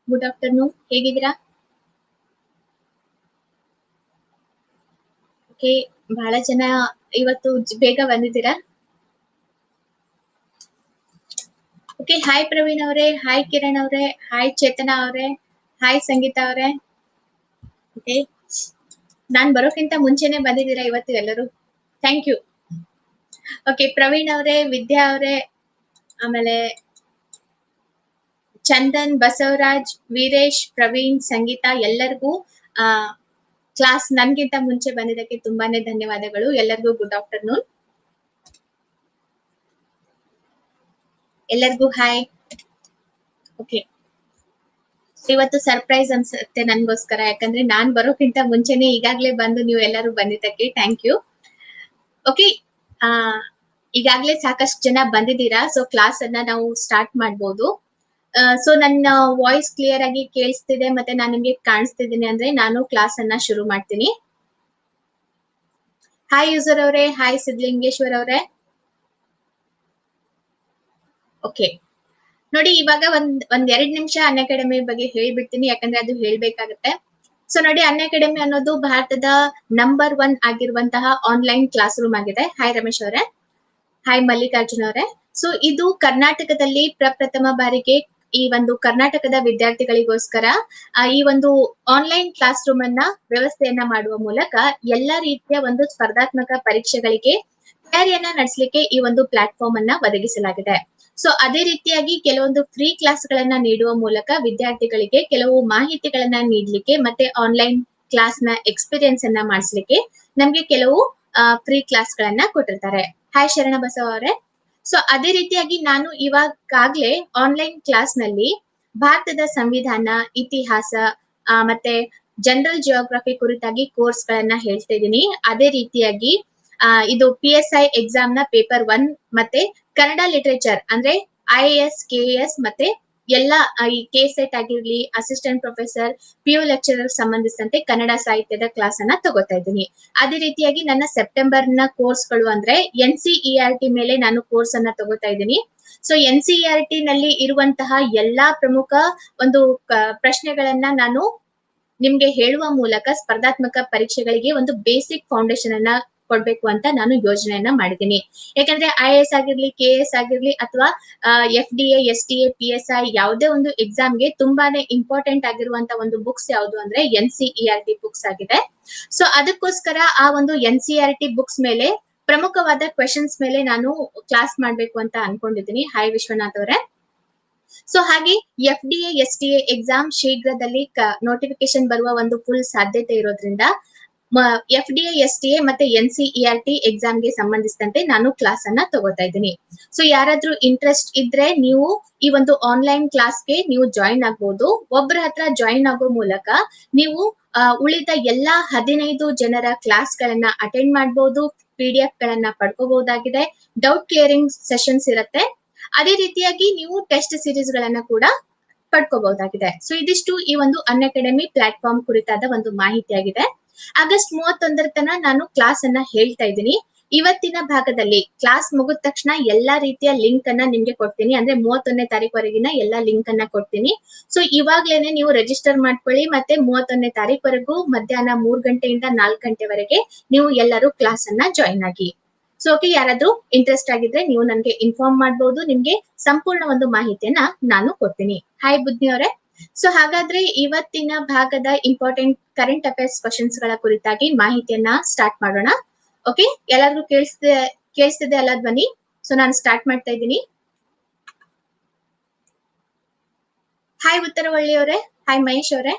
Good afternoon, ಹೇಗಿದ್ದೀರಾ? Okay, ಬಹಳ ಜನ ಇವತ್ತು ಬೇಗ ಬಂದಿದ್ದೀರಾ. ಓಕೆ, ಹಾಯ್ ಪ್ರವೀಣ್ ಅವರೇ, ಹಾಯ್ ಕಿರಣ್ ಅವರೇ, ಹಾಯ್ ಚೇತನಾ ಅವರೇ, ಹಾಯ್ ಸಂಗೀತಾ ಅವರೇ. ಓಕೆ, ನಾನ್ ಬರೋಕ್ಕಿಂತ ಮುಂಚೆನೆ ಬಂದಿದ್ದೀರಾ ಇವತ್ತು ಎಲ್ಲರೂ, ಥ್ಯಾಂಕ್ ಯು. ಓಕೆ, ಪ್ರವೀಣ್ ಅವರೇ, ವಿದ್ಯಾ ಅವರೇ, ಆಮೇಲೆ ಚಂದನ್, ಬಸವರಾಜ್, ವೀರೇಶ್, ಪ್ರವೀಣ್, ಸಂಗೀತಾ ಎಲ್ಲರಿಗೂ ಕ್ಲಾಸ್ ನನ್ಗಿಂತ ಮುಂಚೆ ಬಂದಿದ್ದಕ್ಕೆ ತುಂಬಾನೇ ಧನ್ಯವಾದಗಳು. ಎಲ್ಲರಿಗೂ ಗುಡ್ ಆಫ್ಟರ್ನೂನ್. ಎಲ್ಲರಿಗೂ ಹಾಯ್. ಓಕೆ, ಇವತ್ತು ಸರ್ಪ್ರೈಸ್ ಅನ್ಸುತ್ತೆ ನನ್ಗೋಸ್ಕರ, ಯಾಕಂದ್ರೆ ನಾನ್ ಬರೋಕ್ಕಿಂತ ಮುಂಚೆನೆ ಈಗಾಗ್ಲೇ ಬಂದು ನೀವು ಎಲ್ಲರೂ ಬಂದಿದ್ದಕ್ಕೆ ಥ್ಯಾಂಕ್ ಯು. ಓಕೆ, ಈಗಾಗ್ಲೇ ಸಾಕಷ್ಟು ಜನ ಬಂದಿದ್ದೀರಾ, ಸೊ ಕ್ಲಾಸ್ ಅನ್ನ ನಾವು ಸ್ಟಾರ್ಟ್ ಮಾಡ್ಬೋದು. ಸೊ ನನ್ನ ವಾಯ್ಸ್ ಕ್ಲಿಯರ್ ಆಗಿ ಕೇಳಿಸ್ತಿದೆ ಮತ್ತೆ ನಾನು ನಿಮ್ಗೆ ಕಾಣಿಸ್ತಿದ್ದೀನಿ ಅಂದ್ರೆ ನಾನು ಕ್ಲಾಸ್ ಅನ್ನ ಶುರು ಮಾಡ್ತೀನಿ. ಹಾಯ್ ಯೂಸರ್ ಅವರೇ, ಹಾಯ್ ಸಿದ್ಧಲಿಂಗೇಶ್ವರ್ ಅವರೇ. ಓಕೆ ನೋಡಿ, ಇವಾಗ ಒಂದ್ 2 ನಿಮಿಷ ಅನ್ಅಕಾಡೆಮಿ ಬಗ್ಗೆ ಹೇಳ್ಬಿಡ್ತೀನಿ, ಯಾಕಂದ್ರೆ ಅದು ಹೇಳ್ಬೇಕಾಗತ್ತೆ. ಸೊ ನೋಡಿ, ಅನ್ಅಕಾಡೆಮಿ ಅನ್ನೋದು ಭಾರತದ ನಂಬರ್ 1 ಆಗಿರುವಂತಹ ಆನ್ಲೈನ್ ಕ್ಲಾಸ್ ರೂಮ್ ಆಗಿದೆ. ಹಾಯ್ ರಮೇಶ್ ಅವರೇ, ಹಾಯ್ ಮಲ್ಲಿಕಾರ್ಜುನ್ ಅವರೇ. ಸೊ ಇದು ಕರ್ನಾಟಕದಲ್ಲಿ ಪ್ರಪ್ರಥಮ ಬಾರಿಗೆ ಈ ಒಂದು ಕರ್ನಾಟಕದ ವಿದ್ಯಾರ್ಥಿಗಳಿಗೋಸ್ಕರ ಈ ಒಂದು ಆನ್ಲೈನ್ ಕ್ಲಾಸ್ ರೂಮ್ ಅನ್ನ ವ್ಯವಸ್ಥೆಯನ್ನ ಮಾಡುವ ಮೂಲಕ ಎಲ್ಲಾ ರೀತಿಯ ಒಂದು ಸ್ಪರ್ಧಾತ್ಮಕ ಪರೀಕ್ಷೆಗಳಿಗೆ ತಯಾರಿಯನ್ನ ನಡೆಸಲಿಕ್ಕೆ ಈ ಒಂದು ಪ್ಲಾಟ್ಫಾರ್ಮ್ ಅನ್ನ ಒದಗಿಸಲಾಗಿದೆ. ಸೊ ಅದೇ ರೀತಿಯಾಗಿ ಕೆಲವೊಂದು ಫ್ರೀ ಕ್ಲಾಸ್ ಗಳನ್ನ ನೀಡುವ ಮೂಲಕ ವಿದ್ಯಾರ್ಥಿಗಳಿಗೆ ಕೆಲವು ಮಾಹಿತಿಗಳನ್ನ ನೀಡಲಿಕ್ಕೆ ಮತ್ತೆ ಆನ್ಲೈನ್ ಕ್ಲಾಸ್ ನ ಎಕ್ಸ್ಪೀರಿಯನ್ಸ್ ಅನ್ನ ಮಾಡಿಸ್ಲಿಕ್ಕೆ ನಮ್ಗೆ ಕೆಲವು ಫ್ರೀ ಕ್ಲಾಸ್ ಗಳನ್ನ ಕೊಟ್ಟಿರ್ತಾರೆ. ಹಾಯ್ ಶರಣ ಬಸವ ಅವರೇ. ಸೊ ಅದೇ ರೀತಿಯಾಗಿ ನಾನು ಇವಾಗಲೇ ಆನ್ಲೈನ್ ಕ್ಲಾಸ್ ನಲ್ಲಿ ಭಾರತದ ಸಂವಿಧಾನ, ಇತಿಹಾಸ ಮತ್ತೆ ಜನರಲ್ ಜಿಯೋಗ್ರಫಿ ಕುರಿತಾಗಿ ಕೋರ್ಸ್ ಗಳನ್ನ ಹೇಳ್ತಾ ಇದ್ದೀನಿ. ಅದೇ ರೀತಿಯಾಗಿ ಇದು PSI ಎಕ್ಸಾಮ್ ನ ಪೇಪರ್ 1 ಮತ್ತೆ ಕನ್ನಡ ಲಿಟರೇಚರ್ ಅಂದ್ರೆ IAS, KAS ಮತ್ತೆ ಎಲ್ಲ ಈ KSET ಆಗಿರ್ಲಿ, ಅಸಿಸ್ಟೆಂಟ್ ಪ್ರೊಫೆಸರ್, PU ಲೆಕ್ಚರರ್ ಸಂಬಂಧಿಸಿದಂತೆ ಕನ್ನಡ ಸಾಹಿತ್ಯದ ಕ್ಲಾಸ್ ಅನ್ನ ತಗೋತಾ ಇದ್ದೀನಿ. ಅದೇ ರೀತಿಯಾಗಿ ನನ್ನ ಸೆಪ್ಟೆಂಬರ್ ನ ಕೋರ್ಸ್ ಗಳು ಅಂದ್ರೆ NCERT ಮೇಲೆ ನಾನು ಕೋರ್ಸ್ ಅನ್ನ ತಗೋತಾ ಇದ್ದೀನಿ. ಸೊ NCERT ನಲ್ಲಿ ಇರುವಂತಹ ಎಲ್ಲಾ ಪ್ರಮುಖ ಒಂದು ಪ್ರಶ್ನೆಗಳನ್ನ ನಾನು ನಿಮ್ಗೆ ಹೇಳುವ ಮೂಲಕ ಸ್ಪರ್ಧಾತ್ಮಕ ಪರೀಕ್ಷೆಗಳಿಗೆ ಒಂದು ಬೇಸಿಕ್ ಫೌಂಡೇಶನ್ ಅನ್ನ ಕೊಡ್ಬೇಕು ಅಂತ ನಾನು ಯೋಜನೆಯನ್ನ ಮಾಡಿದ್ದೀನಿ. ಯಾಕಂದ್ರೆ IAS ಆಗಿರ್ಲಿ, KAS ಆಗಿರ್ಲಿ ಅಥವಾ FDA, STA, PSI ಯಾವುದೇ ಒಂದು ಎಕ್ಸಾಮ್ಗೆ ತುಂಬಾನೇ ಇಂಪಾರ್ಟೆಂಟ್ ಆಗಿರುವಂತ ಒಂದು ಬುಕ್ಸ್ ಯಾವುದು ಅಂದ್ರೆ NCERT ಬುಕ್ಸ್ ಆಗಿದೆ. ಸೊ ಅದಕ್ಕೋಸ್ಕರ ಆ ಒಂದು NCERT ಬುಕ್ಸ್ ಮೇಲೆ ಪ್ರಮುಖವಾದ ಕ್ವೆಶನ್ಸ್ ಮೇಲೆ ನಾನು ಕ್ಲಾಸ್ ಮಾಡ್ಬೇಕು ಅಂತ ಅನ್ಕೊಂಡಿದ್ದೀನಿ. ಹಾಯ್ ವಿಶ್ವನಾಥ್ ಅವರೇ. ಸೊ ಹಾಗೆ FDA, STA ಎಕ್ಸಾಮ್ ಶೀಘ್ರದಲ್ಲಿ ನೋಟಿಫಿಕೇಶನ್ ಬರುವ ಒಂದು ಫುಲ್ ಸಾಧ್ಯತೆ ಇರೋದ್ರಿಂದ FDA, STA ಮತ್ತೆ NCERT ಎಕ್ಸಾಮ್ ಗೆ ಸಂಬಂಧಿಸಿದಂತೆ ನಾನು ಕ್ಲಾಸ್ ಅನ್ನ ತಗೋತಾ ಇದ್ದೀನಿ. ಸೊ ಯಾರಾದ್ರೂ ಇಂಟ್ರೆಸ್ಟ್ ಇದ್ರೆ ನೀವು ಈ ಒಂದು ಆನ್ಲೈನ್ ಕ್ಲಾಸ್ಗೆ ನೀವು ಜಾಯಿನ್ ಆಗ್ಬೋದು. ಒಬ್ಬರ ಹತ್ರ ಜಾಯಿನ್ ಆಗೋ ಮೂಲಕ ನೀವು ಉಳಿದ ಎಲ್ಲಾ 15 ಜನರ ಕ್ಲಾಸ್ ಗಳನ್ನ ಅಟೆಂಡ್ ಮಾಡಬಹುದು, PDF ಗಳನ್ನ ಪಡ್ಕೋಬಹುದಾಗಿದೆ, ಡೌಟ್ ಕ್ಲಿಯರಿಂಗ್ ಸೆಷನ್ಸ್ ಇರುತ್ತೆ. ಅದೇ ರೀತಿಯಾಗಿ ನೀವು ಟೆಸ್ಟ್ ಸೀರೀಸ್ ಗಳನ್ನ ಕೂಡ ಪಡ್ಕೋಬಹುದಾಗಿದೆ. ಸೊ ಇದಿಷ್ಟು ಈ ಒಂದು ಅನ್ಅಕಾಡೆಮಿ ಪ್ಲಾಟ್ಫಾರ್ಮ್ ಕುರಿತಾದ ಒಂದು ಮಾಹಿತಿಯಾಗಿದೆ. ಆಗಸ್ಟ್ 31 ತನ ನಾನು ಕ್ಲಾಸ್ ಅನ್ನ ಹೇಳ್ತಾ ಇದ್ದೀನಿ. ಇವತ್ತಿನ ಭಾಗದಲ್ಲಿ ಕ್ಲಾಸ್ ಮುಗಿದ ತಕ್ಷಣ ಎಲ್ಲಾ ರೀತಿಯ ಲಿಂಕ್ ಅನ್ನ ನಿಮ್ಗೆ ಕೊಡ್ತೀನಿ. ಅಂದ್ರೆ 31ನೇ ತಾರೀಕುವರೆಗಿನ ಎಲ್ಲಾ ಲಿಂಕ್ ಅನ್ನ ಕೊಡ್ತೀನಿ. ಸೊ ಇವಾಗ್ಲೇನೆ ನೀವು ರಿಜಿಸ್ಟರ್ ಮಾಡ್ಕೊಳ್ಳಿ. ಮತ್ತೆ 31ನೇ ತಾರೀಕುವರೆಗೂ ಮಧ್ಯಾಹ್ನ 3 ಗಂಟೆಯಿಂದ 4 ಗಂಟೆವರೆಗೆ ನೀವು ಎಲ್ಲರೂ ಕ್ಲಾಸ್ ಅನ್ನ ಜಾಯಿನ್ ಆಗಿ. ಸೊ ಓಕೆ, ಯಾರಾದ್ರೂ ಇಂಟ್ರೆಸ್ಟ್ ಆಗಿದ್ರೆ ನೀವು ನನ್ಗೆ ಇನ್ಫಾರ್ಮ್ ಮಾಡ್ಬೋದು. ನಿಮ್ಗೆ ಸಂಪೂರ್ಣ ಒಂದು ಮಾಹಿತಿಯನ್ನ ನಾನು ಕೊಡ್ತೀನಿ. ಹಾಯ್ ಬುದ್ಧಿ ಅವರೇ. ಸೊ ಹಾಗಾದ್ರೆ ಇವತ್ತಿನ ಭಾಗದ ಇಂಪಾರ್ಟೆಂಟ್ ಕರೆಂಟ್ ಅಫೇರ್ಸ್ ಕ್ವಶನ್ಸ್ ಗಳ ಕುರಿತಾಗಿ ಮಾಹಿತಿಯನ್ನ ಸ್ಟಾರ್ಟ್ ಮಾಡೋಣ. ಓಕೆ, ಎಲ್ಲರಿಗೂ ಕೇಳಿಸ್ತಿದೆ ಅಲ್ಲ ಧ್ವನಿ? ಸೊ ನಾನು ಸ್ಟಾರ್ಟ್ ಮಾಡ್ತಾ ಇದ್ದೀನಿ. ಹಾಯ್ ಉತ್ತರವಳ್ಳಿ ಅವರೇ, ಹಾಯ್ ಮಹೇಶ್ ಅವರೇ.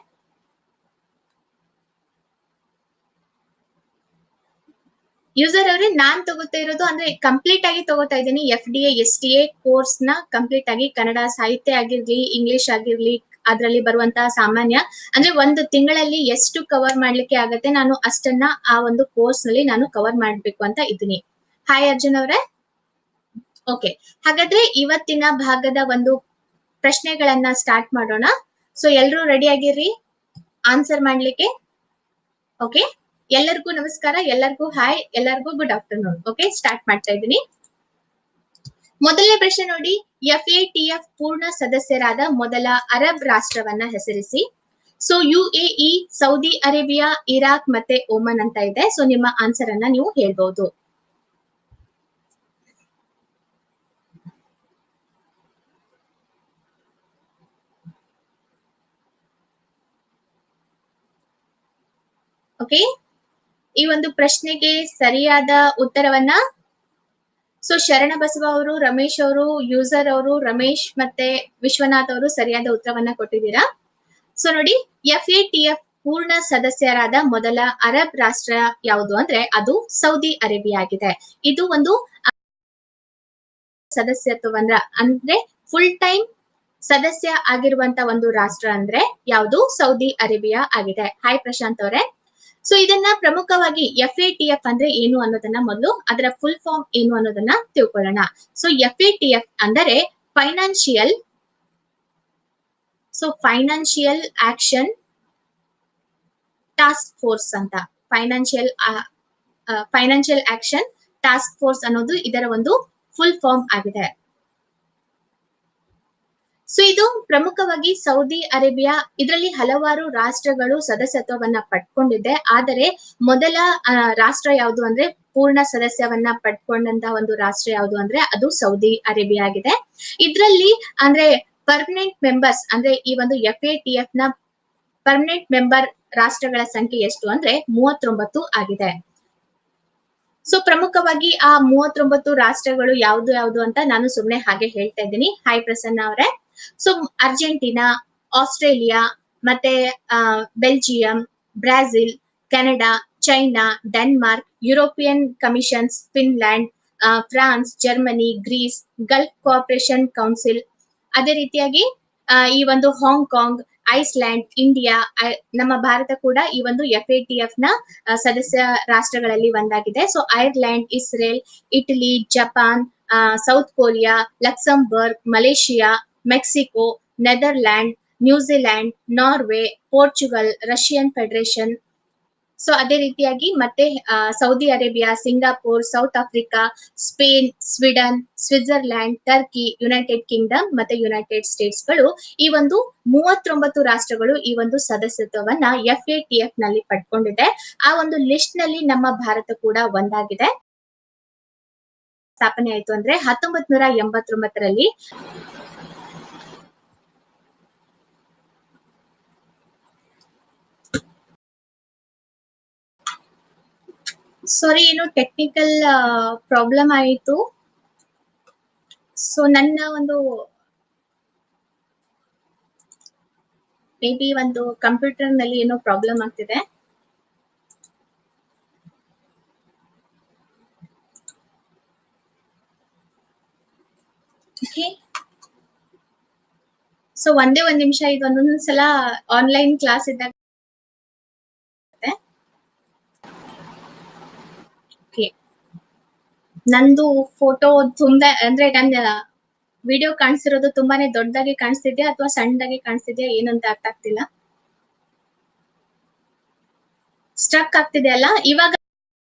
ಯೂಸರ್ ಅವರೇ, ನಾನ್ ತಗೋತಾ ಇರೋದು ಅಂದ್ರೆ ಕಂಪ್ಲೀಟ್ ಆಗಿ ತಗೋತಾ ಇದ್ದೀನಿ FDA, STA ಕೋರ್ಸ್ ನ ಕಂಪ್ಲೀಟ್ ಆಗಿ. ಕನ್ನಡ ಸಾಹಿತ್ಯ ಆಗಿರ್ಲಿ, ಇಂಗ್ಲಿಷ್ ಆಗಿರ್ಲಿ, ಅದರಲ್ಲಿ ಬರುವಂತಹ ಸಾಮಾನ್ಯ ಅಂದ್ರೆ ಒಂದು ತಿಂಗಳಲ್ಲಿ ಎಷ್ಟು ಕವರ್ ಮಾಡ್ಲಿಕ್ಕೆ ಆಗತ್ತೆ ನಾನು ಅಷ್ಟನ್ನ ಆ ಒಂದು ಕೋರ್ಸ್ ನಲ್ಲಿ ನಾನು ಕವರ್ ಮಾಡ್ಬೇಕು ಅಂತ ಇದ್ದೀನಿ. ಹಾಯ್ ಅರ್ಜುನ್ ಅವರೇ. ಓಕೆ, ಹಾಗಾದ್ರೆ ಇವತ್ತಿನ ಭಾಗದ ಒಂದು ಪ್ರಶ್ನೆಗಳನ್ನ ಸ್ಟಾರ್ಟ್ ಮಾಡೋಣ. ಸೊ ಎಲ್ರೂ ರೆಡಿ ಆಗಿರ್ರಿ ಆನ್ಸರ್ ಮಾಡ್ಲಿಕ್ಕೆ. ಓಕೆ, ಎಲ್ಲರಿಗೂ ನಮಸ್ಕಾರ, ಎಲ್ಲರಿಗೂ ಹಾಯ್, ಎಲ್ಲರಿಗೂ ಗುಡ್ ಆಫ್ಟರ್ನೂನ್. ಓಕೆ, ಸ್ಟಾರ್ಟ್ ಮಾಡ್ತಾ ಇದ್ದೀನಿ. ಮೊದಲನೇ ಪ್ರಶ್ನೆ ನೋಡಿ, FATF ಪೂರ್ಣ ಸದಸ್ಯರಾದ ಮೊದಲ ಅರಬ್ ರಾಷ್ಟ್ರವನ್ನ ಹೆಸರಿಸಿ. So UAE, Saudi Arabia, Iraq ಮತ್ತೆ ಓಮನ್ ಅಂತ ಇದೆ. ಸೊ ನಿಮ್ಮ ಆನ್ಸರ್ ಅನ್ನ ನೀವು ಹೇಳ್ಬಹುದು. ಓಕೆ, ಈ ಒಂದು ಪ್ರಶ್ನೆಗೆ ಸರಿಯಾದ ಉತ್ತರವನ್ನ ಸೊ ಶರಣಬಸವ ಅವರು, ರಮೇಶ್ ಅವರು, ಯೂಸರ್ ಅವರು, ರಮೇಶ್ ಮತ್ತೆ ವಿಶ್ವನಾಥ್ ಅವರು ಸರಿಯಾದ ಉತ್ತರವನ್ನ ಕೊಟ್ಟಿದ್ದೀರಾ. ಸೊ ನೋಡಿ, FATF ಪೂರ್ಣ ಸದಸ್ಯರಾದ ಮೊದಲ ಅರಬ್ ರಾಷ್ಟ್ರ ಯಾವುದು ಅಂದ್ರೆ ಅದು ಸೌದಿ ಅರೇಬಿಯಾ ಆಗಿದೆ. ಇದು ಒಂದು ಸದಸ್ಯತ್ವವನ್ನ ಅಂದ್ರೆ ಫುಲ್ ಟೈಮ್ ಸದಸ್ಯ ಆಗಿರುವಂತ ಒಂದು ರಾಷ್ಟ್ರ ಅಂದ್ರೆ ಯಾವುದು? ಸೌದಿ ಅರೇಬಿಯಾ ಆಗಿದೆ. ಹಾಯ್ ಪ್ರಶಾಂತ್ ಅವರೇ. ಸೊ ಇದನ್ನ ಪ್ರಮುಖವಾಗಿ FATF ಅಂದ್ರೆ ಏನು ಅನ್ನೋದನ್ನ ಮೊದಲು ಅದರ ಫುಲ್ ಫಾರ್ಮ್ ಏನು ಅನ್ನೋದನ್ನ ತಿಳ್ಕೊಳ್ಳೋಣ. ಸೊ FATF ಅಂದರೆ ಫೈನಾನ್ಷಿಯಲ್ ಆಕ್ಷನ್ ಟಾಸ್ಕ್ ಫೋರ್ಸ್ ಅಂತ. ಫೈನಾನ್ಷಿಯಲ್ ಆಕ್ಷನ್ ಟಾಸ್ಕ್ ಫೋರ್ಸ್ ಅನ್ನೋದು ಇದರ ಒಂದು ಫುಲ್ ಫಾರ್ಮ್ ಆಗಿದೆ. ಸೊ ಇದು ಪ್ರಮುಖವಾಗಿ ಸೌದಿ ಅರೇಬಿಯಾ, ಇದರಲ್ಲಿ ಹಲವಾರು ರಾಷ್ಟ್ರಗಳು ಸದಸ್ಯತ್ವವನ್ನ ಪಡ್ಕೊಂಡಿದೆ. ಆದರೆ ಮೊದಲ ರಾಷ್ಟ್ರ ಯಾವುದು ಅಂದ್ರೆ ಪೂರ್ಣ ಸದಸ್ಯವನ್ನ ಪಡ್ಕೊಂಡಂತಹ ಒಂದು ರಾಷ್ಟ್ರ ಯಾವುದು ಅಂದ್ರೆ ಅದು ಸೌದಿ ಅರೇಬಿಯಾ ಆಗಿದೆ. ಇದರಲ್ಲಿ ಅಂದ್ರೆ ಪರ್ಮನೆಂಟ್ ಮೆಂಬರ್ಸ್ ಅಂದ್ರೆ ಈ ಒಂದು FATF ನ ಪರ್ಮನೆಂಟ್ ಮೆಂಬರ್ ರಾಷ್ಟ್ರಗಳ ಸಂಖ್ಯೆ ಎಷ್ಟು ಅಂದ್ರೆ 39 ಆಗಿದೆ. ಸೊ ಪ್ರಮುಖವಾಗಿ ಆ 39 ರಾಷ್ಟ್ರಗಳು ಯಾವುದು ಅಂತ ನಾನು ಸುಮ್ನೆ ಹಾಗೆ ಹೇಳ್ತಾ ಇದ್ದೀನಿ. ಹಾಯ್ ಪ್ರಸನ್ನ ಅವರೇ. ಸೊ ಅರ್ಜೆಂಟೀನಾ, ಆಸ್ಟ್ರೇಲಿಯಾ, ಮತ್ತೆ Belgium, Brazil, Canada, China, Denmark, European Commissions, Finland, France, Germany, Greece, Gulf Cooperation Council, ಅದೇ ರೀತಿಯಾಗಿ ಈ ಒಂದು ಹಾಂಗ್ಕಾಂಗ್, ಐಸ್ಲ್ಯಾಂಡ್, ಇಂಡಿಯಾ, ನಮ್ಮ ಭಾರತ ಕೂಡ ಈ ಒಂದು FATF ನ ಸದಸ್ಯ ರಾಷ್ಟ್ರಗಳಲ್ಲಿ ಒಂದಾಗಿದೆ. So Ireland, Israel, Italy, Japan, South Korea, Luxembourg, Malaysia, Mexico, Netherland, New Zealand, Norway, Portugal, Russian Federation. So ಅದೇ ರೀತಿಯಾಗಿ ಮತ್ತೆ Saudi Arabia, Singapore, South Africa, Spain, Sweden, Switzerland, Turkey, United Kingdom ಮತ್ತೆ ಯುನೈಟೆಡ್ ಸ್ಟೇಟ್ಸ್ ಗಳು ಈ ಒಂದು 39 ರಾಷ್ಟ್ರಗಳು ಈ ಒಂದು ಸದಸ್ಯತ್ವವನ್ನ FATF ನಲ್ಲಿ ಪಡ್ಕೊಂಡಿದೆ. ಆ ಒಂದು ಲಿಸ್ಟ್ ನಲ್ಲಿ ನಮ್ಮ ಭಾರತ ಕೂಡ ಒಂದಾಗಿದೆ. ಸ್ಥಾಪನೆ ಆಯ್ತು ಅಂದ್ರೆ 1989ರಲ್ಲಿ. ಸಾರಿ, ಏನು ಟೆಕ್ನಿಕಲ್ ಪ್ರಾಬ್ಲಮ್ ಆಯಿತು. ಸೊ ನನ್ನ ಒಂದು ಮೇ ಬಿ ಒಂದು ಕಂಪ್ಯೂಟರ್ ನಲ್ಲಿ ಏನೋ ಪ್ರಾಬ್ಲಮ್ ಆಗ್ತಿದೆ. ಸೊ ಒಂದೇ ಒಂದ್ ನಿಮಿಷ, ಇದು ಒಂದೊಂದ್ಸಲ ಆನ್ಲೈನ್ ಕ್ಲಾಸ್ ಇದ್ದಾಗ ನಂದು ಫೋಟೋ ತುಂಬಾ ಅಂದ್ರೆ ನನ್ನ ವಿಡಿಯೋ ಕಾಣಿಸ್ತಿರೋದು ತುಂಬಾನೇ ದೊಡ್ಡದಾಗಿ ಕಾಣಿಸ್ತಿದ್ಯಾ ಅಥವಾ ಸಣ್ಣದಾಗಿ ಕಾಣಿಸ್ತಿದ್ಯಾ ಏನಂತ ಅರ್ಥ ಆಗ್ತಿಲ್ಲ. ಸ್ಟ್ರಕ್ ಆಗ್ತಿದೆ ಅಲ್ಲ ಇವಾಗ?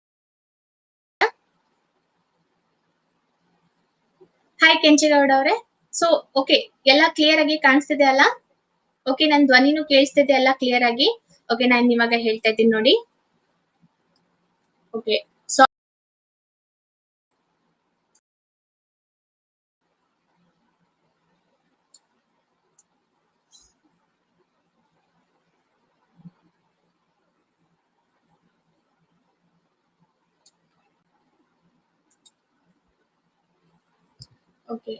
ಹಾಯ್ ಕೆಂಚೇಗೌಡ ಅವರೇ. ಸೊ ಓಕೆ, ಎಲ್ಲ ಕ್ಲಿಯರ್ ಆಗಿ ಕಾಣಿಸ್ತಿದೆ ಅಲ್ಲ? ಓಕೆ, ನನ್ ಧ್ವನಿನೂ ಕೇಳಿಸ್ತಿದೆ ಎಲ್ಲ ಕ್ಲಿಯರ್ ಆಗಿ? ಓಕೆ, ನಾನು ಇವಾಗ ಹೇಳ್ತಾ ಇದ್ದೀನಿ ನೋಡಿ. ಓಕೆ, ಓಕೆ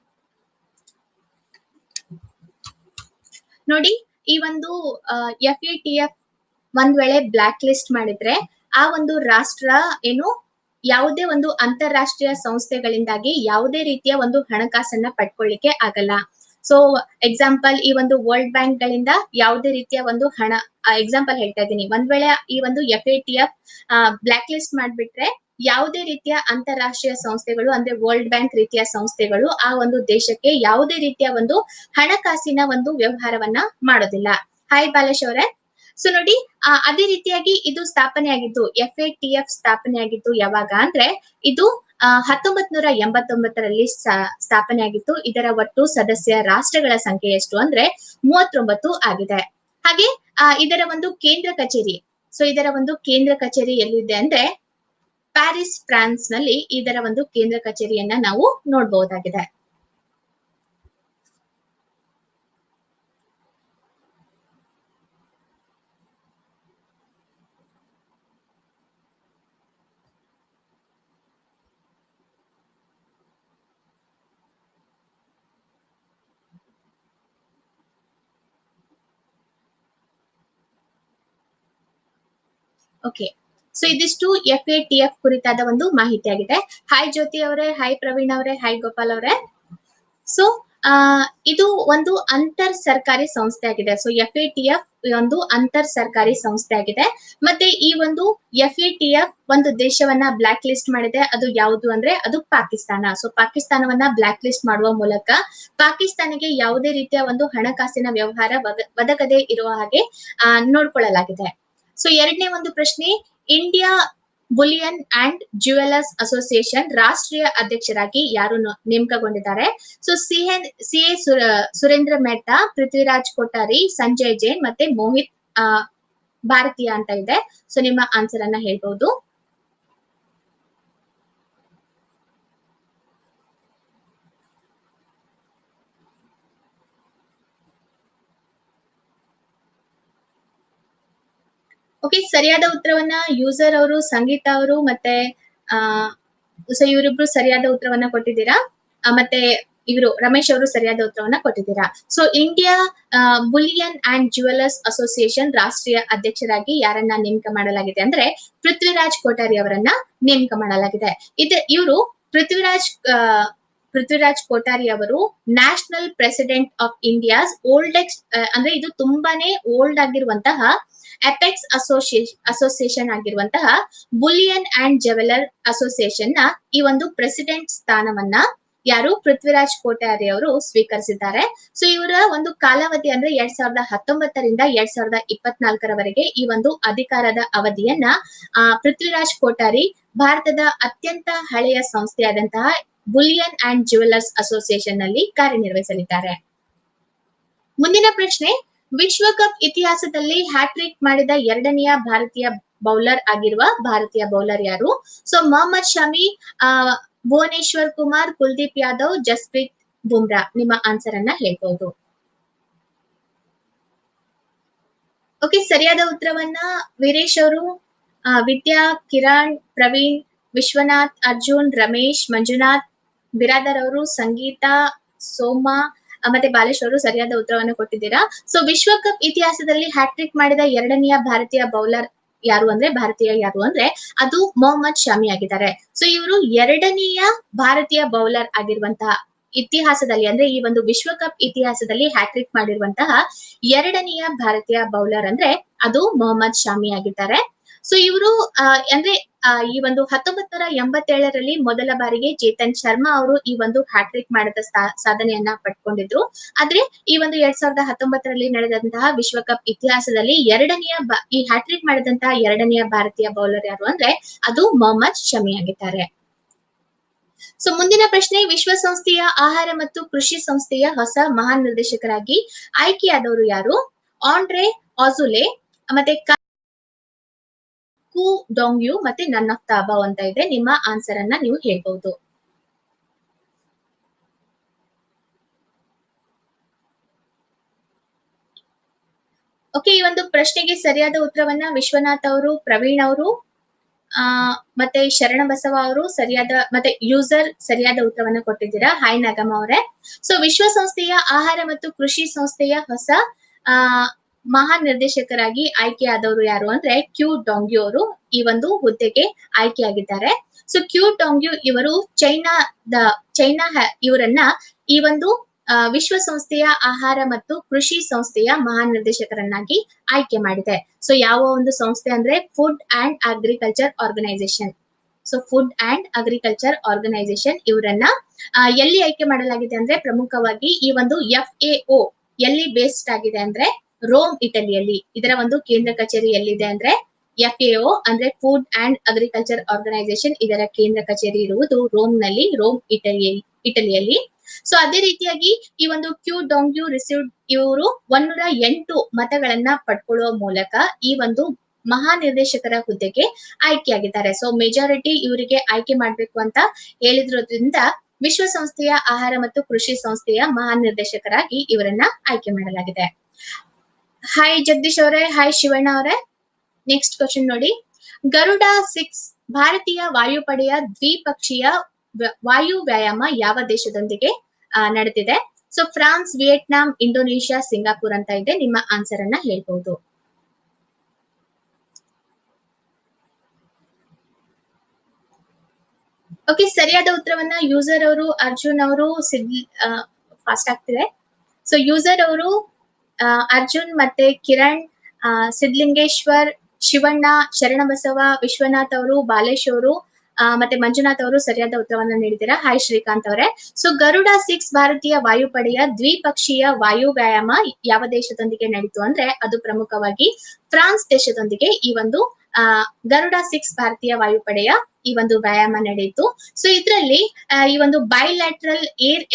ನೋಡಿ, ಈ ಒಂದು FATF ಒಂದ್ ವೇಳೆ ಬ್ಲಾಕ್ ಲಿಸ್ಟ್ ಮಾಡಿದ್ರೆ ಆ ಒಂದು ರಾಷ್ಟ್ರ ಏನು ಯಾವುದೇ ಒಂದು ಅಂತಾರಾಷ್ಟ್ರೀಯ ಸಂಸ್ಥೆಗಳಿಂದಾಗಿ ಯಾವುದೇ ರೀತಿಯ ಒಂದು ಹಣಕಾಸನ್ನ ಪಡ್ಕೊಳ್ಳಿಕ್ಕೆ ಆಗಲ್ಲ. ಸೊ ಎಕ್ಸಾಂಪಲ್, ಈ ಒಂದು ವರ್ಲ್ಡ್ ಬ್ಯಾಂಕ್ ಗಳಿಂದ ಯಾವುದೇ ರೀತಿಯ ಒಂದು ಹಣ, ಎಕ್ಸಾಂಪಲ್ ಹೇಳ್ತಾ ಇದ್ದೀನಿ, ಒಂದ್ ವೇಳೆ ಈ ಒಂದು FATF ಬ್ಲಾಕ್ ಲಿಸ್ಟ್ ಮಾಡ್ಬಿಟ್ರೆ ಯಾವುದೇ ರೀತಿಯ ಅಂತಾರಾಷ್ಟ್ರೀಯ ಸಂಸ್ಥೆಗಳು ಅಂದ್ರೆ ವರ್ಲ್ಡ್ ಬ್ಯಾಂಕ್ ರೀತಿಯ ಸಂಸ್ಥೆಗಳು ಆ ಒಂದು ದೇಶಕ್ಕೆ ಯಾವುದೇ ರೀತಿಯ ಒಂದು ಹಣಕಾಸಿನ ಒಂದು ವ್ಯವಹಾರವನ್ನ ಮಾಡೋದಿಲ್ಲ. ಹಾಯ್ ಬಾಲೇಶ್ ಅವರೇ. ಸೊ ನೋಡಿ, ಅದೇ ರೀತಿಯಾಗಿ ಇದು ಸ್ಥಾಪನೆ ಆಗಿದ್ದು, FATF ಸ್ಥಾಪನೆ ಆಗಿದ್ದು ಯಾವಾಗ ಅಂದ್ರೆ ಇದು 1989ರಲ್ಲಿ ಸ್ಥಾಪನೆಯಾಗಿತ್ತು. ಇದರ ಒಟ್ಟು ಸದಸ್ಯ ರಾಷ್ಟ್ರಗಳ ಸಂಖ್ಯೆ ಎಷ್ಟು ಅಂದ್ರೆ 39 ಆಗಿದೆ. ಹಾಗೆ ಇದರ ಒಂದು ಕೇಂದ್ರ ಕಚೇರಿ, ಸೊ ಇದರ ಒಂದು ಕೇಂದ್ರ ಕಚೇರಿ ಎಲ್ಲಿದೆ ಅಂದ್ರೆ ಪ್ಯಾರಿಸ್, ಫ್ರಾನ್ಸ್ ನಲ್ಲಿ ಇದರ ಒಂದು ಕೇಂದ್ರ ಕಚೇರಿಯನ್ನ ನಾವು ನೋಡಬಹುದಾಗಿದೆ. ಓಕೆ, ಸೊ ಇದಿಷ್ಟು FATF ಕುರಿತಾದ ಒಂದು ಮಾಹಿತಿ ಆಗಿದೆ. ಹಾಯ್ ಜ್ಯೋತಿ ಅವರೇ, ಹಾಯ್ ಪ್ರವೀಣ್ ಅವರೇ, ಹಾಯ್ ಗೋಪಾಲ್ ಅವರೇ. ಸೊ ಇದು ಒಂದು ಅಂತರ್ ಸರ್ಕಾರಿ ಸಂಸ್ಥೆ ಆಗಿದೆ. ಸೊ FATF ಒಂದು ಅಂತರ್ ಸರ್ಕಾರಿ ಸಂಸ್ಥೆ ಆಗಿದೆ. ಮತ್ತೆ ಈ ಒಂದು FATF ಒಂದು ದೇಶವನ್ನ ಬ್ಲಾಕ್ ಲಿಸ್ಟ್ ಮಾಡಿದೆ. ಅದು ಯಾವುದು ಅಂದ್ರೆ ಅದು ಪಾಕಿಸ್ತಾನ. ಸೊ ಪಾಕಿಸ್ತಾನವನ್ನ ಬ್ಲಾಕ್ ಲಿಸ್ಟ್ ಮಾಡುವ ಮೂಲಕ ಪಾಕಿಸ್ತಾನಕ್ಕೆ ಯಾವುದೇ ರೀತಿಯ ಒಂದು ಹಣಕಾಸಿನ ವ್ಯವಹಾರ ಒದಗದೆ ಇರುವ ಹಾಗೆ ನೋಡ್ಕೊಳ್ಳಲಾಗಿದೆ. ಸೊ ಎರಡನೇ ಒಂದು ಪ್ರಶ್ನೆ, India Bullion and Jewellers Association ರಾಷ್ಟ್ರೀಯ ಅಧ್ಯಕ್ಷರಾಗಿ ಯಾರು ನೇಮಕಗೊಂಡಿದ್ದಾರೆ? ಸೊ CA ಸುರೇಂದ್ರ ಮೆಹ್ತಾ, ಪೃಥ್ವಿರಾಜ್ ಕೊಠಾರಿ, ಸಂಜಯ್ ಜೈನ್ ಮತ್ತೆ ಮೋಹಿತ್ ಭಾರತೀಯ ಅಂತ ಇದೆ. ಸೊ ನಿಮ್ಮ ಆನ್ಸರ್ ಅನ್ನ ಹೇಳ್ಬಹುದು. ಓಕೆ, ಸರಿಯಾದ ಉತ್ತರವನ್ನ ಯೂಸರ್ ಅವರು, ಸಂಗೀತ ಅವರು ಮತ್ತೆ ಸೊ ಇವರಿಬ್ರು ಸರಿಯಾದ ಉತ್ತರವನ್ನ ಕೊಟ್ಟಿದ್ದೀರಾ. ಮತ್ತೆ ಇವರು ರಮೇಶ್ ಅವರು ಸರಿಯಾದ ಉತ್ತರವನ್ನ ಕೊಟ್ಟಿದ್ದೀರಾ. So India Bullion and Jewellers Association ರಾಷ್ಟ್ರೀಯ ಅಧ್ಯಕ್ಷರಾಗಿ ಯಾರನ್ನ ನೇಮಕ ಮಾಡಲಾಗಿದೆ ಅಂದ್ರೆ ಪೃಥ್ವಿರಾಜ್ ಕೊಠಾರಿ ಅವರನ್ನ ನೇಮಕ ಮಾಡಲಾಗಿದೆ. ಇವರು ಪೃಥ್ವಿರಾಜ್ ಕೊಠಾರಿ ಅವರು national president of India's oldest ಅಂದ್ರೆ ಇದು ತುಂಬಾನೇ ಓಲ್ಡ್ ಆಗಿರುವಂತಹ ಅಪೆಕ್ಸ್ ಅಸೋಸಿಯೇಷನ್ ಆಗಿರುವಂತಹ ಬುಲಿಯನ್ ಅಂಡ್ ಜ್ಯುವೆಲರ್ ಅಸೋಸಿಯೇಷನ್ ನ ಈ ಒಂದು ಪ್ರೆಸಿಡೆಂಟ್ ಸ್ಥಾನವನ್ನ ಯಾರು ಪೃಥ್ವಿರಾಜ್ ಕೊಠಾರಿ ಅವರು ಸ್ವೀಕರಿಸಿದ್ದಾರೆ. ಸೊ ಇವರ ಒಂದು ಕಾಲಾವಧಿ ಅಂದ್ರೆ 2019ರಿಂದ 2024ರವರೆಗೆ ಈ ಒಂದು ಅಧಿಕಾರದ ಅವಧಿಯನ್ನ ಪೃಥ್ವಿರಾಜ್ ಕೊಠಾರಿ ಭಾರತದ ಅತ್ಯಂತ ಹಳೆಯ ಸಂಸ್ಥೆಯಾದಂತಹ ಬುಲಿಯನ್ ಅಂಡ್ ಜ್ಯುವೆಲರ್ಸ್ ಅಸೋಸಿಯೇಷನ್ ನಲ್ಲಿ ಕಾರ್ಯನಿರ್ವಹಿಸಲಿದ್ದಾರೆ. ಮುಂದಿನ ಪ್ರಶ್ನೆ, ವಿಶ್ವಕಪ್ ಇತಿಹಾಸದಲ್ಲಿ ಹ್ಯಾಟ್ರಿಕ್ ಮಾಡಿದ ಎರಡನೆಯ ಭಾರತೀಯ ಬೌಲರ್ ಆಗಿರುವ ಭಾರತೀಯ ಬೌಲರ್ ಯಾರು? ಸೊ ಮೊಹಮ್ಮದ್ ಶಮಿ, ಭುವನೇಶ್ವರ್ ಕುಮಾರ್, ಕುಲ್ದೀಪ್ ಯಾದವ್, ಜಸ್ಪ್ರೀತ್ ಬುಮ್ರಾ. ನಿಮ್ಮ ಆನ್ಸರ್ ಅನ್ನ ಹೇಳ್ಬಹುದು. ಓಕೆ, ಸರಿಯಾದ ಉತ್ತರವನ್ನ ವೀರೇಶ್ ಅವರು, ವಿದ್ಯಾ, ಕಿರಣ್, ಪ್ರವೀಣ್, ವಿಶ್ವನಾಥ್, ಅರ್ಜುನ್, ರಮೇಶ್, ಮಂಜುನಾಥ್, ಬಿರಾದರ್ ಅವರು, ಸಂಗೀತ, ಸೋಮಾ ಮತ್ತೆ ಬಾಲೇಶ್ ಅವರು ಸರಿಯಾದ ಉತ್ತರವನ್ನು ಕೊಟ್ಟಿದ್ದೀರಾ. ಸೊ ವಿಶ್ವಕಪ್ ಇತಿಹಾಸದಲ್ಲಿ ಹ್ಯಾಟ್ರಿಕ್ ಮಾಡಿದ ಎರಡನೆಯ ಭಾರತೀಯ ಬೌಲರ್ ಯಾರು ಅಂದ್ರೆ ಅದು ಮೊಹಮ್ಮದ್ ಶಮಿ ಆಗಿದ್ದಾರೆ. ಸೊ ಇವರು ಎರಡನೆಯ ಭಾರತೀಯ ಬೌಲರ್ ಆಗಿರುವಂತಹ ಇತಿಹಾಸದಲ್ಲಿ ಅಂದ್ರೆ ಈ ಒಂದು ವಿಶ್ವಕಪ್ ಇತಿಹಾಸದಲ್ಲಿ ಹ್ಯಾಟ್ರಿಕ್ ಮಾಡಿರುವಂತಹ ಎರಡನೆಯ ಭಾರತೀಯ ಬೌಲರ್ ಅಂದ್ರೆ ಅದು ಮೊಹಮ್ಮದ್ ಶಮಿ ಆಗಿದ್ದಾರೆ. ಸೊ ಇವರು ಅಂದ್ರೆ ಈ ಒಂದು 1987ರಲ್ಲಿ ಮೊದಲ ಬಾರಿಗೆ ಚೇತನ್ ಶರ್ಮಾ ಅವರು ಈ ಒಂದು ಹ್ಯಾಟ್ರಿಕ್ ಮಾಡಿದ ಸಾಧನೆಯನ್ನ ಪಡ್ಕೊಂಡಿದ್ರು. ಆದ್ರೆ ಈ ಒಂದು 2019ರಲ್ಲಿ ನಡೆದಂತಹ ವಿಶ್ವಕಪ್ ಇತಿಹಾಸದಲ್ಲಿ ಈ ಹ್ಯಾಟ್ರಿಕ್ ಮಾಡಿದಂತಹ ಎರಡನೆಯ ಭಾರತೀಯ ಬೌಲರ್ ಯಾರು ಅಂದ್ರೆ ಅದು ಮೊಹಮ್ಮದ್ ಶಮಿ ಆಗಿದ್ದಾರೆ. ಸೊ ಮುಂದಿನ ಪ್ರಶ್ನೆ, ವಿಶ್ವಸಂಸ್ಥೆಯ ಆಹಾರ ಮತ್ತು ಕೃಷಿ ಸಂಸ್ಥೆಯ ಹೊಸ ಮಹಾನಿರ್ದೇಶಕರಾಗಿ ಆಯ್ಕೆಯಾದವರು ಯಾರು? ಆಂಡ್ರೆ ಆಜುಲೆ, ಮತ್ತೆ ಕು ಡೊಂಗ್ಯು ಮತ್ತೆ ನನ್ ಆಫ್ ದ ಅಬವ್ ಅಂತ ಇದೆ. ನಿಮ್ಮ ಆನ್ಸರ್ ಅನ್ನ ನೀವು ಹೇಳ್ಬಹುದು. ಓಕೆ, ಈ ಒಂದು ಪ್ರಶ್ನೆಗೆ ಸರಿಯಾದ ಉತ್ತರವನ್ನ ವಿಶ್ವನಾಥ್ ಅವರು, ಪ್ರವೀಣ್ ಅವರು ಮತ್ತೆ ಶರಣಬಸವ ಅವರು ಮತ್ತೆ ಯೂಸರ್ ಸರಿಯಾದ ಉತ್ತರವನ್ನ ಕೊಟ್ಟಿದ್ದೀರಾ. ಹಾಯ್ ನಾಗಮ್ಮ ಅವರೇ. ಸೊ ವಿಶ್ವಸಂಸ್ಥೆಯ ಆಹಾರ ಮತ್ತು ಕೃಷಿ ಸಂಸ್ಥೆಯ ಹೊಸ ಮಹಾನಿರ್ದೇಶಕರಾಗಿ ಆಯ್ಕೆಯಾದವರು ಯಾರು ಅಂದ್ರೆ ಕ್ಯೂ ಡೊಂಗ್ಯು ಅವರು ಈ ಒಂದು ಹುದ್ದೆಗೆ ಆಯ್ಕೆಯಾಗಿದ್ದಾರೆ. ಸೊ ಕ್ಯೂ ಡೊಂಗ್ಯು ಇವರು ಚೈನಾ ಇವರನ್ನ ಈ ಒಂದು ವಿಶ್ವಸಂಸ್ಥೆಯ ಆಹಾರ ಮತ್ತು ಕೃಷಿ ಸಂಸ್ಥೆಯ ಮಹಾನಿರ್ದೇಶಕರನ್ನಾಗಿ ಆಯ್ಕೆ ಮಾಡಿದೆ. ಸೊ ಯಾವ ಒಂದು ಸಂಸ್ಥೆ ಅಂದ್ರೆ Food and Agriculture Organization. So Food and Agriculture Organization ಇವರನ್ನ ಎಲ್ಲಿ ಆಯ್ಕೆ ಮಾಡಲಾಗಿದೆ ಅಂದ್ರೆ ಪ್ರಮುಖವಾಗಿ ಈ ಒಂದು FAO ಎಲ್ಲಿ ಬೇಸ್ಡ್ ಆಗಿದೆ ಅಂದ್ರೆ ರೋಮ್, ಇಟಲಿಯಲ್ಲಿ. ಇದರ ಒಂದು ಕೇಂದ್ರ ಕಚೇರಿ ಎಲ್ಲಿದೆ ಅಂದ್ರೆ FAO ಅಂದ್ರೆ ಫುಡ್ ಅಂಡ್ ಅಗ್ರಿಕಲ್ಚರ್ ಆರ್ಗನೈಸೇಷನ್, ಇದರ ಕೇಂದ್ರ ಕಚೇರಿ ಇರುವುದು ರೋಮ್, ಇಟಲಿಯಲ್ಲಿ. ಸೊ ಅದೇ ರೀತಿಯಾಗಿ ಈ ಒಂದು ಕ್ಯೂ ಡಾಂಗ್ಯೂ ರಿಸೀವ್ಡ್ ಇವರು 108 ಮತಗಳನ್ನ ಪಡ್ಕೊಳ್ಳುವ ಮೂಲಕ ಈ ಒಂದು ಮಹಾನಿರ್ದೇಶಕರ ಹುದ್ದೆಗೆ ಆಯ್ಕೆಯಾಗಿದ್ದಾರೆ. ಸೊ ಮೆಜಾರಿಟಿ ಇವರಿಗೆ ಆಯ್ಕೆ ಮಾಡ್ಬೇಕು ಅಂತ ಹೇಳಿದ್ರೋದ್ರಿಂದ ವಿಶ್ವಸಂಸ್ಥೆಯ ಆಹಾರ ಮತ್ತು ಕೃಷಿ ಸಂಸ್ಥೆಯ ಮಹಾನಿರ್ದೇಶಕರಾಗಿ ಇವರನ್ನ ಆಯ್ಕೆ ಮಾಡಲಾಗಿದೆ. ಹಾಯ್ ಜಗದೀಶ್ ಅವರೇ, ಹಾಯ್ ಶಿವಣ್ಣ ಅವರೇ. ನೆಕ್ಸ್ಟ್ ಕ್ವಶನ್ ನೋಡಿ, ಗರುಡ 6 ಭಾರತೀಯ ವಾಯುಪಡೆಯ ದ್ವಿಪಕ್ಷೀಯ ವಾಯು ವ್ಯಾಯಾಮ ಯಾವ ದೇಶದೊಂದಿಗೆ ನಡೆದಿದೆ? So France, Vietnam, Indonesia, Singapore ಅಂತ ಇದೆ. ನಿಮ್ಮ ಆನ್ಸರ್ ಅನ್ನ ಹೇಳ್ಬಹುದು. ಓಕೆ, ಸರಿಯಾದ ಉತ್ತರವನ್ನ ಯೂಸರ್ ಅವರು ಅರ್ಜುನ್ ಅವರು ಫಾಸ್ಟ್ ಆಗ್ತಿದೆ. ಸೊ ಯೂಸರ್ ಅವರು ಅರ್ಜುನ್ ಮತ್ತೆ ಕಿರಣ್, ಸಿದ್ಲಿಂಗೇಶ್ವರ್, ಶಿವಣ್ಣ, ಶರಣಬಸವ, ವಿಶ್ವನಾಥ್ ಅವರು, ಬಾಲೇಶ್ ಅವರು ಮತ್ತೆ ಮಂಜುನಾಥ್ ಅವರು ಸರಿಯಾದ ಉತ್ತರವನ್ನ ನೀಡಿದ್ದೀರಾ. ಹಾಯ್ ಶ್ರೀಕಾಂತ್ ಅವರೇ. ಸೊ ಗರುಡ 6 ಭಾರತೀಯ ವಾಯುಪಡೆಯ ದ್ವಿಪಕ್ಷೀಯ ವಾಯು ವ್ಯಾಯಾಮ ಯಾವ ದೇಶದೊಂದಿಗೆ ನಡೀತು ಅಂದ್ರೆ ಅದು ಪ್ರಮುಖವಾಗಿ ಫ್ರಾನ್ಸ್ ದೇಶದೊಂದಿಗೆ ಈ ಒಂದು ಗರುಡ 6 ಭಾರತೀಯ ವಾಯುಪಡೆಯ ಈ ಒಂದು ವ್ಯಾಯಾಮ ನಡೆಯಿತು. ಸೊ ಇದರಲ್ಲಿ ಈ ಒಂದು ಬೈಲ್ಯಾಟ್ರಲ್ ಏರ್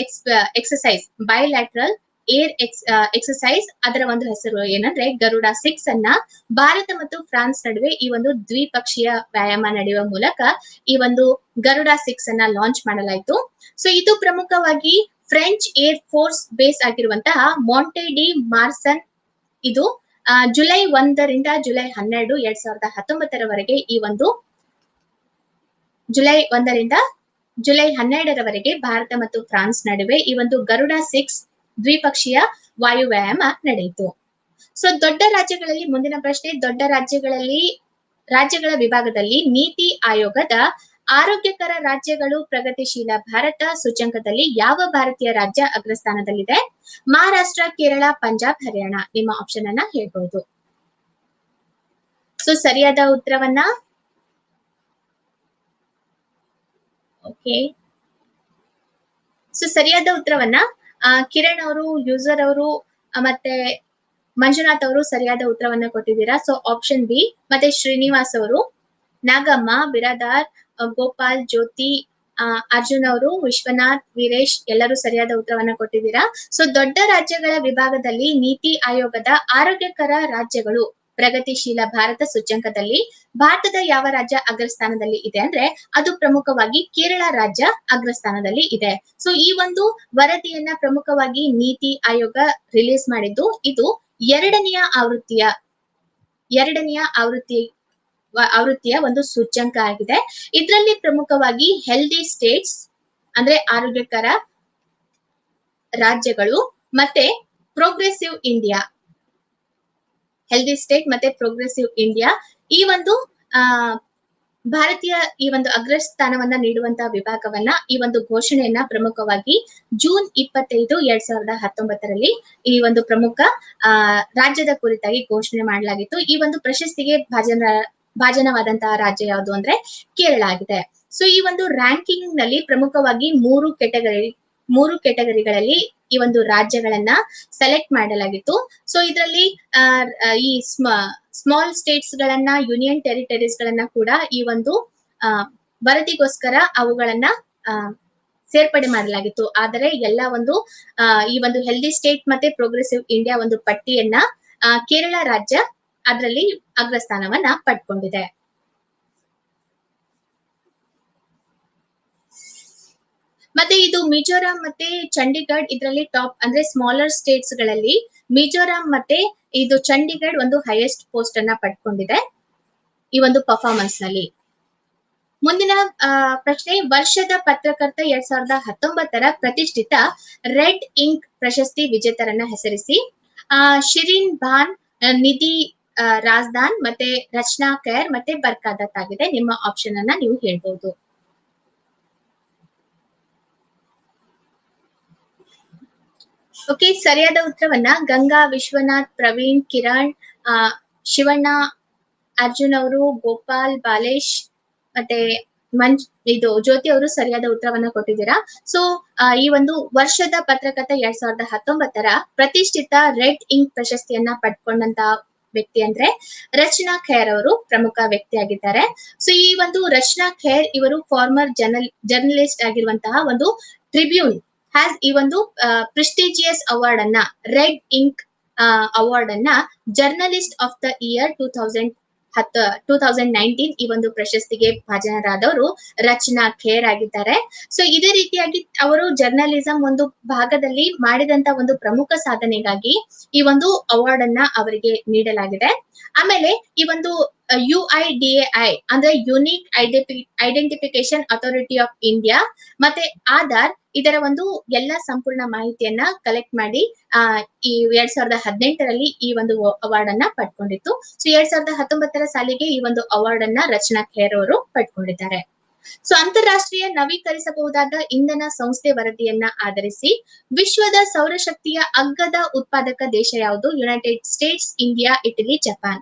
ಎಕ್ಸಸೈಸ್ ಅದರ ಒಂದು ಹೆಸರು ಏನಂದ್ರೆ ಗರುಡ 6 ಅನ್ನ ಭಾರತ ಮತ್ತು ಫ್ರಾನ್ಸ್ ನಡುವೆ ಈ ಒಂದು ದ್ವಿಪಕ್ಷೀಯ ವ್ಯಾಯಾಮ ನಡೆಯುವ ಮೂಲಕ ಈ ಒಂದು ಗರುಡ 6 ಅನ್ನ ಲಾಂಚ್ ಮಾಡಲಾಯಿತು. ಸೊ ಇದು ಪ್ರಮುಖವಾಗಿ ಫ್ರೆಂಚ್ ಏರ್ ಫೋರ್ಸ್ ಬೇಸ್ ಆಗಿರುವಂತಹ ಮಾಂಟೆ ಡಿ ಮಾರ್ಸನ್, ಇದು ಜುಲೈ 1 ರಿಂದ ಜುಲೈ 12, 2019 ಈ ಒಂದು ಜುಲೈ 1 ರಿಂದ ಜುಲೈ 12 ಭಾರತ ಮತ್ತು ಫ್ರಾನ್ಸ್ ನಡುವೆ ಈ ಒಂದು ಗರುಡ 6 ದ್ವಿಪಕ್ಷೀಯ ವಾಯು ವ್ಯಾಯಾಮ ನಡೆಯಿತು. ಸೊ ದೊಡ್ಡ ರಾಜ್ಯಗಳಲ್ಲಿ ಮುಂದಿನ ಪ್ರಶ್ನೆ, ದೊಡ್ಡ ರಾಜ್ಯಗಳ ವಿಭಾಗದಲ್ಲಿ ನೀತಿ ಆಯೋಗದ ಆರೋಗ್ಯಕರ ರಾಜ್ಯಗಳು ಪ್ರಗತಿಶೀಲ ಭಾರತ ಸೂಚ್ಯಂಕದಲ್ಲಿ ಯಾವ ಭಾರತೀಯ ರಾಜ್ಯ ಅಗ್ರಸ್ಥಾನದಲ್ಲಿದೆ? ಮಹಾರಾಷ್ಟ್ರ, ಕೇರಳ, ಪಂಜಾಬ್, ಹರಿಯಾಣ. ನಿಮ್ಮ ಆಪ್ಷನ್ ಅನ್ನ ಹೇಳ್ಬಹುದು. ಸೊ ಸರಿಯಾದ ಉತ್ತರವನ್ನ ಓಕೆ, ಸೊ ಸರಿಯಾದ ಉತ್ತರವನ್ನ ಕಿರಣ್ ಅವರು, ಯೂಸರ್ ಅವರು ಮತ್ತೆ ಮಂಜುನಾಥ್ ಅವರು ಸರಿಯಾದ ಉತ್ತರವನ್ನ ಕೊಟ್ಟಿದ್ದೀರಾ. So option B. ಮತ್ತೆ ಶ್ರೀನಿವಾಸ್ ಅವರು, ನಾಗಮ್ಮ, ಬಿರಾದಾರ್, ಗೋಪಾಲ್, ಜ್ಯೋತಿ, ಅರ್ಜುನ್ ಅವರು, ವಿಶ್ವನಾಥ್, ವೀರೇಶ್ ಎಲ್ಲರೂ ಸರಿಯಾದ ಉತ್ತರವನ್ನ ಕೊಟ್ಟಿದ್ದೀರಾ. ಸೊ ದೊಡ್ಡ ರಾಜ್ಯಗಳ ವಿಭಾಗದಲ್ಲಿ ನೀತಿ ಆಯೋಗದ ಆರೋಗ್ಯಕರ ರಾಜ್ಯಗಳು ಪ್ರಗತಿಶೀಲ ಭಾರತ ಸೂಚ್ಯಂಕದಲ್ಲಿ ಭಾರತದ ಯಾವ ರಾಜ್ಯ ಅಗ್ರಸ್ಥಾನದಲ್ಲಿ ಇದೆ ಅಂದ್ರೆ ಅದು ಪ್ರಮುಖವಾಗಿ ಕೇರಳ ರಾಜ್ಯ ಅಗ್ರಸ್ಥಾನದಲ್ಲಿ ಇದೆ. ಸೊ ಈ ಒಂದು ವರದಿಯನ್ನ ಪ್ರಮುಖವಾಗಿ ನೀತಿ ಆಯೋಗ ರಿಲೀಸ್ ಮಾಡಿದ್ದು, ಇದು ಎರಡನೆಯ ಆವೃತ್ತಿಯ ಒಂದು ಸೂಚ್ಯಂಕ ಆಗಿದೆ. ಇದರಲ್ಲಿ ಪ್ರಮುಖವಾಗಿ ಹೆಲ್ದಿ ಸ್ಟೇಟ್ಸ್ ಅಂದ್ರೆ ಆರೋಗ್ಯಕರ ರಾಜ್ಯಗಳು ಮತ್ತೆ ಪ್ರೋಗ್ರೆಸಿವ್ ಇಂಡಿಯಾ, ಹೆಲ್ದಿ ಸ್ಟೇಟ್ ಮತ್ತೆ ಪ್ರೋಗ್ರೆಸಿವ್ ಇಂಡಿಯಾ ಈ ಒಂದು ಭಾರತೀಯ ಈ ಒಂದು ಅಗ್ರಸ್ಥಾನವನ್ನ ನೀಡುವಂತಹ ವಿಭಾಗವನ್ನ ಈ ಒಂದು ಘೋಷಣೆಯನ್ನ ಪ್ರಮುಖವಾಗಿ ಜೂನ್ 25, 2019 ಈ ಒಂದು ಪ್ರಮುಖ ರಾಜ್ಯದ ಕುರಿತಾಗಿ ಘೋಷಣೆ ಮಾಡಲಾಗಿತ್ತು. ಈ ಒಂದು ಪ್ರಶಸ್ತಿಗೆ ಭಾಜನವಾದಂತಹ ರಾಜ್ಯ ಯಾವುದು ಅಂದ್ರೆ ಕೇರಳ ಆಗಿದೆ. ಸೊ ಈ ಒಂದು ರ್ಯಾಂಕಿಂಗ್ ನಲ್ಲಿ ಪ್ರಮುಖವಾಗಿ ಮೂರು ಕೆಟಗರಿಗಳಲ್ಲಿ ಈ ಒಂದು ರಾಜ್ಯಗಳನ್ನ ಸೆಲೆಕ್ಟ್ ಮಾಡಲಾಗಿತ್ತು. ಸೊ ಇದರಲ್ಲಿ ಈ ಸ್ಮಾಲ್ ಸ್ಟೇಟ್ಸ್ ಗಳನ್ನ, ಯೂನಿಯನ್ ಟೆರಿಟರೀಸ್ ಗಳನ್ನ ಕೂಡ ಈ ಒಂದು ವರದಿಗೋಸ್ಕರ ಅವುಗಳನ್ನ ಸೇರ್ಪಡೆ ಮಾಡಲಾಗಿತ್ತು. ಆದರೆ ಎಲ್ಲ ಒಂದು ಈ ಒಂದು ಹೆಲ್ದಿ ಸ್ಟೇಟ್ ಮತ್ತೆ ಪ್ರೋಗ್ರೆಸಿವ್ ಇಂಡಿಯಾ ಒಂದು ಪಟ್ಟಿಯನ್ನ ಕೇರಳ ರಾಜ್ಯ ಅದರಲ್ಲಿ ಅಗ್ರಸ್ಥಾನವನ್ನ ಪಡ್ಕೊಂಡಿದೆ. ಮತ್ತೆ ಇದು ಮಿಜೋರಾಂ ಮತ್ತೆ ಚಂಡೀಗಢ ಇದರಲ್ಲಿ ಟಾಪ್ ಅಂದ್ರೆ ಸ್ಮಾಲರ್ ಸ್ಟೇಟ್ಸ್ ಗಳಲ್ಲಿ ಮಿಜೋರಾಂ ಮತ್ತೆ ಇದು ಚಂಡೀಗಢ ಒಂದು ಹೈಯೆಸ್ಟ್ ಪೋಸ್ಟ್ ಅನ್ನ ಪಡ್ಕೊಂಡಿದೆ ಈ ಒಂದು ಪರ್ಫಾರ್ಮೆನ್ಸ್ ನಲ್ಲಿ. ಮುಂದಿನ ಪ್ರಶ್ನೆ, ವರ್ಷದ ಪತ್ರಕರ್ತ 2019 ಪ್ರತಿಷ್ಠಿತ ರೆಡ್ ಇಂಕ್ ಪ್ರಶಸ್ತಿ ವಿಜೇತರನ್ನ ಹೆಸರಿಸಿ. ಶಿರೀನ್ ಭಾನ್, ನಿಧಿ ರಾಜ್ದಾನ್ ಮತ್ತೆ ರಚನಾ ಖೈರ್ ಮತ್ತೆ ಬರ್ಕಾದತ್ ಆಗಿದೆ. ನಿಮ್ಮ ಆಪ್ಷನ್ ಅನ್ನ ನೀವು ಹೇಳ್ಬಹುದು. ಓಕೆ, ಸರಿಯಾದ ಉತ್ತರವನ್ನ ಗಂಗಾ, ವಿಶ್ವನಾಥ್, ಪ್ರವೀಣ್, ಕಿರಣ್, ಶಿವಣ್ಣ, ಅರ್ಜುನ್ ಅವರು, ಗೋಪಾಲ್, ಬಾಲೇಶ್ ಮತ್ತೆ ಇದು ಜ್ಯೋತಿ ಅವರು ಸರಿಯಾದ ಉತ್ತರವನ್ನ ಕೊಟ್ಟಿದ್ದೀರಾ. ಸೊ ಈ ಒಂದು ವರ್ಷದ ಪತ್ರಕರ್ತ 2019 ಪ್ರತಿಷ್ಠಿತ ರೆಡ್ ಇಂಕ್ ಪ್ರಶಸ್ತಿಯನ್ನ ಪಡ್ಕೊಂಡಂತ ವ್ಯಕ್ತಿ ಅಂದ್ರೆ ರಚನಾ ಖೇರ್ ಅವರು ಪ್ರಮುಖ ವ್ಯಕ್ತಿಯಾಗಿದ್ದಾರೆ. ಸೊ ಈ ಒಂದು ರಚನಾ ಖೇರ್ ಇವರು ಫಾರ್ಮರ್ ಜರ್ನಲಿಸ್ಟ್ ಆಗಿರುವಂತಹ ಒಂದು ಟ್ರಿಬ್ಯೂನ್ ಹ್ಯಾಸ್ ಈ ಒಂದು ಪ್ರೆಸ್ಟಿಜಿಯಸ್ ಅವಾರ್ಡ್ ಅನ್ನ ರೆಡ್ ಇಂಕ್ ಅವಾರ್ಡ್ ಅನ್ನ ಜರ್ನಲಿಸ್ಟ್ ಆಫ್ ದ ಇಯರ್ 2019 ಈ ಒಂದು ಪ್ರಶಸ್ತಿಗೆ ಭಾಜನರಾದವರು ರಚನಾ ಖೇರ್ ಆಗಿದ್ದಾರೆ. ಸೊ ಇದೇ ರೀತಿಯಾಗಿ ಅವರು ಜರ್ನಲಿಸಂ ಒಂದು ಭಾಗದಲ್ಲಿ ಮಾಡಿದಂತ ಒಂದು ಪ್ರಮುಖ ಸಾಧನೆಗಾಗಿ ಈ ಒಂದು ಅವಾರ್ಡ್ ಅನ್ನ ಅವರಿಗೆ ನೀಡಲಾಗಿದೆ. ಆಮೇಲೆ ಈ ಒಂದು UIDAI ಅಂದ್ರೆ unique identification authority of India ಮತ್ತೆ ಆಧಾರ್ ಇದರ ಒಂದು ಎಲ್ಲ ಸಂಪೂರ್ಣ ಮಾಹಿತಿಯನ್ನ ಕಲೆಕ್ಟ್ ಮಾಡಿ ಈ 2018ರಲ್ಲಿ ಈ ಒಂದು ಅವಾರ್ಡ್ ಅನ್ನ ಪಡ್ಕೊಂಡಿತ್ತು. ಸೊ 2019ರ ಸಾಲಿಗೆ ಈ ಒಂದು ಅವಾರ್ಡ್ ಅನ್ನ ರಚನಾ ಖೇರ್ ಅವರು ಪಡ್ಕೊಂಡಿದ್ದಾರೆ. ಸೊ ಅಂತಾರಾಷ್ಟ್ರೀಯ ನವೀಕರಿಸಬಹುದಾದ ಇಂಧನ ಸಂಸ್ಥೆ ವರದಿಯನ್ನ ಆಧರಿಸಿ ವಿಶ್ವದ ಸೌರಶಕ್ತಿಯ ಅಗ್ಗದ ಉತ್ಪಾದಕ ದೇಶ ಯಾವುದು? United States, India, Italy, Japan.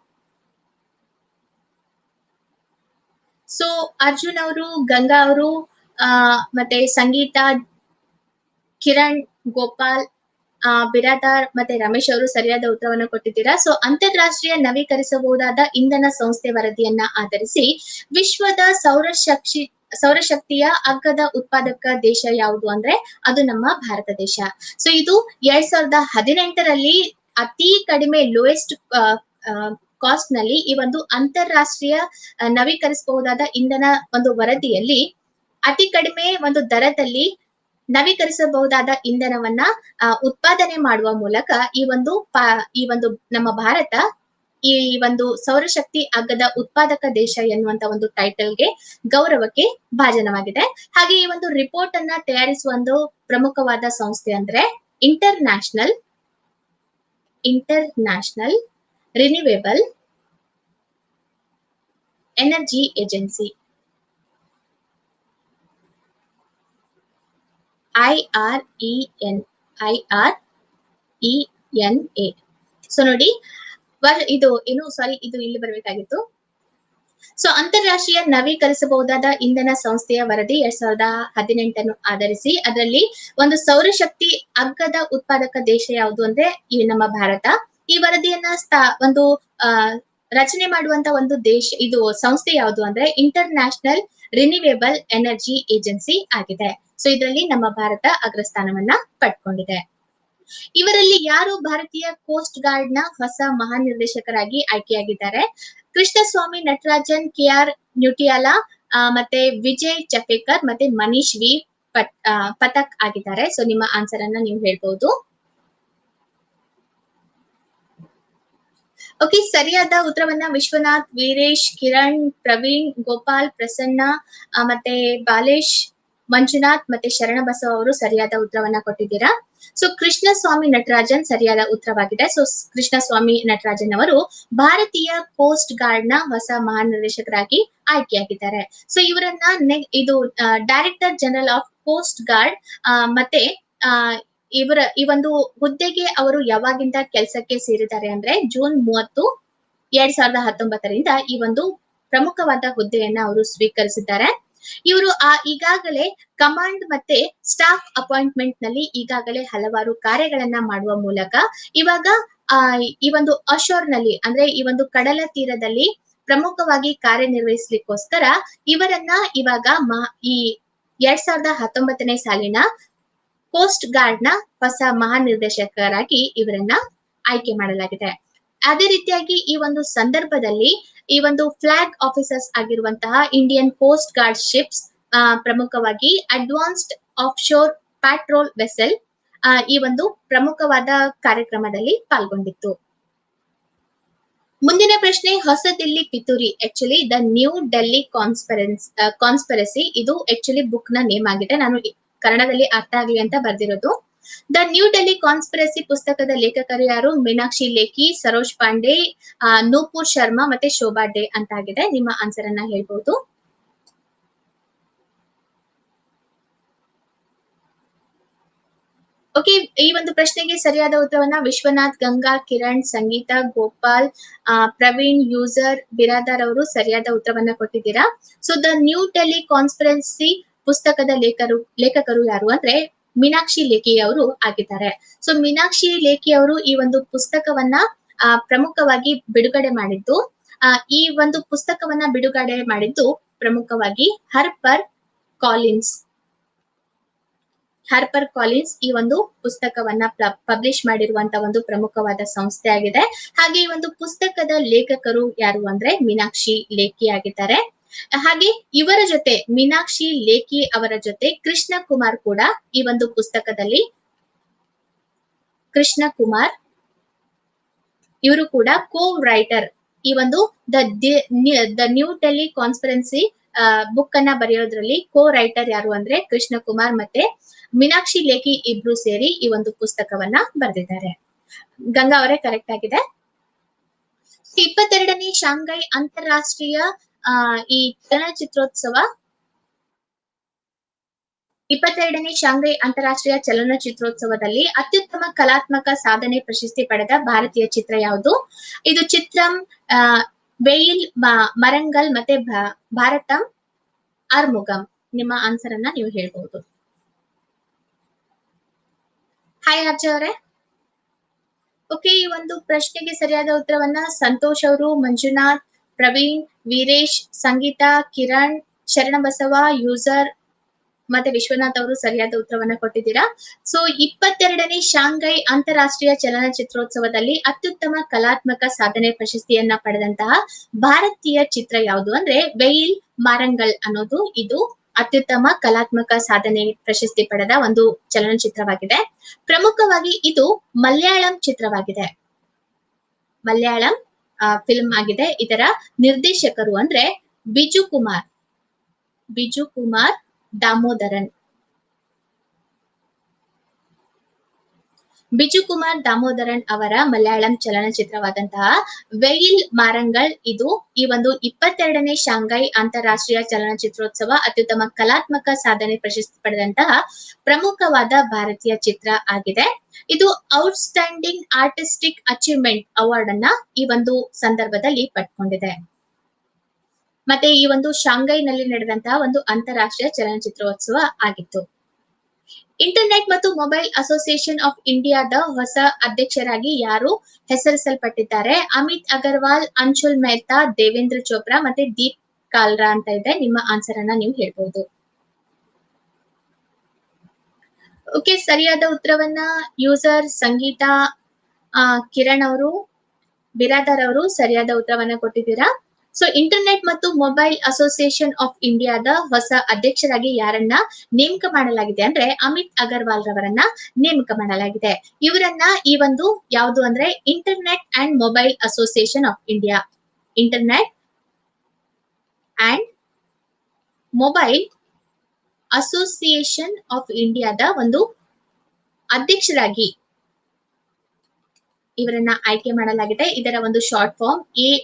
So Arjun ಅವರು, ಗಂಗಾ ಅವರು ಮತ್ತೆ ಸಂಗೀತ, ಕಿರಣ್, ಗೋಪಾಲ್, ಬಿರಾದಾರ್ ಮತ್ತೆ ರಮೇಶ್ ಅವರು ಸರಿಯಾದ ಉತ್ತರವನ್ನು ಕೊಟ್ಟಿದ್ದೀರಾ. ಸೊ ಅಂತಾರಾಷ್ಟ್ರೀಯ ನವೀಕರಿಸಬಹುದಾದ ಇಂಧನ ಸಂಸ್ಥೆ ವರದಿಯನ್ನ ಆಧರಿಸಿ ವಿಶ್ವದ ಸೌರಶಕ್ತಿಯ ಅಗ್ಗದ ಉತ್ಪಾದಕ ದೇಶ ಯಾವುದು ಅಂದ್ರೆ ಅದು ನಮ್ಮ ಭಾರತ ದೇಶ. ಸೊ ಇದು 2018ರಲ್ಲಿ ಅತಿ ಕಡಿಮೆ ಲೋಯೆಸ್ಟ್ ಕಾಸ್ಟ್ ನಲ್ಲಿ ಈ ಒಂದು ಅಂತಾರಾಷ್ಟ್ರೀಯ ನವೀಕರಿಸಬಹುದಾದ ಇಂಧನ ಒಂದು ವರದಿಯಲ್ಲಿ ಅತಿ ಕಡಿಮೆ ಒಂದು ದರದಲ್ಲಿ ನವೀಕರಿಸಬಹುದಾದ ಇಂಧನವನ್ನ ಉತ್ಪಾದನೆ ಮಾಡುವ ಮೂಲಕ ಈ ಒಂದು ನಮ್ಮ ಭಾರತ ಈ ಒಂದು ಸೌರಶಕ್ತಿ ಅಗ್ಗದ ಉತ್ಪಾದಕ ದೇಶ ಎನ್ನುವಂತ ಒಂದು ಟೈಟಲ್ಗೆ ಗೌರವಕ್ಕೆ ಭಾಜನವಾಗಿದೆ. ಹಾಗೆ ಈ ಒಂದು ರಿಪೋರ್ಟ್ ಅನ್ನ ತಯಾರಿಸುವ ಒಂದು ಪ್ರಮುಖವಾದ ಸಂಸ್ಥೆ ಅಂದ್ರೆ International Renewable Energy Agency IRENA. So ನೋಡಿ ಇದು ಇಲ್ಲಿ ಬರಬೇಕಾಗಿತ್ತು. ಸೊ ಅಂತಾರಾಷ್ಟ್ರೀಯ ನವೀಕರಿಸಬಹುದಾದ ಇಂಧನ ಸಂಸ್ಥೆಯ ವರದಿ 2018 ಆಧರಿಸಿ ಅದರಲ್ಲಿ ಒಂದು ಸೌರಶಕ್ತಿ ಅಗ್ಗದ ಉತ್ಪಾದಕ ದೇಶ ಯಾವುದು ಅಂದ್ರೆ ಈ ನಮ್ಮ ಭಾರತ. ಈ ವರದಿಯನ್ನ ಒಂದು ರಚನೆ ಮಾಡುವಂತ ಒಂದು ದೇಶ ಇದು ಸಂಸ್ಥೆ ಯಾವುದು ಅಂದ್ರೆ ಇಂಟರ್ನ್ಯಾಷನಲ್ ರಿನ್ಯೂವೇಬಲ್ ಎನರ್ಜಿ ಏಜೆನ್ಸಿ ಆಗಿದೆ. ಸೊ ಇದರಲ್ಲಿ ನಮ್ಮ ಭಾರತ ಅಗ್ರಸ್ಥಾನವನ್ನ ಪಡ್ಕೊಂಡಿದೆ. ಇವರಲ್ಲಿ ಯಾರು ಭಾರತೀಯ ಕೋಸ್ಟ್ ಗಾರ್ಡ್ ನ ಹೊಸ ಮಹಾನಿರ್ದೇಶಕರಾಗಿ ಆಯ್ಕೆಯಾಗಿದ್ದಾರೆ? ಕೃಷ್ಣಸ್ವಾಮಿ ನಟರಾಜನ್, KR ನ್ಯೂಟಿಯಾಲಾ, ಮತ್ತೆ ವಿಜಯ್ ಚಪೇಕರ್ ಮತ್ತೆ ಮನೀಶ್ ವಿ ಪಥಕ್ ಆಗಿದ್ದಾರೆ. ಸೊ ನಿಮ್ಮ ಆನ್ಸರ್ ಅನ್ನ ನೀವು ಹೇಳ್ಬಹುದು. ಓಕೆ, ಸರಿಯಾದ ಉತ್ತರವನ್ನ ವಿಶ್ವನಾಥ್, ವೀರೇಶ್, ಕಿರಣ್, ಪ್ರವೀಣ್, ಗೋಪಾಲ್, ಪ್ರಸನ್ನ ಮತ್ತೆ ಬಾಲೇಶ್, ಮಂಜುನಾಥ್ ಮತ್ತೆ ಶರಣಬಸವ ಅವರು ಸರಿಯಾದ ಉತ್ತರವನ್ನ ಕೊಟ್ಟಿದ್ದೀರಾ. ಸೊ ಕೃಷ್ಣಸ್ವಾಮಿ ನಟರಾಜನ್ ಸರಿಯಾದ ಉತ್ತರವಾಗಿದೆ. ಸೊ ಕೃಷ್ಣಸ್ವಾಮಿ ನಟರಾಜನ್ ಅವರು ಭಾರತೀಯ ಕೋಸ್ಟ್ ಗಾರ್ಡ್ ನ ಹೊಸ ಮಹಾನಿರ್ದೇಶಕರಾಗಿ ಆಯ್ಕೆಯಾಗಿದ್ದಾರೆ. ಸೊ ಇವರನ್ನ ಇದು director general of coast guard ಮತ್ತೆ ಈ ಒಂದು ಹುದ್ದೆಗೆ ಅವರು ಯಾವಾಗಿಂದ ಕೆಲಸಕ್ಕೆ ಸೇರಿದ್ದಾರೆ ಅಂದ್ರೆ ಜೂನ್ 30, 2019ರಿಂದ ಈ ಒಂದು ಪ್ರಮುಖವಾದ ಹುದ್ದೆಯನ್ನ ಅವರು ಸ್ವೀಕರಿಸಿದ್ದಾರೆ. ಇವರು ಈಗಾಗಲೇ ಕಮಾಂಡ್ ಮತ್ತೆ ಸ್ಟಾಫ್ ಅಪಾಯಿಂಟ್ಮೆಂಟ್ ನಲ್ಲಿ ಈಗಾಗಲೇ ಹಲವಾರು ಕಾರ್ಯಗಳನ್ನ ಮಾಡುವ ಮೂಲಕ ಇವಾಗ ಈ ಒಂದು ಅಶೋರ್ ನಲ್ಲಿ ಅಂದ್ರೆ ಈ ಒಂದು ಕಡಲ ತೀರದಲ್ಲಿ ಪ್ರಮುಖವಾಗಿ ಕಾರ್ಯನಿರ್ವಹಿಸಲಿಕ್ಕೋಸ್ಕರ ಇವರನ್ನ ಇವಾಗ ಈ 2019ನೇ ಸಾಲಿನ ಕೋಸ್ಟ್ ಗಾರ್ಡ್ ನ ಹೊಸ ಮಹಾನಿರ್ದೇಶಕರಾಗಿ ಇವರನ್ನ ಆಯ್ಕೆ ಮಾಡಲಾಗಿದೆ. ಅದೇ ರೀತಿಯಾಗಿ ಈ ಒಂದು ಸಂದರ್ಭದಲ್ಲಿ ಈ ಒಂದು ಫ್ಲಾಗ್ ಆಫೀಸರ್ಸ್ ಆಗಿರುವಂತಹ ಇಂಡಿಯನ್ ಕೋಸ್ಟ್ ಗಾರ್ಡ್ ಶಿಪ್ಸ್ ಪ್ರಮುಖವಾಗಿ ಅಡ್ವಾನ್ಸ್ಡ್ ಆಫ್ಶೋರ್ ಪ್ಯಾಟ್ರೋಲ್ ವೆಸೆಲ್ ಈ ಒಂದು ಪ್ರಮುಖವಾದ ಕಾರ್ಯಕ್ರಮದಲ್ಲಿ ಪಾಲ್ಗೊಂಡಿತ್ತು. ಮುಂದಿನ ಪ್ರಶ್ನೆ, ಹೊಸ ದಿಲ್ಲಿ ಪಿತೂರಿ actually the New Delhi conspiracy ಇದು ಆಕ್ಚುಲಿ ಬುಕ್ ನ ನೇಮ್ ಆಗಿದೆ. ನಾನು ಕನ್ನಡದಲ್ಲಿ ಅರ್ಥ ಆಗ್ಲಿ ಅಂತ ಬರ್ದಿರೋದು. ದ ನ್ಯೂ ಡೆಲ್ಲಿ ಕಾನ್ಸ್ಪಿರಸಿ ಪುಸ್ತಕದ ಲೇಖಕರು ಯಾರು? ಮೀನಾಕ್ಷಿ ಲೇಖಿ, ಸರೋಜ್ ಪಾಂಡೆ, ನೂಪುರ್ ಶರ್ಮಾ ಮತ್ತೆ ಶೋಭಾ ಡೇ ಅಂತ ಆಗಿದೆ. ನಿಮ್ಮ ಆನ್ಸರ್ ಅನ್ನ ಹೇಳ್ಬಹುದು. ಓಕೆ, ಈ ಒಂದು ಪ್ರಶ್ನೆಗೆ ಸರಿಯಾದ ಉತ್ತರವನ್ನ ವಿಶ್ವನಾಥ್, ಗಂಗಾ, ಕಿರಣ್, ಸಂಗೀತ, ಗೋಪಾಲ್, ಪ್ರವೀಣ್, ಯೂಸರ್, ಬಿರಾದಾರ್ ಅವರು ಸರಿಯಾದ ಉತ್ತರವನ್ನ ಕೊಟ್ಟಿದ್ದೀರಾ. So the New Delhi conspiracy ಪುಸ್ತಕದ ಲೇಖಕರು ಯಾರು ಅಂದ್ರೆ ಮೀನಾಕ್ಷಿ ಲೇಖಿ ಅವರು ಆಗಿದ್ದಾರೆ. ಸೊ ಮೀನಾಕ್ಷಿ ಲೇಖಿ ಅವರು ಈ ಒಂದು ಪುಸ್ತಕವನ್ನ ಪ್ರಮುಖವಾಗಿ ಬಿಡುಗಡೆ ಮಾಡಿದ್ದು. ಈ ಒಂದು ಪುಸ್ತಕವನ್ನ ಬಿಡುಗಡೆ ಮಾಡಿದ್ದು ಪ್ರಮುಖವಾಗಿ ಹರ್ಪರ್ ಕಾಲಿನ್ಸ್ ಈ ಒಂದು ಪುಸ್ತಕವನ್ನ ಪಬ್ಲಿಷ್ ಮಾಡಿರುವಂತ ಒಂದು ಪ್ರಮುಖವಾದ ಸಂಸ್ಥೆ ಆಗಿದೆ. ಹಾಗೆ ಈ ಒಂದು ಪುಸ್ತಕದ ಲೇಖಕರು ಯಾರು ಅಂದ್ರೆ ಮೀನಾಕ್ಷಿ ಲೇಖಿ ಆಗಿದ್ದಾರೆ. ಹಾಗೆ ಇವರ ಜೊತೆ ಮೀನಾಕ್ಷಿ ಲೇಖಿ ಅವರ ಜೊತೆ ಕೃಷ್ಣ ಕುಮಾರ್ ಕೂಡ ಈ ಒಂದು ಪುಸ್ತಕದಲ್ಲಿ ಇವರು ಕೂಡ ಕೋ ರೈಟರ್. ಈ ಒಂದು the New Delhi conspiracy book ಅನ್ನ ಬರೆಯೋದ್ರಲ್ಲಿ ಕೋ ರೈಟರ್ ಯಾರು ಅಂದ್ರೆ ಕೃಷ್ಣ ಕುಮಾರ್ ಮತ್ತೆ ಮೀನಾಕ್ಷಿ ಲೇಖಿ ಇಬ್ರು ಸೇರಿ ಈ ಒಂದು ಪುಸ್ತಕವನ್ನ ಬರೆದಿದ್ದಾರೆ. ಗಂಗಾ ಅವರೇ ಕರೆಕ್ಟ್ ಆಗಿದೆ. 22ನೇ ಶಾಂಘೈ ಅಂತಾರಾಷ್ಟ್ರೀಯ ಈ ಚಲನಚಿತ್ರೋತ್ಸವ 22ನೇ ಶಾಂಘೈ ಅಂತಾರಾಷ್ಟ್ರೀಯ ಚಲನಚಿತ್ರೋತ್ಸವದಲ್ಲಿ ಅತ್ಯುತ್ತಮ ಕಲಾತ್ಮಕ ಸಾಧನೆ ಪ್ರಶಸ್ತಿ ಪಡೆದ ಭಾರತೀಯ ಚಿತ್ರ ಯಾವುದು? ಇದು ಚಿತ್ರಂ, ವೆಯಿಲ್ ಮರಂಗಲ್ ಮತ್ತೆ ಭಾರತಂ ಆರ್ಮುಗಂ. ನಿಮ್ಮ ಆನ್ಸರ್ ಅನ್ನ ನೀವು ಹೇಳ್ಬಹುದು. ಹಾಯ್ ಅರ್ಜ ಅವರೇ. ಓಕೆ, ಈ ಒಂದು ಪ್ರಶ್ನೆಗೆ ಸರಿಯಾದ ಉತ್ತರವನ್ನ ಸಂತೋಷ್ ಅವರು, ಮಂಜುನಾಥ್, ಪ್ರವೀಣ್, ವೀರೇಶ್, ಸಂಗೀತಾ, ಕಿರಣ್, ಶರಣಬಸವ, ಯೂಸರ್ ಮತ್ತೆ ವಿಶ್ವನಾಥ್ ಅವರು ಸರಿಯಾದ ಉತ್ತರವನ್ನ ಕೊಟ್ಟಿದ್ದೀರಾ. ಸೊ 22ನೇ ಶಾಂಘೈ ಅಂತಾರಾಷ್ಟ್ರೀಯ ಚಲನಚಿತ್ರೋತ್ಸವದಲ್ಲಿ ಅತ್ಯುತ್ತಮ ಕಲಾತ್ಮಕ ಸಾಧನೆ ಪ್ರಶಸ್ತಿಯನ್ನ ಪಡೆದಂತಹ ಭಾರತೀಯ ಚಿತ್ರ ಯಾವುದು ಅಂದ್ರೆ ವೆಯಿಲ್ ಮಾರಂಗಲ್ ಅನ್ನೋದು ಇದು ಅತ್ಯುತ್ತಮ ಕಲಾತ್ಮಕ ಸಾಧನೆ ಪ್ರಶಸ್ತಿ ಪಡೆದ ಒಂದು ಚಲನಚಿತ್ರವಾಗಿದೆ. ಪ್ರಮುಖವಾಗಿ ಇದು ಮಲಯಾಳಂ ಚಿತ್ರವಾಗಿದೆ, ಮಲಯಾಳಂ ಫಿಲ್ಮ್ ಆಗಿದೆ. ಇದರ ನಿರ್ದೇಶಕರು ಅಂದ್ರೆ ಬಿಜು ಕುಮಾರ್ ದಾಮೋದರನ್. ಬಿಜು ಕುಮಾರ್ ದಾಮೋದರನ್ ಅವರ ಮಲಯಾಳಂ ಚಲನಚಿತ್ರವಾದಂತಹ ವೆಯಿಲ್ ಮಾರಂಗಲ್ ಇದು ಈ ಒಂದು 22ನೇ ಶಾಂಘೈ ಅಂತಾರಾಷ್ಟ್ರೀಯ ಚಲನಚಿತ್ರೋತ್ಸವ ಅತ್ಯುತ್ತಮ ಕಲಾತ್ಮಕ ಸಾಧನೆ ಪ್ರಶಸ್ತಿ ಪಡೆದಂತಹ ಪ್ರಮುಖವಾದ ಭಾರತೀಯ ಚಿತ್ರ ಆಗಿದೆ. ಇದು ಔಟ್ಸ್ಟ್ಯಾಂಡಿಂಗ್ ಆರ್ಟಿಸ್ಟಿಕ್ ಅಚೀವ್ಮೆಂಟ್ ಅವಾರ್ಡ್ ಅನ್ನ ಈ ಒಂದು ಸಂದರ್ಭದಲ್ಲಿ ಪಡ್ಕೊಂಡಿದೆ. ಮತ್ತೆ ಈ ಒಂದು ಶಾಂಘೈನಲ್ಲಿ ನಡೆದಂತಹ ಒಂದು ಅಂತಾರಾಷ್ಟ್ರೀಯ ಚಲನಚಿತ್ರೋತ್ಸವ ಆಗಿತ್ತು. ಇಂಟರ್ನೆಟ್ ಮತ್ತು ಮೊಬೈಲ್ ಅಸೋಸಿಯೇಷನ್ ಆಫ್ ಇಂಡಿಯಾದ ಹೊಸ ಅಧ್ಯಕ್ಷರಾಗಿ ಯಾರು ಹೆಸರಿಸಲ್ಪಟ್ಟಿದ್ದಾರೆ? ಅಮಿತ್ ಅಗರ್ವಾಲ್, ಅಂಶುಲ್ ಮೆಹ್ತಾ, ದೇವೇಂದ್ರ ಚೋಪ್ರಾ ಮತ್ತೆ ದೀಪ್ ಕಾಲ್ರಾ ಅಂತ ಇದೆ. ನಿಮ್ಮ ಆನ್ಸರ್ ಅನ್ನ ನೀವು ಹೇಳ್ಬಹುದು. ಓಕೆ, ಸರಿಯಾದ ಉತ್ತರವನ್ನ ಯೂಸರ್, ಸಂಗೀತಾ, ಕಿರಣ್ ಅವರು, ಬಿರಾದರ್ ಅವರು ಸರಿಯಾದ ಉತ್ತರವನ್ನ ಕೊಟ್ಟಿದ್ದೀರಾ. ಸೊ ಇಂಟರ್ನೆಟ್ ಮತ್ತು ಮೊಬೈಲ್ ಅಸೋಸಿಯೇಷನ್ ಆಫ್ ಇಂಡಿಯಾದ ಹೊಸ ಅಧ್ಯಕ್ಷರಾಗಿ ಯಾರನ್ನ ನೇಮಕ ಮಾಡಲಾಗಿದೆ ಅಂದ್ರೆ ಅಮಿತ್ ಅಗರ್ವಾಲ್ ರವರನ್ನ ನೇಮಕ ಮಾಡಲಾಗಿದೆ. ಇವರನ್ನ ಈ ಒಂದು ಯಾವುದು ಅಂದ್ರೆ internet and mobile association of India, internet and mobile association of ಇಂಡಿಯಾದ ಒಂದು ಅಧ್ಯಕ್ಷರಾಗಿ ಇವರನ್ನ ಆಯ್ಕೆ ಮಾಡಲಾಗಿದೆ. ಇದರ ಒಂದು ಶಾರ್ಟ್ ಫಾರ್ಮ್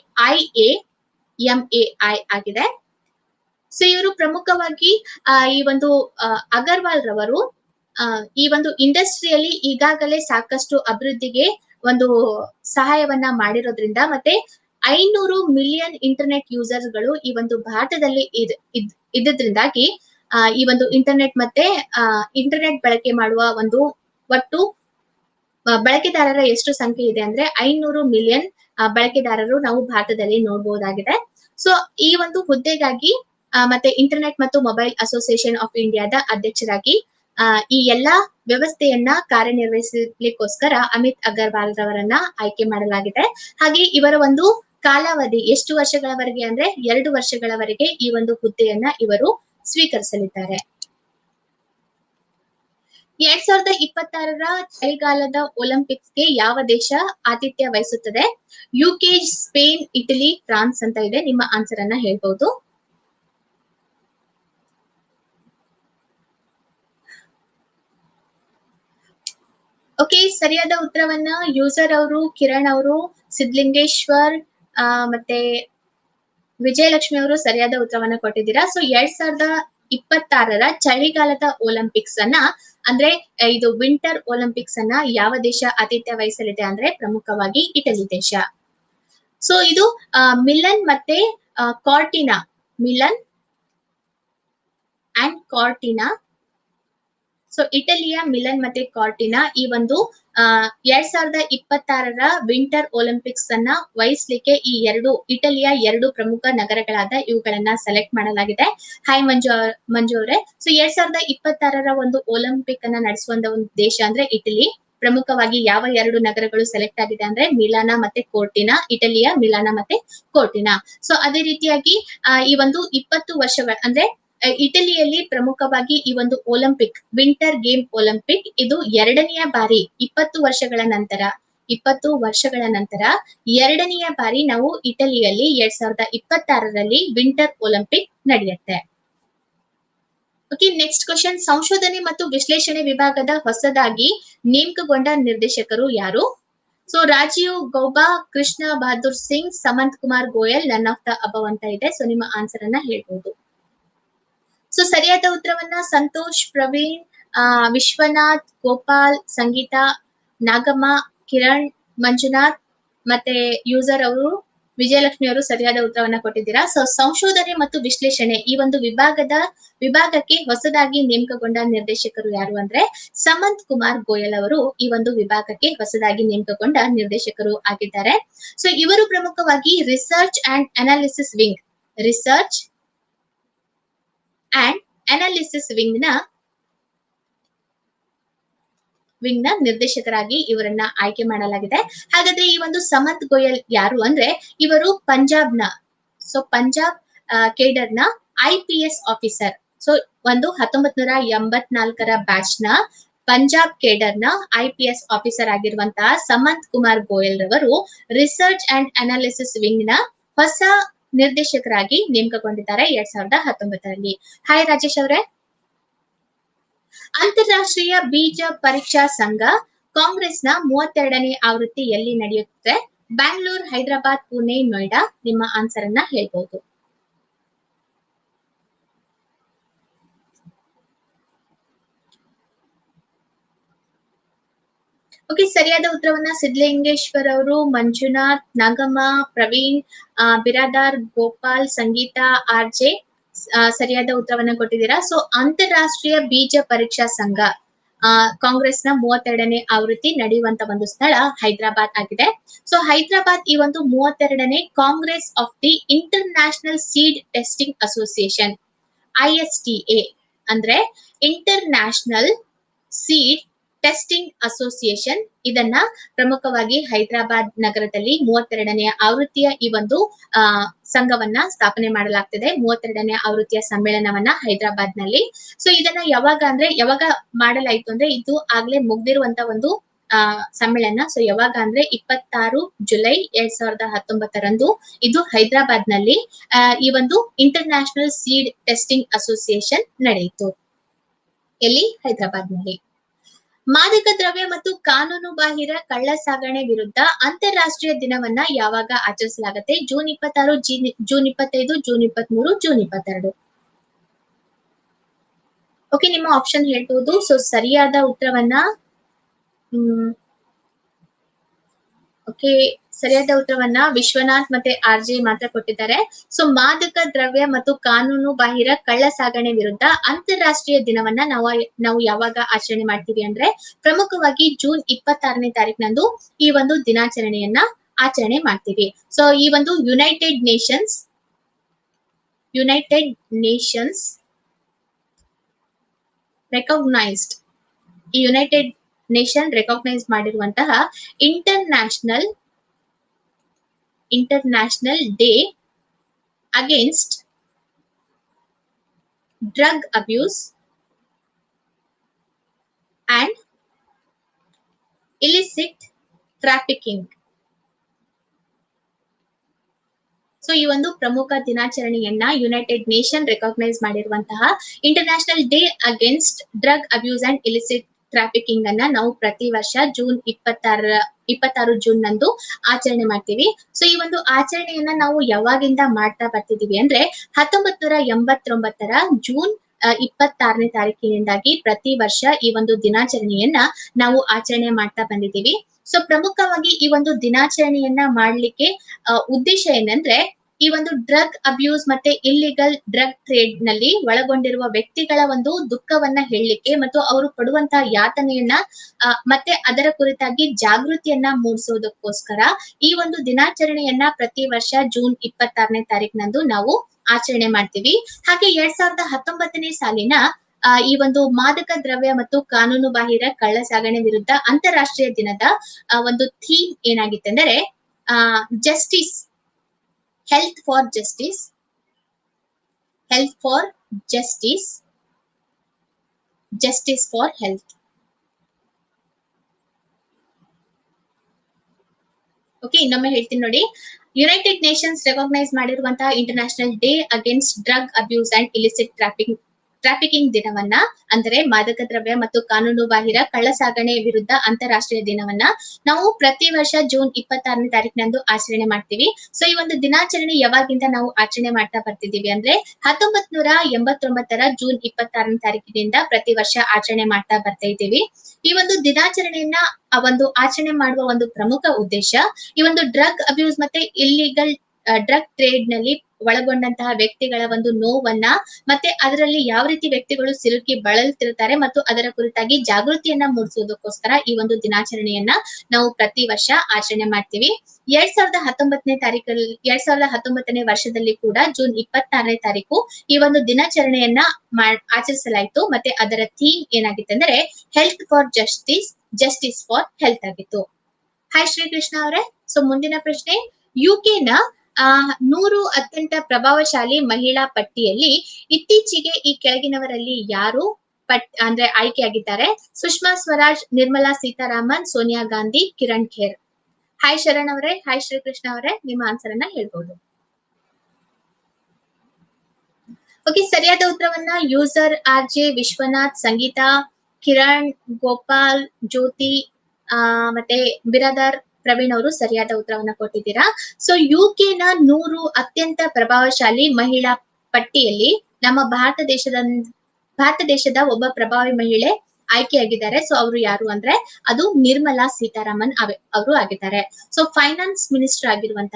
AIAMAI ಆಗಿದೆ. ಸೊ ಇವರು ಪ್ರಮುಖವಾಗಿ ಈ ಒಂದು ಅಗರ್ವಾಲ್ ರವರು ಈ ಒಂದು ಇಂಡಸ್ಟ್ರಿಯಲ್ಲಿ ಈಗಾಗಲೇ ಸಾಕಷ್ಟು ಅಭಿವೃದ್ಧಿಗೆ ಒಂದು ಸಹಾಯವನ್ನ ಮಾಡಿರೋದ್ರಿಂದ ಮತ್ತೆ 500 ಮಿಲಿಯನ್ ಇಂಟರ್ನೆಟ್ ಯೂಸರ್ಸ್ ಗಳು ಈ ಒಂದು ಭಾರತದಲ್ಲಿ ಇದ್ದದ್ರಿಂದಾಗಿ ಈ ಒಂದು ಇಂಟರ್ನೆಟ್ ಮತ್ತೆ ಇಂಟರ್ನೆಟ್ ಬಳಕೆ ಮಾಡುವ ಒಂದು ಒಟ್ಟು ಬಳಕೆದಾರರ ಎಷ್ಟು ಸಂಖ್ಯೆ ಇದೆ ಅಂದ್ರೆ 500 ಮಿಲಿಯನ್ ಬಳಕೆದಾರರು ನಾವು ಭಾರತದಲ್ಲಿ ನೋಡಬಹುದಾಗಿದೆ. ಸೊ ಈ ಒಂದು ಹುದ್ದೆಗಾಗಿ ಮತ್ತೆ ಇಂಟರ್ನೆಟ್ ಮತ್ತು ಮೊಬೈಲ್ ಅಸೋಸಿಯೇಷನ್ ಆಫ್ ಇಂಡಿಯಾದ ಅಧ್ಯಕ್ಷರಾಗಿ ಈ ಎಲ್ಲಾ ವ್ಯವಸ್ಥೆಯನ್ನ ಕಾರ್ಯನಿರ್ವಹಿಸಲಿಕ್ಕೋಸ್ಕರ ಅಮಿತ್ ಅಗರ್ವಾಲ್ ರವರನ್ನ ಆಯ್ಕೆ ಮಾಡಲಾಗಿದೆ. ಹಾಗೆ ಇವರ ಒಂದು ಕಾಲಾವಧಿ ಎಷ್ಟು ವರ್ಷಗಳವರೆಗೆ ಅಂದ್ರೆ 2 ವರ್ಷಗಳವರೆಗೆ ಈ ಒಂದು ಹುದ್ದೆಯನ್ನ ಇವರು ಸ್ವೀಕರಿಸಲಿದ್ದಾರೆ. 2026ರ ಚಳಿಗಾಲದ ಒಲಿಂಪಿಕ್ಸ್ಗೆ ಯಾವ ದೇಶ ಆತಿಥ್ಯ ವಹಿಸುತ್ತದೆ? UK, ಸ್ಪೇನ್, ಇಟಲಿ, ಫ್ರಾನ್ಸ್ ಅಂತ ಇದೆ. ನಿಮ್ಮ ಆನ್ಸರ್ ಅನ್ನ ಹೇಳ್ಬಹುದು. ಓಕೆ, ಸರಿಯಾದ ಉತ್ತರವನ್ನ ಯೂಸರ್ ಅವರು, ಕಿರಣ್ ಅವರು, ಸಿದ್ಲಿಂಗೇಶ್ವರ್ ಮತ್ತೆ ವಿಜಯಲಕ್ಷ್ಮಿ ಅವರು ಸರಿಯಾದ ಉತ್ತರವನ್ನ ಕೊಟ್ಟಿದ್ದೀರಾ. ಸೊ 2026ರ ಚಳಿಗಾಲದ ಒಲಿಂಪಿಕ್ಸ್ ಅನ್ನ ಅಂದ್ರೆ ಇದು ವಿಂಟರ್ ಒಲಿಂಪಿಕ್ಸ್ ಅನ್ನ ಯಾವ ದೇಶ ಆತಿಥ್ಯ ವಹಿಸಲಿದೆ ಅಂದ್ರೆ ಪ್ರಮುಖವಾಗಿ ಇಟಲಿ ದೇಶ. ಸೊ ಇದು ಮಿಲನ್ ಮತ್ತೆ Cortina, Milan and Cortina. So ಇಟಲಿಯ ಮಿಲನ್ ಮತ್ತೆ ಕಾರ್ಟಿನಾ ಈ ಒಂದು 2026 ವಿಂಟರ್ ಒಲಿಂಪಿಕ್ಸ್ ಅನ್ನ ವಹಿಸ್ಲಿಕ್ಕೆ ಈ ಇಟಲಿಯ 2 ಪ್ರಮುಖ ನಗರಗಳಾದ ಇವುಗಳನ್ನ ಸೆಲೆಕ್ಟ್ ಮಾಡಲಾಗಿದೆ. ಹಾಯ್ ಮಂಜು ಅವರೇ. ಸೊ 2026 ಒಂದು ಒಲಿಂಪಿಕ್ ಅನ್ನ ನಡೆಸುವಂತ ಒಂದು ದೇಶ ಅಂದ್ರೆ ಇಟಲಿ. ಪ್ರಮುಖವಾಗಿ ಯಾವ 2 ನಗರಗಳು ಸೆಲೆಕ್ಟ್ ಆಗಿದೆ ಅಂದ್ರೆ ಮಿಲಾನ ಮತ್ತೆ ಕೋರ್ಟಿನಾ, ಇಟಲಿಯ ಮಿಲಾನ ಮತ್ತೆ ಕೋರ್ಟಿನಾ. ಸೊ ಅದೇ ರೀತಿಯಾಗಿ ಈ ಒಂದು 20 ವರ್ಷಗಳ ಅಂದ್ರೆ ಇಟಲಿಯಲ್ಲಿ ಪ್ರಮುಖವಾಗಿ ಈ ಒಂದು ಒಲಿಂಪಿಕ್ ವಿಂಟರ್ ಗೇಮ್ ಒಲಿಂಪಿಕ್ ಇದು 2ನೇ ಬಾರಿ 20 ವರ್ಷಗಳ ನಂತರ 2ನೇ ಬಾರಿ ನಾವು ಇಟಲಿಯಲ್ಲಿ 2026 ವಿಂಟರ್ ಒಲಿಂಪಿಕ್ ನಡೆಯುತ್ತೆ. Okay, next question. ಸಂಶೋಧನೆ ಮತ್ತು ವಿಶ್ಲೇಷಣೆ ವಿಭಾಗದ ಹೊಸದಾಗಿ ನೇಮಕಗೊಂಡ ನಿರ್ದೇಶಕರು ಯಾರು? So Rajiv Gauba, Krishna Bahadur Singh, Samant Kumar Goyal, none of the above ಅಂತ ಇದೆ. ಸೊ ನಿಮ್ಮ ಆನ್ಸರ್ ಅನ್ನ ಹೇಳ್ಬಹುದು. ಸೊ ಸರಿಯಾದ ಉತ್ತರವನ್ನ ಸಂತೋಷ್, ಪ್ರವೀಣ್, ವಿಶ್ವನಾಥ್, ಗೋಪಾಲ್, ಸಂಗೀತಾ, ನಾಗಮ್ಮ, ಕಿರಣ್, ಮಂಜುನಾಥ್ ಮತ್ತೆ ಯೂಸರ್ ಅವರು ವಿಜಯಲಕ್ಷ್ಮಿ ಅವರು ಸರಿಯಾದ ಉತ್ತರವನ್ನ ಕೊಟ್ಟಿದ್ದೀರಾ. ಸೊ ಸಂಶೋಧನೆ ಮತ್ತು ವಿಶ್ಲೇಷಣೆ ಈ ಒಂದು ವಿಭಾಗಕ್ಕೆ ಹೊಸದಾಗಿ ನೇಮಕಗೊಂಡ ನಿರ್ದೇಶಕರು ಯಾರು ಅಂದ್ರೆ ಸಮಂತ್ ಕುಮಾರ್ ಗೋಯಲ್ ಅವರು ಈ ಒಂದು ವಿಭಾಗಕ್ಕೆ ಹೊಸದಾಗಿ ನೇಮಕಗೊಂಡ ನಿರ್ದೇಶಕರು ಆಗಿದ್ದಾರೆ. ಸೊ ಇವರು ಪ್ರಮುಖವಾಗಿ ರಿಸರ್ಚ್ ಅಂಡ್ ಅನಾಲಿಸಿಸ್ ವಿಂಗ್ ನ ನಿರ್ದೇಶಕರಾಗಿ ಇವರನ್ನ ಆಯ್ಕೆ ಮಾಡಲಾಗಿದೆ. ಹಾಗಾದ್ರೆ ಈ ಒಂದು ಸಮಂತ್ ಗೋಯಲ್ ಯಾರು ಅಂದ್ರೆ ಇವರು ಪಂಜಾಬ್ ಕೇಡರ್ ನ IPS ಆಫೀಸರ್. ಸೊ ಒಂದು 1984 ಬ್ಯಾಚ್ ನ ಪಂಜಾಬ್ ಕೇಡರ್ ನ IPS ಆಫೀಸರ್ ಆಗಿರುವಂತಹ ಸಮಂತ್ ಕುಮಾರ್ ಗೋಯಲ್ ರವರು ರಿಸರ್ಚ್ ಅಂಡ್ ಅನಾಲಿಸಿಸ್ ವಿಂಗ್ ನ ಹೊಸ ನಿರ್ದೇಶಕರಾಗಿ ನೇಮಕಗೊಂಡಿದ್ದಾರೆ 2019. ಹಾಯ್ ರಾಜೇಶ್ ಅವರೇ. ಅಂತಾರಾಷ್ಟ್ರೀಯ ಬೀಜ ಪರೀಕ್ಷಾ ಸಂಘ ಕಾಂಗ್ರೆಸ್ನ 32ನೇ ಆವೃತ್ತಿ ಎಲ್ಲಿ ನಡೆಯುತ್ತೆ? ಬ್ಯಾಂಗ್ಳೂರ್, ಹೈದರಾಬಾದ್, ಪುಣೆ, ನೋಯ್ಡಾ. ನಿಮ್ಮ ಆನ್ಸರ್ ಅನ್ನ ಹೇಳ್ಬಹುದು. ಓಕೆ, ಸರಿಯಾದ ಉತ್ತರವನ್ನ ಸಿದ್ಧಲಿಂಗೇಶ್ವರ್ ಅವರು, ಮಂಜುನಾಥ್, ನಾಗಮ್ಮ, ಪ್ರವೀಣ್, ಬಿರಾದಾರ್, ಗೋಪಾಲ್, ಸಂಗೀತಾ, RJ ಸರಿಯಾದ ಉತ್ತರವನ್ನ ಕೊಟ್ಟಿದ್ದೀರಾ. ಸೊ ಅಂತಾರಾಷ್ಟ್ರೀಯ ಬೀಜ ಪರೀಕ್ಷಾ ಸಂಘ ಕಾಂಗ್ರೆಸ್ನ 32ನೇ ಆವೃತ್ತಿ ನಡೆಯುವಂತ ಒಂದು ಸ್ಥಳ ಹೈದರಾಬಾದ್ ಆಗಿದೆ. ಸೊ ಹೈದರಾಬಾದ್ ಈ ಒಂದು 32ನೇ congress of the international seed testing association ISTA ಅಂದ್ರೆ international seed testing association ಇದನ್ನ ಪ್ರಮುಖವಾಗಿ ಹೈದರಾಬಾದ್ ನಗರದಲ್ಲಿ 32ನೇ ಆವೃತ್ತಿಯ ಈ ಒಂದು ಸಂಘವನ್ನ ಸ್ಥಾಪನೆ ಮಾಡಲಾಗ್ತದೆ. 32ನೇ ಆವೃತ್ತಿಯ ಸಮ್ಮೇಳನವನ್ನ ಹೈದರಾಬಾದ್ ನಲ್ಲಿ. ಸೊ ಇದನ್ನ ಯಾವಾಗ ಮಾಡಲಾಯ್ತು ಅಂದ್ರೆ ಇದು ಆಗ್ಲೇ ಮುಗ್ದಿರುವಂತ ಒಂದು ಸಮ್ಮೇಳನ. ಸೊ ಯಾವಾಗ ಅಂದ್ರೆ 26 ಜುಲೈ 2019 ಇದು ಹೈದರಾಬಾದ್ ನಲ್ಲಿ ಈ ಒಂದು international seed testing association ನಡೆಯಿತು. ಎಲ್ಲಿ? ಹೈದರಾಬಾದ್ ನಲ್ಲಿ. ಮಾದಕ ದ್ರವ್ಯ ಮತ್ತು ಕಾನೂನು ಬಾಹಿರ ಕಳ್ಳ ಸಾಗಣೆ ವಿರುದ್ಧ ಅಂತಾರಾಷ್ಟ್ರೀಯ ದಿನವನ್ನ ಯಾವಾಗ ಆಚರಿಸಲಾಗುತ್ತೆ? June 26, June 25, June 23, June 22. Okay, ನಿಮ್ಮ ಆಪ್ಷನ್ ಹೇಳ್ಬಹುದು. ಸೊ ಸರಿಯಾದ ಉತ್ತರವನ್ನ ವಿಶ್ವನಾಥ್ ಮತ್ತೆ RJ ಮಾತ್ರ ಕೊಟ್ಟಿದ್ದಾರೆ. ಸೊ ಮಾದಕ ದ್ರವ್ಯ ಮತ್ತು ಕಾನೂನು ಬಾಹಿರ ಕಳ್ಳ ಸಾಗಣೆ ವಿರುದ್ಧ ಅಂತಾರಾಷ್ಟ್ರೀಯ ದಿನವನ್ನ ನಾವು ಯಾವಾಗ ಆಚರಣೆ ಮಾಡ್ತೀವಿ ಅಂದ್ರೆ ಪ್ರಮುಖವಾಗಿ ಜೂನ್ 26ನೇ ತಾರೀಕಿನಂದು ಈ ಒಂದು ದಿನಾಚರಣೆಯನ್ನ ಆಚರಣೆ ಮಾಡ್ತೀವಿ. ಸೊ ಈ ಒಂದು ಯುನೈಟೆಡ್ ನೇಷನ್ಸ್ ರೆಕಾಗ್ನೈಸ್ ಮಾಡಿರುವಂತಹ international day against drug abuse and illicit trafficking. So ಈ ಒಂದು ಪ್ರಮುಖ ದಿನಾಚರಣೆಯನ್ನ ಯುನೈಟೆಡ್ ನೇಷನ್ ರೆಕಾಗ್ನೈಸ್ ಮಾಡಿರುವಂತಹ international day against drug abuse and illicit trafficking ಅನ್ನ ನಾವು ಪ್ರತಿ ವರ್ಷ ಜೂನ್ 26 ಜೂನ್ ನಂದು ಆಚರಣೆ ಮಾಡ್ತೀವಿ. ಸೊ ಈ ಒಂದು ಆಚರಣೆಯನ್ನ ನಾವು ಯಾವಾಗಿಂದ ಮಾಡ್ತಾ ಬರ್ತಿದೀವಿ ಅಂದ್ರೆ 1989 ಜೂನ್ 26ನೇ ತಾರೀಕಿನಿಂದಾಗಿ ಪ್ರತಿ ವರ್ಷ ಈ ಒಂದು ದಿನಾಚರಣೆಯನ್ನ ನಾವು ಆಚರಣೆ ಮಾಡ್ತಾ ಬಂದಿದ್ದೀವಿ. ಸೊ ಪ್ರಮುಖವಾಗಿ ಈ ಒಂದು ದಿನಾಚರಣೆಯನ್ನ ಮಾಡ್ಲಿಕ್ಕೆ ಉದ್ದೇಶ ಏನಂದ್ರೆ ಈ ಒಂದು ಡ್ರಗ್ ಅಬ್ಯೂಸ್ ಮತ್ತೆ ಇಲ್ಲಿಗಲ್ ಡ್ರಗ್ ಟ್ರೇಡ್ ನಲ್ಲಿ ಒಳಗೊಂಡಿರುವ ವ್ಯಕ್ತಿಗಳ ಒಂದು ದುಃಖವನ್ನ ಹೇಳಲಿಕ್ಕೆ ಮತ್ತು ಅವರು ಪಡುವಂತಹ ಯಾತನೆಯನ್ನ ಮತ್ತೆ ಅದರ ಕುರಿತಾಗಿ ಜಾಗೃತಿಯನ್ನ ಮೂಡಿಸೋದಕ್ಕೋಸ್ಕರ ಈ ಒಂದು ದಿನಾಚರಣೆಯನ್ನ ಪ್ರತಿ ವರ್ಷ ಜೂನ್ 26ನೇ ತಾರೀಕಿನಂದು ನಾವು ಆಚರಣೆ ಮಾಡ್ತೀವಿ. ಹಾಗೆ 2019ನೇ ಸಾಲಿನ ಈ ಒಂದು ಮಾದಕ ದ್ರವ್ಯ ಮತ್ತು ಕಾನೂನು ಬಾಹಿರ ಕಳ್ಳ ಸಾಗಣೆ ವಿರುದ್ಧ ಅಂತಾರಾಷ್ಟ್ರೀಯ ದಿನದ ಒಂದು ಥೀಮ್ ಏನಾಗಿತ್ತು ಅಂದರೆ justice, health for justice, health for justice, justice for health. Okay, ಇನ್ನೊಮ್ಮೆ ಹೇಳ್ತೀನಿ ನೋಡಿ. ಯುನೈಟೆಡ್ ನೇಷನ್ಸ್ ರೆಕಾಗ್ನೈಸ್ ಮಾಡಿರುವಂತಹ international day against drug abuse and illicit trafficking ದಿನವನ್ನ, ಅಂದರೆ ಮಾದಕ ದ್ರವ್ಯ ಮತ್ತು ಕಾನೂನು ಬಾಹಿರ ಕಳ್ಳ ಸಾಗಣೆ ವಿರುದ್ಧ ಅಂತಾರಾಷ್ಟ್ರೀಯ ದಿನವನ್ನ ನಾವು ಪ್ರತಿ ವರ್ಷ ಜೂನ್ 26ನೇ ತಾರೀಕಿನಂದು ಆಚರಣೆ ಮಾಡ್ತೀವಿ. ಸೊ ಈ ಒಂದು ದಿನಾಚರಣೆ ಯಾವಾಗಿಂದ ನಾವು ಆಚರಣೆ ಮಾಡ್ತಾ ಬರ್ತಿದೀವಿ ಅಂದ್ರೆ 1989ರ ಜೂನ್ 26ನೇ ತಾರೀಕಿನಿಂದ ಪ್ರತಿ ವರ್ಷ ಆಚರಣೆ ಮಾಡ್ತಾ ಬರ್ತಾ ಇದ್ದೀವಿ. ಈ ಒಂದು ದಿನಾಚರಣೆಯನ್ನ ಒಂದು ಆಚರಣೆ ಮಾಡುವ ಒಂದು ಪ್ರಮುಖ ಉದ್ದೇಶ ಈ ಒಂದು ಡ್ರಗ್ ಅಬ್ಯೂಸ್ ಮತ್ತೆ ಇಲ್ಲಿಗಲ್ ಡ್ರಗ್ ಟ್ರೇಡ್ ನಲ್ಲಿ ಒಳಗೊಂಡಂತಹ ವ್ಯಕ್ತಿಗಳ ಒಂದು ನೋವನ್ನ ಮತ್ತೆ ಅದರಲ್ಲಿ ಯಾವ ರೀತಿ ವ್ಯಕ್ತಿಗಳು ಸಿಲುಕಿ ಬಳಲುತ್ತಿರುತ್ತಾರೆ ಮತ್ತು ಅದರ ಕುರಿತಾಗಿ ಜಾಗೃತಿಯನ್ನ ಮೂಡಿಸುವುದಕ್ಕೋಸ್ಕರ ಈ ಒಂದು ದಿನಾಚರಣೆಯನ್ನ ನಾವು ಪ್ರತಿ ವರ್ಷ ಆಚರಣೆ ಮಾಡ್ತೀವಿ. 2019ನೇ ವರ್ಷದಲ್ಲಿ ಕೂಡ ಜೂನ್ 26ನೇ ತಾರೀಕು ಈ ಒಂದು ದಿನಾಚರಣೆಯನ್ನ ಆಚರಿಸಲಾಯಿತು. ಮತ್ತೆ ಅದರ ಥೀಮ್ ಏನಾಗಿತ್ತು ಅಂದ್ರೆ health for justice, justice for health ಆಗಿತ್ತು. ಹಾಯ್ ಶ್ರೀಕೃಷ್ಣ ಅವರೇ. ಸೊ ಮುಂದಿನ ಪ್ರಶ್ನೆ, ಯುಕೆನ 100 ಅತ್ಯಂತ ಪ್ರಭಾವಶಾಲಿ ಮಹಿಳಾ ಪಟ್ಟಿಯಲ್ಲಿ ಇತ್ತೀಚೆಗೆ ಈ ಕೆಳಗಿನವರಲ್ಲಿ ಯಾರು ಅಂದ್ರೆ ಆಯ್ಕೆಯಾಗಿದ್ದಾರೆ? ಸುಷ್ಮಾ ಸ್ವರಾಜ್, ನಿರ್ಮಲಾ ಸೀತಾರಾಮನ್, ಸೋನಿಯಾ ಗಾಂಧಿ, ಕಿರಣ್ ಖೇರ್. ಹಾಯ್ ಶರಣ್ ಅವರೇ, ಹಾಯ್ ಶ್ರೀಕೃಷ್ಣ ಅವರೇ, ನಿಮ್ಮ ಆನ್ಸರ್ ಅನ್ನ ಹೇಳ್ಬೋದು. ಓಕೆ, ಸರಿಯಾದ ಉತ್ತರವನ್ನ ಯೂಸರ್ RJ ವಿಶ್ವನಾಥ್, ಸಂಗೀತಾ, ಕಿರಣ್, ಗೋಪಾಲ್, ಜ್ಯೋತಿ ಮತ್ತೆ ಬಿರಾದಾರ್ ಪ್ರವೀಣ್ ಅವರು ಸರಿಯಾದ ಉತ್ತರವನ್ನ ಕೊಟ್ಟಿದ್ದೀರಾ. ಸೊ ಯುಕೆನ 100 ಅತ್ಯಂತ ಪ್ರಭಾವಶಾಲಿ ಮಹಿಳಾ ಪಟ್ಟಿಯಲ್ಲಿ ನಮ್ಮ ಭಾರತ ದೇಶದ ಒಬ್ಬ ಪ್ರಭಾವಿ ಮಹಿಳೆ ಆಯ್ಕೆಯಾಗಿದ್ದಾರೆ. ಸೊ ಅವರು ಯಾರು ಅಂದ್ರೆ ಅದು ನಿರ್ಮಲಾ ಸೀತಾರಾಮನ್ ಅವರು ಆಗಿದ್ದಾರೆ. ಸೊ ಫೈನಾನ್ಸ್ ಮಿನಿಸ್ಟರ್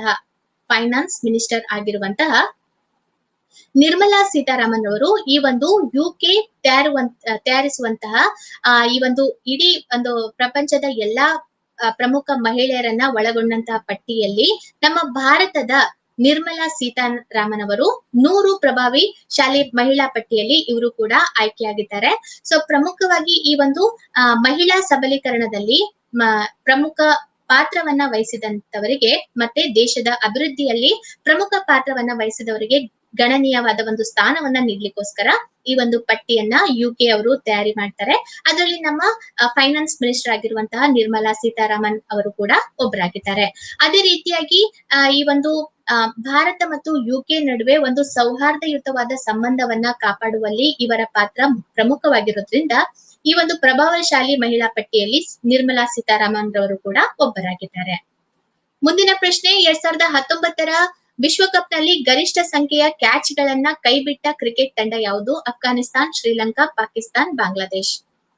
ಆಗಿರುವಂತಹ ನಿರ್ಮಲಾ ಸೀತಾರಾಮನ್ ಅವರು ಈ ಒಂದು ಯುಕೆ ತಯಾರಿಸುವಂತಹ ಈ ಒಂದು ಇಡೀ ಒಂದು ಪ್ರಪಂಚದ ಎಲ್ಲಾ ಪ್ರಮುಖ ಮಹಿಳೆಯರನ್ನ ಒಳಗೊಂಡಂತಹ ಪಟ್ಟಿಯಲ್ಲಿ ನಮ್ಮ ಭಾರತದ ನಿರ್ಮಲಾ ಸೀತಾರಾಮನ್ ಅವರು 100 ಪ್ರಭಾವಿ ಶಾಲೆ ಮಹಿಳಾ ಪಟ್ಟಿಯಲ್ಲಿ ಇವರು ಕೂಡ ಆಯ್ಕೆಯಾಗಿದ್ದಾರೆ. ಸೊ ಪ್ರಮುಖವಾಗಿ ಈ ಒಂದು ಮಹಿಳಾ ಸಬಲೀಕರಣದಲ್ಲಿ ಪ್ರಮುಖ ಪಾತ್ರವನ್ನ ವಹಿಸಿದಂತವರಿಗೆ ಮತ್ತೆ ದೇಶದ ಅಭಿವೃದ್ಧಿಯಲ್ಲಿ ಪ್ರಮುಖ ಪಾತ್ರವನ್ನ ವಹಿಸಿದವರಿಗೆ ಗಣನೀಯವಾದ ಒಂದು ಸ್ಥಾನವನ್ನ ನೀಡಲಿಕ್ಕೋಸ್ಕರ ಈ ಒಂದು ಪಟ್ಟಿಯನ್ನ ಯುಕೆ ಅವರು ತಯಾರಿ ಮಾಡ್ತಾರೆ. ಅದರಲ್ಲಿ ನಮ್ಮ ಫೈನಾನ್ಸ್ ಮಿನಿಸ್ಟರ್ ಆಗಿರುವಂತಹ ನಿರ್ಮಲಾ ಸೀತಾರಾಮನ್ ಅವರು ಕೂಡ ಒಬ್ಬರಾಗಿದ್ದಾರೆ. ಅದೇ ರೀತಿಯಾಗಿ ಈ ಒಂದು ಭಾರತ ಮತ್ತು ಯುಕೆ ನಡುವೆ ಒಂದು ಸೌಹಾರ್ದಯುತವಾದ ಸಂಬಂಧವನ್ನ ಕಾಪಾಡುವಲ್ಲಿ ಇವರ ಪಾತ್ರ ಪ್ರಮುಖವಾಗಿರೋದ್ರಿಂದ ಈ ಒಂದು ಪ್ರಭಾವಶಾಲಿ ಮಹಿಳಾ ಪಟ್ಟಿಯಲ್ಲಿ ನಿರ್ಮಲಾ ಸೀತಾರಾಮನ್ ರವರು ಕೂಡ ಒಬ್ಬರಾಗಿದ್ದಾರೆ. ಮುಂದಿನ ಪ್ರಶ್ನೆ, 2019ರ ವಿಶ್ವಕಪ್ ನಲ್ಲಿ ಗರಿಷ್ಠ ಸಂಖ್ಯೆಯ ಕ್ಯಾಚ್ ಗಳನ್ನ ಕೈಬಿಟ್ಟ ಕ್ರಿಕೆಟ್ ತಂಡ ಯಾವುದು? ಅಫ್ಘಾನಿಸ್ತಾನ್, ಶ್ರೀಲಂಕಾ, ಪಾಕಿಸ್ತಾನ್, ಬಾಂಗ್ಲಾದೇಶ್.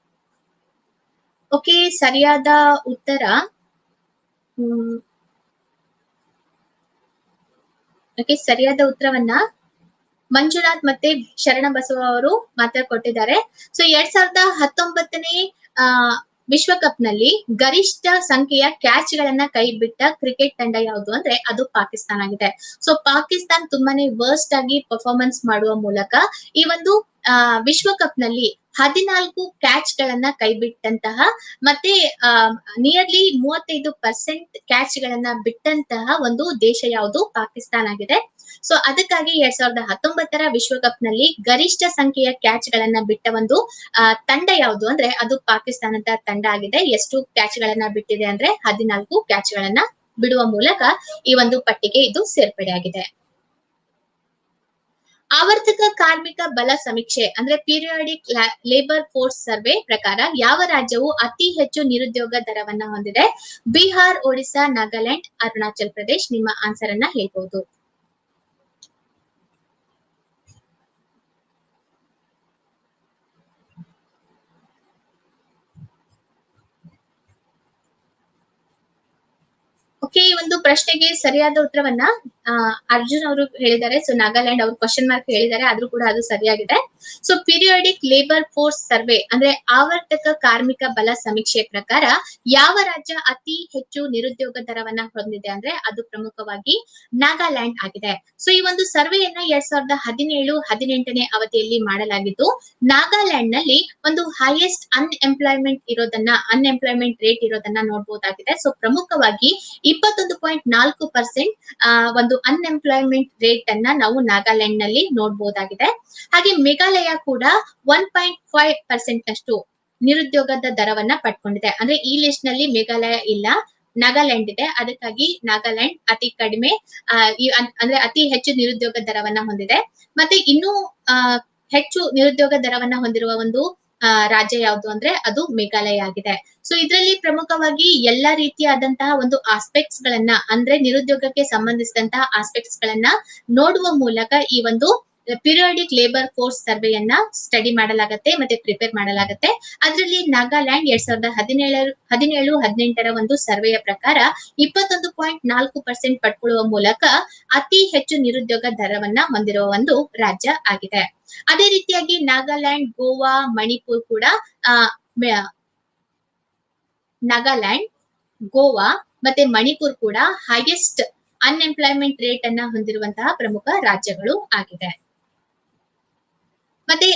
ಓಕೆ, ಸರಿಯಾದ ಉತ್ತರ ಸರಿಯಾದ ಉತ್ತರವನ್ನ ಮಂಜುನಾಥ್ ಮತ್ತೆ ಶರಣಬಸವ ಅವರು ಮಾತ್ರ ಕೊಟ್ಟಿದ್ದಾರೆ. ಸೊ 2019ನೇ ವಿಶ್ವಕಪ್ ನಲ್ಲಿ ಗರಿಷ್ಠ ಸಂಖ್ಯೆಯ ಕ್ಯಾಚ್ ಗಳನ್ನ ಕೈ ಬಿಟ್ಟ ಕ್ರಿಕೆಟ್ ತಂಡ ಯಾವುದು ಅಂದ್ರೆ ಅದು ಪಾಕಿಸ್ತಾನ ಆಗಿದೆ. ಸೊ ಪಾಕಿಸ್ತಾನ್ ತುಂಬಾನೇ ವರ್ಸ್ಟ್ ಆಗಿ ಪರ್ಫಾರ್ಮೆನ್ಸ್ ಮಾಡುವ ಮೂಲಕ ಈ ಒಂದು ವಿಶ್ವಕಪ್ ನಲ್ಲಿ 14 ಕ್ಯಾಚ್ ಗಳನ್ನ ಕೈಬಿಟ್ಟಂತಹ ಮತ್ತೆ ನಿಯರ್ಲಿ 35% ಕ್ಯಾಚ್ ಗಳನ್ನ ಬಿಟ್ಟಂತಹ ಒಂದು ದೇಶ ಯಾವುದು? ಪಾಕಿಸ್ತಾನ ಆಗಿದೆ. ಸೊ ಅದಕ್ಕಾಗಿ 2019ರ ವಿಶ್ವಕಪ್ ನಲ್ಲಿ ಗರಿಷ್ಠ ಸಂಖ್ಯೆಯ ಕ್ಯಾಚ್ ಗಳನ್ನ ಬಿಟ್ಟ ಒಂದು ತಂಡ ಯಾವುದು ಅಂದ್ರೆ ಅದು ಪಾಕಿಸ್ತಾನದ ತಂಡ ಆಗಿದೆ. ಎಷ್ಟು ಕ್ಯಾಚ್ ಗಳನ್ನ ಬಿಟ್ಟಿದೆ ಅಂದ್ರೆ 14 ಕ್ಯಾಚ್ ಗಳನ್ನ ಬಿಡುವ ಮೂಲಕ ಈ ಒಂದು ಪಟ್ಟಿಗೆ ಇದು ಸೇರ್ಪಡೆಯಾಗಿದೆ. ಆವರ್ತಕ ಕಾರ್ಮಿಕ ಬಲ ಸಮೀಕ್ಷೆ ಅಂದ್ರೆ ಪೀರಿಯಾಡಿಕ್ ಲೇಬರ್ ಫೋರ್ಸ್ ಸರ್ವೆ ಪ್ರಕಾರ ಯಾವ ರಾಜ್ಯವು ಅತಿ ಹೆಚ್ಚು ನಿರುದ್ಯೋಗ ದರವನ್ನ ಹೊಂದಿದೆ? ಬಿಹಾರ್, ಒಡಿಶಾ, ನಾಗಾಲ್ಯಾಂಡ್, ಅರುಣಾಚಲ್ ಪ್ರದೇಶ್. ನಿಮ್ಮ ಆನ್ಸರ್ ಅನ್ನ ಹೇಳ್ಬಹುದು. ಓಕೆ, ಈ ಒಂದು ಪ್ರಶ್ನೆಗೆ ಸರಿಯಾದ ಉತ್ತರವನ್ನ ಅರ್ಜುನ್ ಅವರು ಹೇಳಿದ್ದಾರೆ. ಸೊ ನಾಗಾಲ್ಯಾಂಡ್ ಅವರು ಕ್ವಶನ್ ಮಾರ್ಕ್ ಹೇಳಿದ್ದಾರೆ, ಆದ್ರೂ ಕೂಡ ಅದು ಸರಿಯಾಗಿದೆ. So periodic labour force survey ಅಂದ್ರೆ ಆವರ್ತಕ ಕಾರ್ಮಿಕ ಬಲ ಸಮೀಕ್ಷೆ ಪ್ರಕಾರ ಯಾವ ರಾಜ್ಯ ಅತಿ ಹೆಚ್ಚು ನಿರುದ್ಯೋಗ ದರವನ್ನ ಹೊಂದಿದೆ ಅಂದ್ರೆ ಅದು ಪ್ರಮುಖವಾಗಿ ನಾಗಾಲ್ಯಾಂಡ್ ಆಗಿದೆ. ಸೊ ಈ ಒಂದು ಸರ್ವೆಯನ್ನ 2017-18ನೇ ಅವಧಿಯಲ್ಲಿ ಮಾಡಲಾಗಿದ್ದು, ನಾಗಾಲ್ಯಾಂಡ್ ನಲ್ಲಿ ಒಂದು ಹೈಯೆಸ್ಟ್ ಅನ್ಎಂಪ್ಲಾಯ್ಮೆಂಟ್ ರೇಟ್ ಇರೋದನ್ನ ನೋಡಬಹುದಾಗಿದೆ. ಸೊ ಪ್ರಮುಖವಾಗಿ 21.4% ಒಂದು ಅನ್ಎಂಪ್ಲಾಯ್ಮೆಂಟ್ ರೇಟ್ ಅನ್ನ ನಾವು ನಾಗಾಲ್ಯಾಂಡ್ ನಲ್ಲಿ ನೋಡಬಹುದಾಗಿದೆ. ಹಾಗೆ ಮೇಘಾಲಯ ಕೂಡ 1.5% ಅಷ್ಟು ನಿರುದ್ಯೋಗದ ದರವನ್ನ ಪಡ್ಕೊಂಡಿದೆ. ಅಂದ್ರೆ ಈ ಲಿಸ್ಟ್ ನಲ್ಲಿ ಮೇಘಾಲಯ ಇಲ್ಲ, ನಾಗಾಲ್ಯಾಂಡ್ ಇದೆ. ಅದಕ್ಕಾಗಿ ನಾಗಾಲ್ಯಾಂಡ್ ಅತಿ ಕಡಿಮೆ ಅಂದ್ರೆ ಅತಿ ಹೆಚ್ಚು ನಿರುದ್ಯೋಗ ದರವನ್ನ ಹೊಂದಿದೆ. ಮತ್ತೆ ಇನ್ನೂ ಹೆಚ್ಚು ನಿರುದ್ಯೋಗ ದರವನ್ನ ಹೊಂದಿರುವ ಒಂದು ರಾಜ್ಯ ಯಾವುದು ಅಂದ್ರೆ ಅದು ಮೇಘಾಲಯ ಆಗಿದೆ. ಸೊ ಇದರಲ್ಲಿ ಪ್ರಮುಖವಾಗಿ ಎಲ್ಲಾ ರೀತಿಯಾದಂತಹ ಒಂದು ಆಸ್ಪೆಕ್ಟ್ಸ್ ಗಳನ್ನ ಅಂದ್ರೆ ನಿರುದ್ಯೋಗಕ್ಕೆ ಸಂಬಂಧಿಸಿದಂತಹ ಆಸ್ಪೆಕ್ಟ್ಸ್ ಗಳನ್ನ ನೋಡುವ ಮೂಲಕ ಈ ಒಂದು ಪೀರಿಯಾಡಿಕ್ ಲೇಬರ್ ಫೋರ್ಸ್ ಸರ್ವೆಯನ್ನ ಸ್ಟಡಿ ಮಾಡಲಾಗತ್ತೆ ಮತ್ತೆ ಪ್ರಿಪೇರ್ ಮಾಡಲಾಗತ್ತೆ. ಅದರಲ್ಲಿ ನಾಗಾಲ್ಯಾಂಡ್ 2017-18ರ ಒಂದು ಸರ್ವೆಯ ಪ್ರಕಾರ 21.4% ಪಡ್ಕೊಳ್ಳುವ ಮೂಲಕ ಅತಿ ಹೆಚ್ಚು ನಿರುದ್ಯೋಗ ದರವನ್ನ ಹೊಂದಿರುವ ಒಂದು ರಾಜ್ಯ ಆಗಿದೆ. ಅದೇ ರೀತಿಯಾಗಿ ನಾಗಾಲ್ಯಾಂಡ್, ಗೋವಾ, ಮಣಿಪುರ್ ಕೂಡ ನಾಗಾಲ್ಯಾಂಡ್, ಗೋವಾ ಮತ್ತೆ ಮಣಿಪುರ್ ಕೂಡ ಹೈಯೆಸ್ಟ್ ಅನ್ಎಂಪ್ಲಾಯ್ಮೆಂಟ್ ರೇಟ್ ಅನ್ನ ಹೊಂದಿರುವಂತಹ ಪ್ರಮುಖ ರಾಜ್ಯಗಳು ಆಗಿದೆ. ಮತ್ತೆ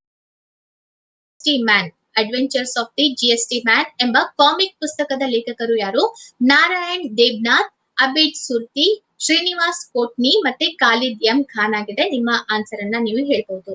adventures of the GST man ಎಂಬ ಕಾಮಿಕ್ ಪುಸ್ತಕದ ಲೇಖಕರು ಯಾರು? ನಾರಾಯಣ್ ದೇಬ್ನಾಥ್, ಅಬಿಡ್ ಸುರ್ತಿ, ಶ್ರೀನಿವಾಸ್ ಕೋಟ್ನಿ ಮತ್ತೆ ಖಾಲಿದ್ ಎಂ ಖಾನ್ ಆಗಿದೆ. ನಿಮ್ಮ ಆನ್ಸರ್ ಅನ್ನ ನೀವು ಹೇಳ್ಬಹುದು.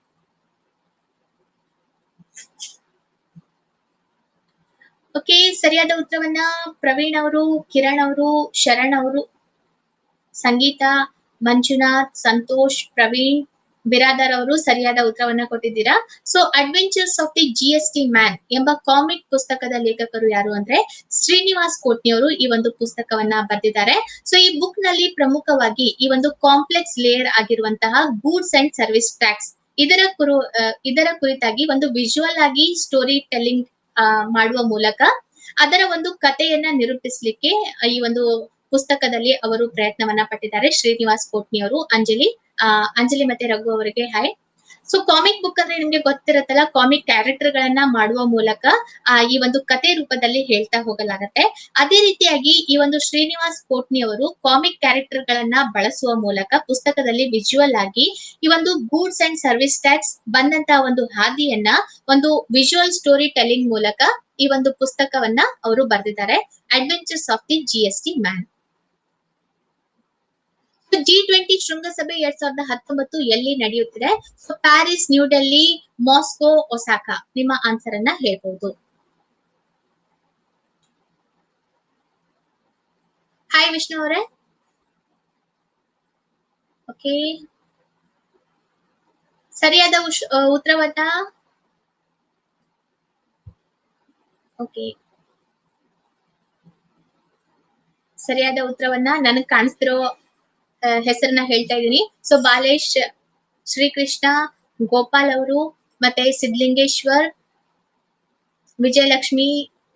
ಓಕೆ, ಸರಿಯಾದ ಉತ್ತರವನ್ನ ಪ್ರವೀಣ್ ಅವರು, ಕಿರಣ್ ಅವರು, ಶರಣ್ ಅವರು, ಸಂಗೀತ, ಮಂಜುನಾಥ್, ಸಂತೋಷ್, ಪ್ರವೀಣ್, ಬಿರಾದರ್ ಅವರು ಸರಿಯಾದ ಉತ್ತರವನ್ನ ಕೊಟ್ಟಿದ್ದೀರಾ. So adventures of the GST man ಎಂಬ ಕಾಮಿಕ್ ಪುಸ್ತಕದ ಲೇಖಕರು ಯಾರು ಅಂದ್ರೆ ಶ್ರೀನಿವಾಸ್ ಕೋಟ್ನಿ ಅವರು ಈ ಒಂದು ಪುಸ್ತಕವನ್ನ ಬರೆದಿದ್ದಾರೆ. ಸೊ ಈ ಬುಕ್ ನಲ್ಲಿ ಪ್ರಮುಖವಾಗಿ ಈ ಒಂದು ಕಾಂಪ್ಲೆಕ್ಸ್ ಲೇಯರ್ ಆಗಿರುವಂತಹ ಗೂಡ್ಸ್ ಅಂಡ್ ಸರ್ವಿಸ್ ಟ್ಯಾಕ್ಸ್ ಇದರ ಕುರಿತಾಗಿ ಒಂದು ವಿಜುವಲ್ ಆಗಿ ಸ್ಟೋರಿ ಟೆಲ್ಲಿಂಗ್ ಮಾಡುವ ಮೂಲಕ ಅದರ ಒಂದು ಕಥೆಯನ್ನ ನಿರೂಪಿಸಲಿಕ್ಕೆ ಈ ಒಂದು ಪುಸ್ತಕದಲ್ಲಿ ಅವರು ಪ್ರಯತ್ನವನ್ನ ಪಟ್ಟಿದ್ದಾರೆ. ಶ್ರೀನಿವಾಸ್ ಕೋಟ್ನಿ ಅವರು. ಅಂಜಲಿ ಮತ್ತೆ ರಘು ಅವರಿಗೆ ಹಾಯ್. ಸೊ ಕಾಮಿಕ್ ಬುಕ್ ಅಂದ್ರೆ ನಿಮ್ಗೆ ಗೊತ್ತಿರತ್ತಲ್ಲ, ಕಾಮಿಕ್ ಕ್ಯಾರೆಕ್ಟರ್ ಗಳನ್ನ ಮಾಡುವ ಮೂಲಕ ಈ ಒಂದು ಕತೆ ರೂಪದಲ್ಲಿ ಹೇಳ್ತಾ ಹೋಗಲಾಗತ್ತೆ. ಅದೇ ರೀತಿಯಾಗಿ ಈ ಒಂದು ಶ್ರೀನಿವಾಸ್ ಕೋಟ್ನಿ ಅವರು ಕಾಮಿಕ್ ಕ್ಯಾರೆಕ್ಟರ್ ಗಳನ್ನ ಬಳಸುವ ಮೂಲಕ ಪುಸ್ತಕದಲ್ಲಿ ವಿಜುವಲ್ ಆಗಿ ಈ ಒಂದು ಗೂಡ್ಸ್ ಅಂಡ್ ಸರ್ವಿಸ್ ಟ್ಯಾಕ್ಸ್ ಬಂದಂತಹ ಒಂದು ಹಾದಿಯನ್ನ ಒಂದು ವಿಜುವಲ್ ಸ್ಟೋರಿ ಟೆಲ್ಲಿಂಗ್ ಮೂಲಕ ಈ ಒಂದು ಪುಸ್ತಕವನ್ನ ಅವರು ಬರೆದಿದ್ದಾರೆ. Adventures of the GST man. G20 ಶೃಂಗಸಭೆ 2019 ಎಲ್ಲಿ ನಡೆಯುತ್ತಿದೆ? So Paris, New Delhi, Moscow, Osaka. ನಿಮ್ಮ ಆನ್ಸರ್ ಅನ್ನ ಹೇಳ್ಬಹುದು. ಹಾಯ್ ವಿಷ್ಣು ಅವರೇ. ಓಕೆ, ಸರಿಯಾದ ಉತ್ತರವನ್ನ ಸರಿಯಾದ ಉತ್ತರವನ್ನ ನನಗೆ ಕಾಣಿಸ್ತಿರೋ ಹೆಸರನ್ನ ಹೇಳ್ತಾ ಇದ್ದೀನಿ. ಸೊ ಬಾಲೇಶ್, ಶ್ರೀಕೃಷ್ಣ, ಗೋಪಾಲ್ ಅವರು ಮತ್ತೆ ಸಿದ್ಲಿಂಗೇಶ್ವರ್, ವಿಜಯಲಕ್ಷ್ಮಿ